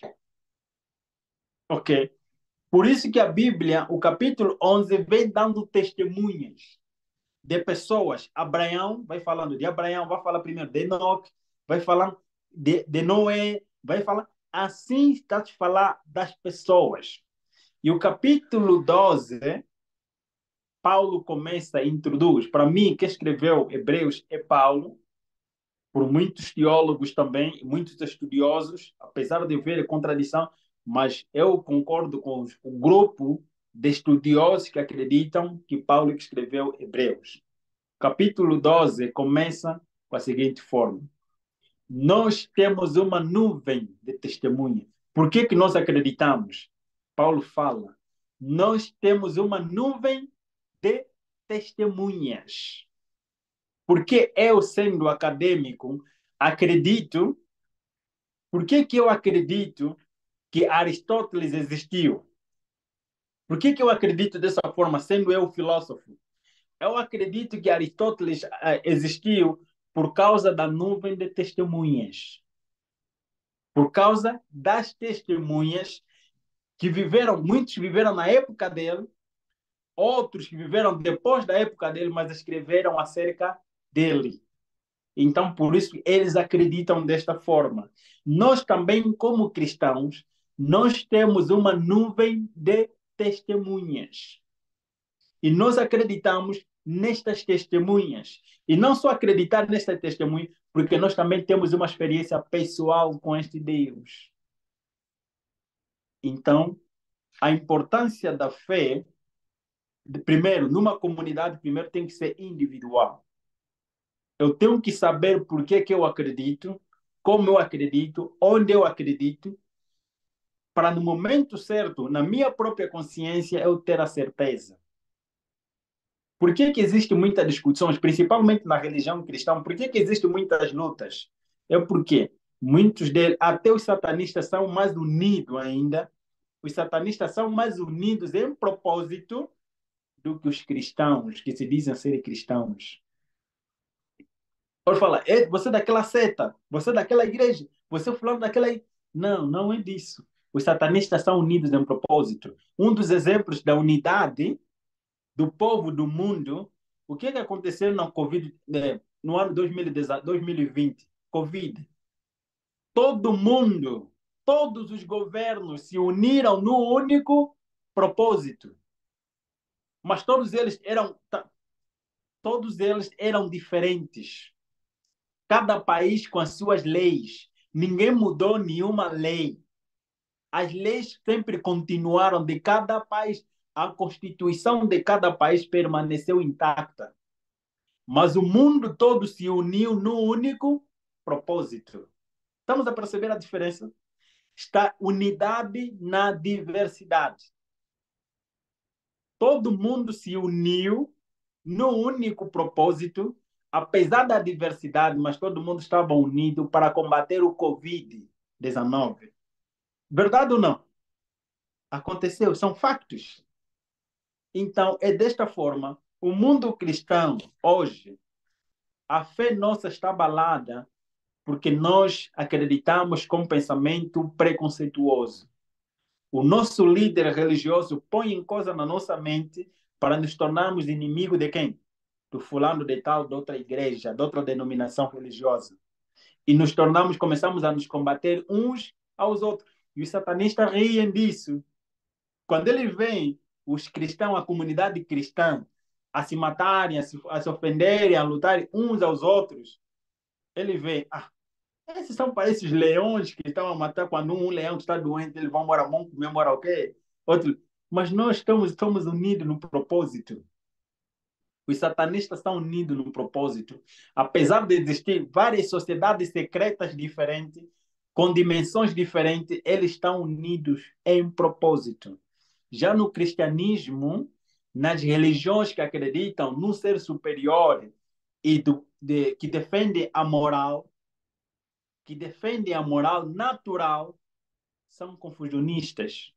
Ok? Por isso que a Bíblia, o capítulo 11, vem dando testemunhas de pessoas. Abraão, vai falando de Abraão, vai falar primeiro de Enoque, vai falar de Noé, vai falar. Assim está a falar das pessoas. E o capítulo 12, Paulo começa a introduz. Para mim, quem escreveu Hebreus é Paulo, por muitos teólogos também, muitos estudiosos, apesar de haver contradição, mas eu concordo com o grupo de estudiosos que acreditam que Paulo escreveu Hebreus. Capítulo 12 começa com a seguinte forma: nós temos uma nuvem de testemunha. Por que nós acreditamos? Paulo fala, nós temos uma nuvem de testemunhas. Porque eu, sendo acadêmico, acredito. Por que eu acredito que Aristóteles existiu? Por que eu acredito dessa forma, sendo eu filósofo? Eu acredito que Aristóteles existiu por causa da nuvem de testemunhas. Por causa das testemunhas que viveram, muitos viveram na época dele, outros que viveram depois da época dele, mas escreveram acerca dele. Então, por isso, eles acreditam desta forma. Nós também, como cristãos, nós temos uma nuvem de testemunhas. E nós acreditamos nestas testemunhas. E não só acreditar nestas testemunhas, porque nós também temos uma experiência pessoal com este Deus. Então, a importância da fé, primeiro, numa comunidade, primeiro tem que ser individual. Eu tenho que saber por que eu acredito, como eu acredito, onde eu acredito, para no momento certo, na minha própria consciência, eu ter a certeza. Por que existem muitas discussões, principalmente na religião cristã? Por que existem muitas lutas? É porque muitos deles, até os satanistas, são mais unidos ainda. Os satanistas são mais unidos em propósito do que os cristãos, que se dizem ser cristãos. Pode falar, você é daquela seta, você é daquela igreja, você é fulano daquela. Não, não é disso. Os satanistas são unidos em propósito. Um dos exemplos da unidade do povo do mundo, o que aconteceu no Covid, no ano 2020? Covid. Todo mundo, todos os governos se uniram no único propósito. Mas todos eles eram diferentes. Cada país com as suas leis. Ninguém mudou nenhuma lei. As leis sempre continuaram de cada país. A Constituição de cada país permaneceu intacta. Mas o mundo todo se uniu num único propósito. Estamos a perceber a diferença? Está unidade na diversidade. Todo mundo se uniu num único propósito, apesar da diversidade, mas todo mundo estava unido para combater o Covid-19. Verdade ou não? Aconteceu, são factos. Então, é desta forma, o mundo cristão, hoje, a fé nossa está abalada porque nós acreditamos com pensamento preconceituoso. O nosso líder religioso põe em coisa na nossa mente para nos tornarmos inimigos de quem? Do fulano de tal, de outra igreja, de outra denominação religiosa. E nos tornamos, começamos a nos combater uns aos outros. E os satanistas riem disso. Quando eles veem os cristãos, a comunidade cristã, a se matarem, a se ofenderem, a lutarem uns aos outros, ele vê, esses são para esses leões que estão a matar quando um leão está doente, eles vão morar, vão comemorar o quê? Outro. Mas nós estamos unidos no propósito. Os satanistas estão unidos no propósito. Apesar de existir várias sociedades secretas diferentes, com dimensões diferentes, eles estão unidos em propósito. Já no cristianismo, nas religiões que acreditam num ser superior e que defende a moral, que defendem a moral natural, são confusionistas.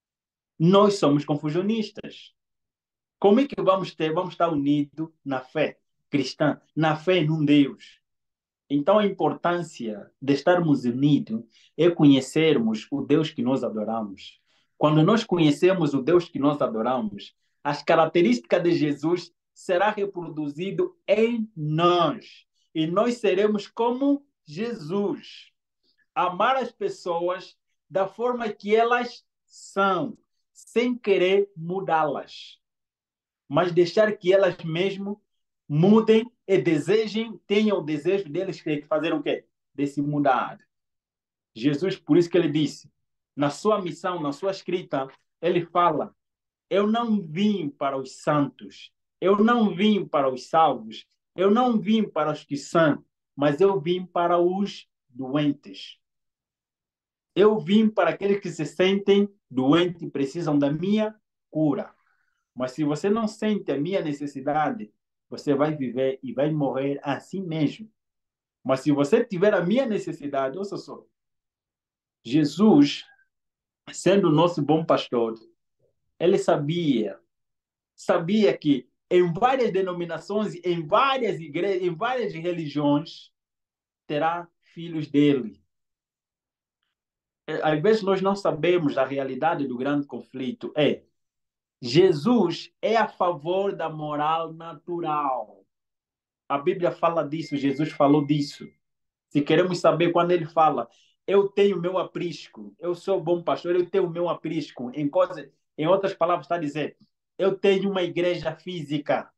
Nós somos confusionistas. Como é que vamos estar unidos na fé cristã, na fé em um Deus? Então, a importância de estarmos unidos é conhecermos o Deus que nós adoramos. Quando nós conhecemos o Deus que nós adoramos, as características de Jesus será reproduzido em nós. E nós seremos como Jesus. Amar as pessoas da forma que elas são, sem querer mudá-las, mas deixar que elas mesmo mudem e desejem, tenham o desejo deles de fazer o quê? De se mudar. Jesus, por isso que ele disse, na sua missão, na sua escrita, ele fala, eu não vim para os santos, eu não vim para os salvos, eu não vim para os que são, mas eu vim para os doentes. Eu vim para aqueles que se sentem doentes e precisam da minha cura. Mas se você não sente a minha necessidade, você vai viver e vai morrer assim mesmo. Mas se você tiver a minha necessidade, ouça só, Jesus, sendo o nosso bom pastor, ele sabia que em várias denominações, em várias igrejas, em várias religiões, terá filhos dele. Às vezes nós não sabemos a realidade do grande conflito. Jesus é a favor da moral natural. A Bíblia fala disso, Jesus falou disso. Se queremos saber, quando ele fala, eu tenho meu aprisco, eu sou bom pastor, eu tenho meu aprisco. Em outras palavras, está a dizer, eu tenho uma igreja física.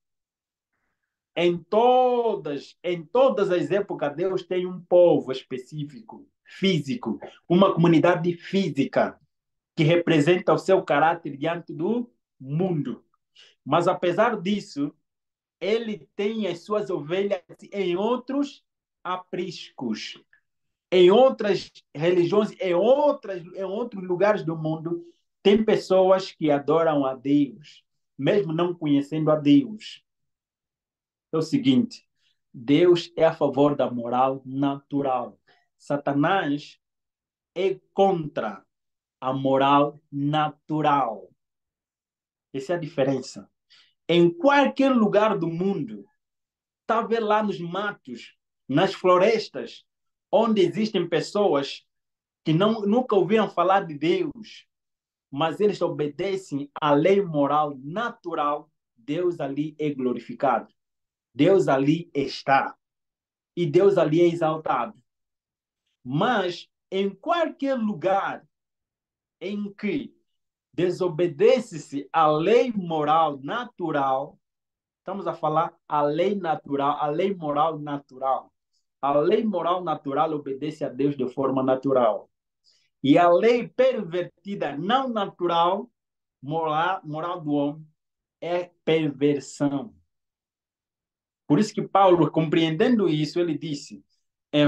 Em todas as épocas, Deus tem um povo específico, físico, uma comunidade física que representa o seu caráter diante do mundo. Mas, apesar disso, ele tem as suas ovelhas em outros apriscos, em outras religiões, em outros lugares do mundo. Tem pessoas que adoram a Deus, mesmo não conhecendo a Deus. É o seguinte, Deus é a favor da moral natural. Satanás é contra a moral natural. Essa é a diferença. Em qualquer lugar do mundo, talvez lá nos matos, nas florestas, onde existem pessoas que nunca ouviram falar de Deus, mas eles obedecem à lei moral natural, Deus ali é glorificado. Deus ali está. E Deus ali é exaltado. Mas em qualquer lugar em que desobedece-se à lei moral natural, estamos a falar a lei natural, a lei moral natural. A lei moral natural obedece a Deus de forma natural. E a lei pervertida, não natural, moral do homem, é perversão. Por isso que Paulo, compreendendo isso, ele disse em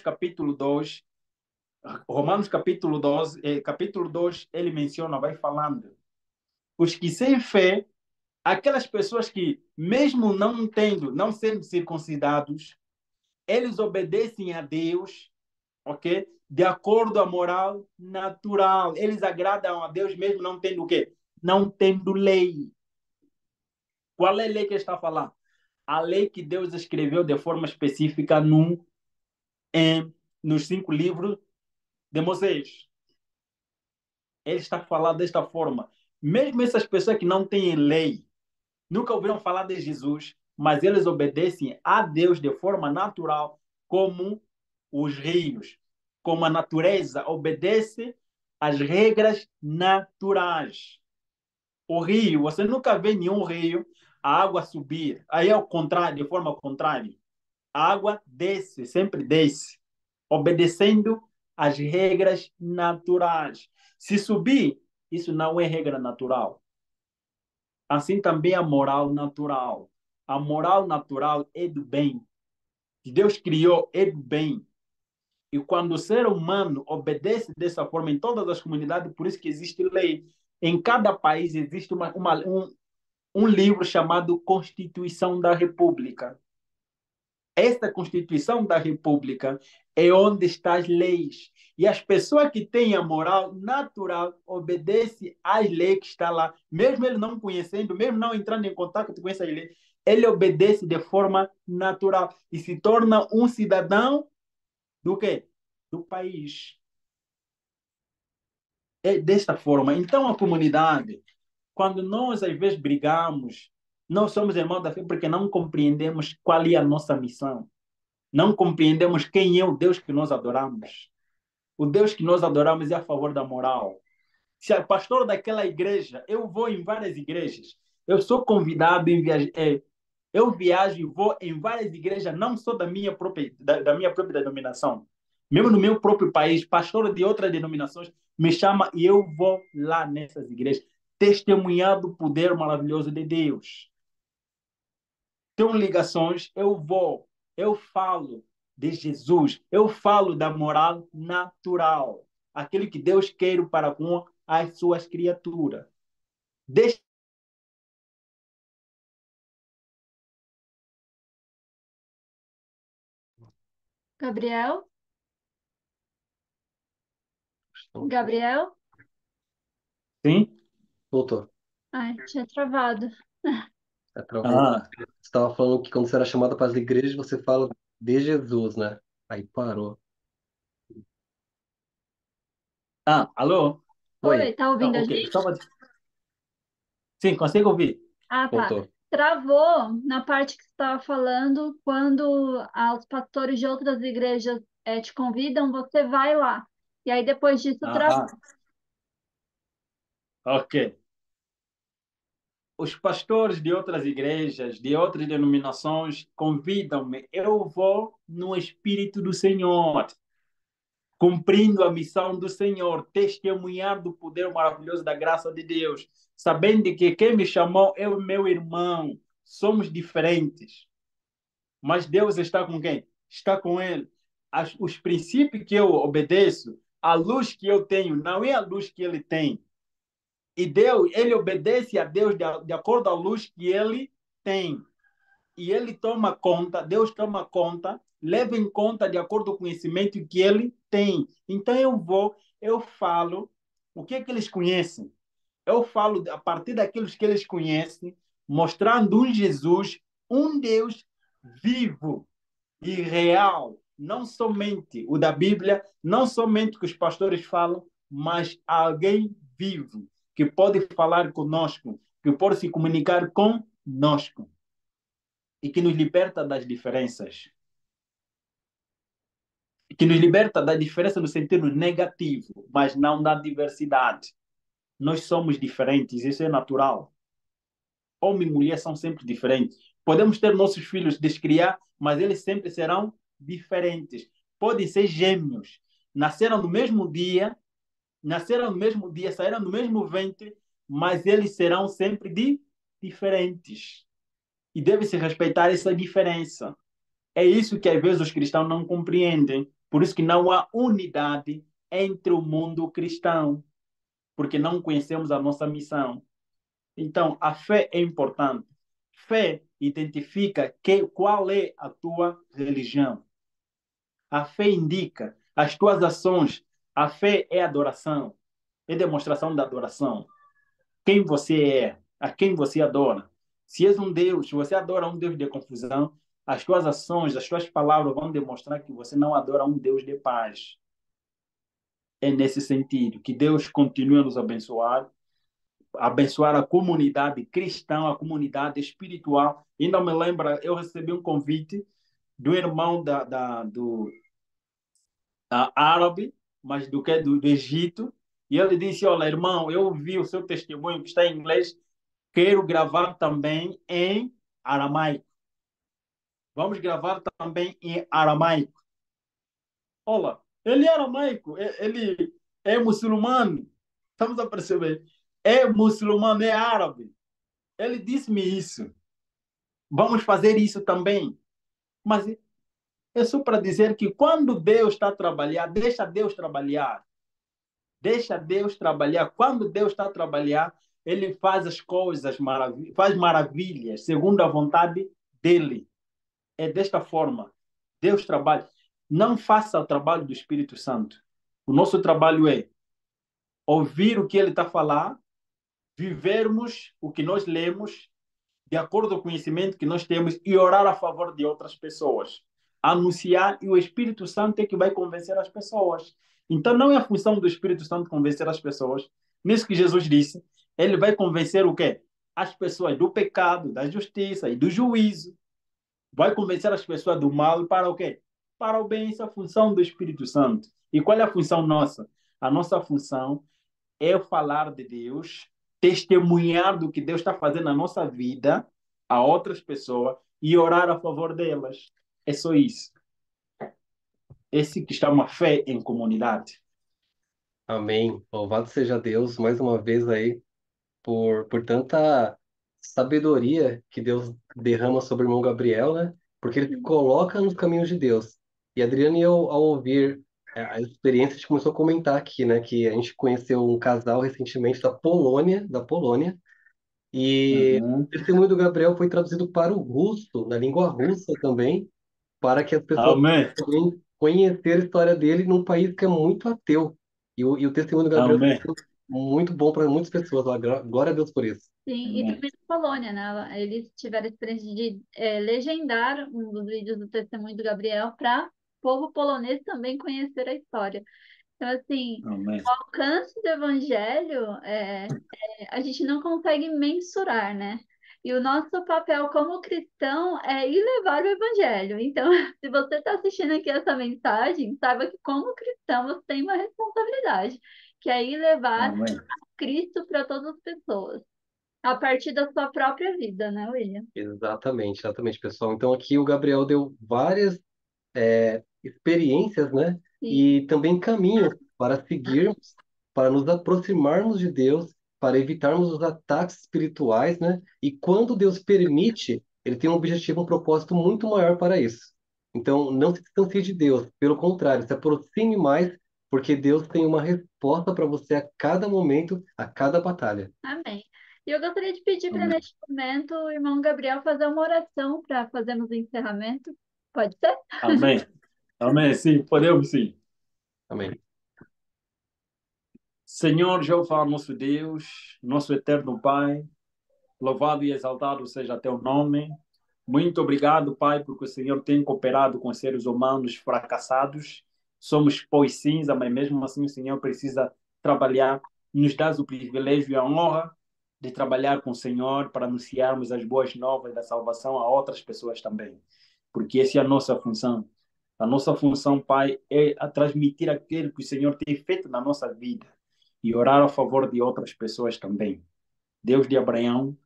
Romanos capítulo 12, capítulo 2, ele menciona, vai falando, os que sem fé, aquelas pessoas que, mesmo não sendo circuncidados, eles obedecem a Deus, ok? De acordo à moral natural. Eles agradam a Deus mesmo não tendo o quê? Não tendo lei. Qual é a lei que ele está falando? A lei que Deus escreveu de forma específica nos 5 livros de Moisés. Ele está falando desta forma. Mesmo essas pessoas que não têm lei, nunca ouviram falar de Jesus, mas eles obedecem a Deus de forma natural, como os rios, como a natureza obedece às regras naturais. O rio, você nunca vê nenhum rio, a água subir. Aí é o contrário, de forma contrária. A água desce, sempre desce, obedecendo às regras naturais. Se subir, isso não é regra natural. Assim também a moral natural. A moral natural é do bem. Que Deus criou é do bem. E quando o ser humano obedece dessa forma em todas as comunidades, por isso que existe lei. Em cada país existe um livro chamado Constituição da República. Esta Constituição da República é onde estão as leis. E as pessoas que têm a moral natural obedecem às leis que estão lá, mesmo ele não conhecendo, mesmo não entrando em contato com essas leis, ele obedece de forma natural e se torna um cidadão do quê? Do país. É desta forma. Então, a comunidade, quando nós às vezes brigamos, nós somos irmãos da fé porque não compreendemos qual é a nossa missão. Não compreendemos quem é o Deus que nós adoramos. O Deus que nós adoramos é a favor da moral. Se é pastor daquela igreja, eu vou em várias igrejas. Eu sou convidado em viajar. Eu viajo e vou em várias igrejas, não só da minha própria denominação. Mesmo no meu próprio país, pastor de outras denominações me chama e eu vou lá nessas igrejas, testemunhar do poder maravilhoso de Deus. Tenho ligações, eu falo de Jesus, eu falo da moral natural, aquilo que Deus quer para com as suas criaturas. Deixa Gabriel? Gabriel? sim. Voltou. Ai, tinha travado. Travou. Ah, Você estava falando que quando você era chamado para as igrejas, você fala de Jesus, né? Aí parou. alô? Oi, Oi, tá ouvindo a Ok. gente? Sim, consigo ouvir. Ah, tá. voltou. Travou na parte que você estava falando, quando os pastores de outras igrejas te convidam, você vai lá. E aí depois disso travou. Aham, ok. Os pastores de outras igrejas, de outras denominações, convidam-me. Eu vou no Espírito do Senhor, cumprindo a missão do Senhor, testemunhar do poder maravilhoso da graça de Deus, sabendo que quem me chamou é o meu irmão. Somos diferentes, mas Deus está com quem? Está com ele. Os princípios que eu obedeço, a luz que eu tenho, não é a luz que ele tem. E Deus, ele obedece a Deus de acordo à luz que ele tem. E ele toma conta, Deus toma conta, leva em conta de acordo com o conhecimento que ele tem. Então eu falo o que é que eles conhecem. Eu falo a partir daquilo que eles conhecem, mostrando um Jesus, um Deus vivo e real, não somente o da Bíblia, não somente o que os pastores falam, mas alguém vivo que pode falar conosco, que pode se comunicar conosco e que nos liberta das diferenças. Que nos liberta da diferença no sentido negativo, mas não da diversidade. Nós somos diferentes, isso é natural. Homem e mulher são sempre diferentes. Podemos ter nossos filhos descriar, mas eles sempre serão diferentes. Podem ser gêmeos. Nasceram no mesmo dia, saíram do mesmo ventre, mas eles serão sempre diferentes. E deve-se respeitar essa diferença. É isso que às vezes os cristãos não compreendem. Por isso que não há unidade entre o mundo cristão, porque não conhecemos a nossa missão. Então, a fé é importante. Fé identifica qual é a tua religião. A fé indica as tuas ações. A fé é adoração, é demonstração da adoração. Quem você é, a quem você adora. Se és um Deus, se você adora um Deus de confusão, as tuas ações, as tuas palavras vão demonstrar que você não adora um Deus de paz. É nesse sentido que Deus continue a nos abençoar a comunidade cristã, a comunidade espiritual. Ainda me lembra, eu recebi um convite do irmão do árabe, mas do Egito, e ele disse: olha, irmão, eu ouvi o seu testemunho que está em inglês, quero gravar também em aramaico. Vamos gravar também em aramaico. Olha, ele é aramaico, ele é muçulmano. Estamos a perceber? É muçulmano, é árabe. Ele disse-me isso. Vamos fazer isso também. Mas é só para dizer que quando Deus está a trabalhar, deixa Deus trabalhar. Deixa Deus trabalhar. Quando Deus está a trabalhar, Ele faz as coisas, faz maravilhas, segundo a vontade dEle. É desta forma. Deus trabalha. Não faça o trabalho do Espírito Santo. O nosso trabalho é ouvir o que Ele está a falar, vivermos o que nós lemos, de acordo com o conhecimento que nós temos, e orar a favor de outras pessoas. Anunciar, e o Espírito Santo é que vai convencer as pessoas. Então não é a função do Espírito Santo convencer as pessoas. Nisso que Jesus disse, ele vai convencer o quê? As pessoas do pecado, da justiça e do juízo. Vai convencer as pessoas do mal para o quê? Para o bem. Essa é a função do Espírito Santo. E qual é a função nossa? A nossa função é falar de Deus, testemunhar do que Deus está fazendo na nossa vida a outras pessoas e orar a favor delas. É só isso. Esse que está uma fé em comunidade. Amém. Louvado seja Deus mais uma vez aí por tanta sabedoria que Deus derrama sobre o irmão Gabriel, né? Porque ele coloca nos caminhos de Deus. E Adriano, ao ouvir a experiência, a gente começou a comentar aqui, né? Que a gente conheceu um casal recentemente da Polônia, e Uhum. o testemunho do Gabriel foi traduzido para o russo, na língua russa também, para que as pessoas Amém. possam conhecer a história dele num país que é muito ateu. E o testemunho do Gabriel está Amém. sendo muito bom para muitas pessoas. Glória a Deus por isso. Sim, e Amém. também na Polônia, né? Eles tiveram a experiência de legendar um dos vídeos do Testemunho do Gabriel para o povo polonês também conhecer a história. Então, assim, Amém. o alcance do evangelho a gente não consegue mensurar, né? E o nosso papel como cristão é ir levar o evangelho. Então, se você está assistindo aqui essa mensagem, saiba que como cristão você tem uma responsabilidade, que é ir levar Amém. Cristo para todas as pessoas, a partir da sua própria vida, né, William? Exatamente, exatamente, pessoal. Então aqui o Gabriel deu várias experiências, né? E, E também caminhos para seguirmos, para nos aproximarmos de Deus, para evitarmos os ataques espirituais, né? E quando Deus permite, ele tem um objetivo, um propósito muito maior para isso. Então, não se distancie de Deus, pelo contrário, se aproxime mais, porque Deus tem uma resposta para você a cada momento, a cada batalha. amém. E eu gostaria de pedir para, Amém. neste momento, o irmão Gabriel fazer uma oração para fazermos o encerramento. Pode ser? Amém. Amém. Sim, podemos sim. Amém. Senhor Jeová, nosso Deus, nosso eterno Pai, louvado e exaltado seja teu nome. Muito obrigado, Pai, porque o Senhor tem cooperado com seres humanos fracassados. Somos pó e cinza, mas mesmo assim o Senhor precisa trabalhar. Nos dá o privilégio e a honra de trabalhar com o Senhor para anunciarmos as boas novas da salvação a outras pessoas também. Porque essa é a nossa função. A nossa função, Pai, é a transmitir aquilo que o Senhor tem feito na nossa vida e orar a favor de outras pessoas também. Deus de Abraão,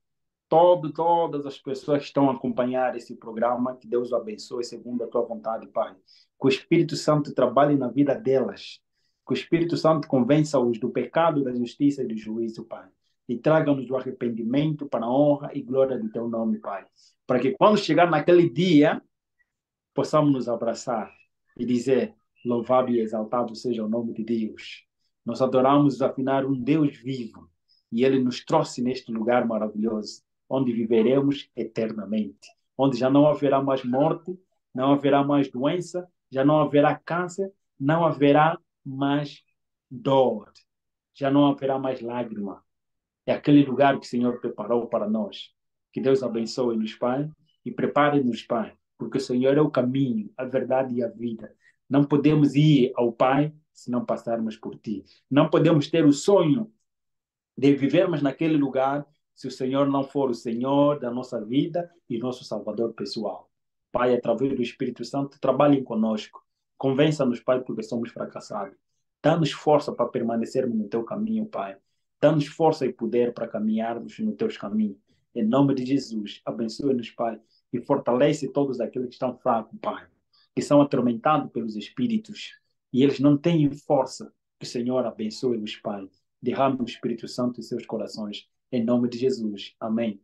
todas as pessoas que estão a acompanhar esse programa, que Deus o abençoe segundo a tua vontade, Pai. Que o Espírito Santo trabalhe na vida delas. Que o Espírito Santo convença-os do pecado, da justiça e do juízo, Pai. E traga-nos o arrependimento para a honra e glória do teu nome, Pai. Para que quando chegar naquele dia, possamos nos abraçar e dizer: louvado e exaltado seja o nome de Deus. Nós adoramos, afinal, um Deus vivo. E Ele nos trouxe neste lugar maravilhoso, onde viveremos eternamente. Onde já não haverá mais morte, não haverá mais doença, já não haverá câncer, não haverá mais dor, já não haverá mais lágrima. É aquele lugar que o Senhor preparou para nós. Que Deus abençoe-nos, Pai, e prepare-nos, Pai, porque o Senhor é o caminho, a verdade e a vida. Não podemos ir ao Pai se não passarmos por Ti. Não podemos ter o sonho de vivermos naquele lugar se o Senhor não for o Senhor da nossa vida e nosso Salvador pessoal. Pai, através do Espírito Santo, trabalhem conosco. Convença-nos, Pai, porque somos fracassados. Dá-nos força para permanecermos no Teu caminho, Pai. Dá-nos força e poder para caminharmos no Teus caminhos. Em nome de Jesus, abençoe-nos, Pai, e fortalece todos aqueles que estão fracos, Pai, que são atormentados pelos espíritos e eles não têm força. Que o Senhor abençoe-os, Pai. Derrame o Espírito Santo em seus corações. Em nome de Jesus. Amém.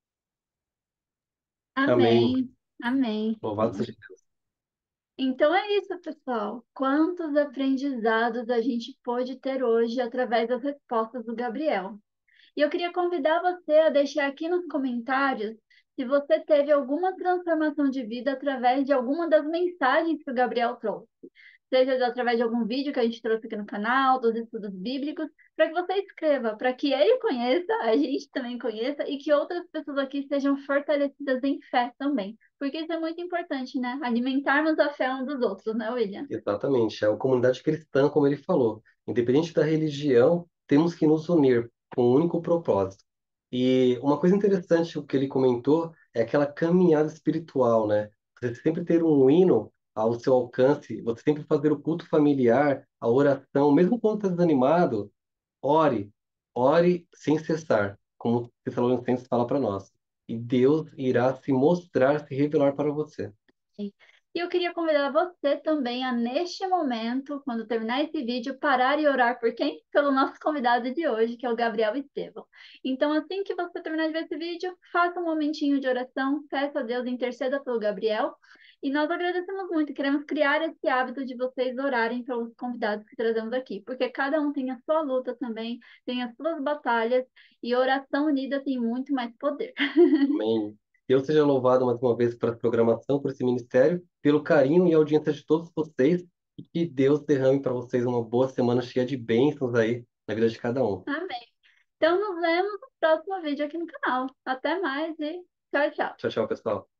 Amém. Amém. Amém. Louvado seja Deus. Então é isso, pessoal. Quantos aprendizados a gente pôde ter hoje através das respostas do Gabriel. E eu queria convidar você a deixar aqui nos comentários se você teve alguma transformação de vida através de alguma das mensagens que o Gabriel trouxe. Seja através de algum vídeo que a gente trouxe aqui no canal, dos estudos bíblicos, para que você escreva, para que ele conheça, a gente também conheça, e que outras pessoas aqui sejam fortalecidas em fé também. Porque isso é muito importante, né? Alimentarmos a fé uns dos outros, né, William? Exatamente. É uma comunidade cristã, como ele falou. Independente da religião, temos que nos unir com um único propósito. E uma coisa interessante o que ele comentou é aquela caminhada espiritual, né? Você sempre ter um hino ao seu alcance, você sempre fazer o culto familiar, a oração, mesmo quando está desanimado, ore, ore sem cessar, como Tessalonicenses fala para nós. E Deus irá se mostrar, se revelar para você. Sim. E eu queria convidar você também a, neste momento, quando terminar esse vídeo, parar e orar por quem? Pelo nosso convidado de hoje, que é o Gabriel Estevão. Então, assim que você terminar de ver esse vídeo, faça um momentinho de oração, peça a Deus, interceda pelo Gabriel. E nós agradecemos muito, queremos criar esse hábito de vocês orarem pelos convidados que trazemos aqui, porque cada um tem a sua luta também, tem as suas batalhas, e oração unida tem muito mais poder. Amém. Deus seja louvado mais uma vez pela programação, por esse ministério, pelo carinho e audiência de todos vocês, e que Deus derrame para vocês uma boa semana cheia de bênçãos aí na vida de cada um. Amém. Então, nos vemos no próximo vídeo aqui no canal. Até mais e tchau, tchau. Tchau, tchau, pessoal.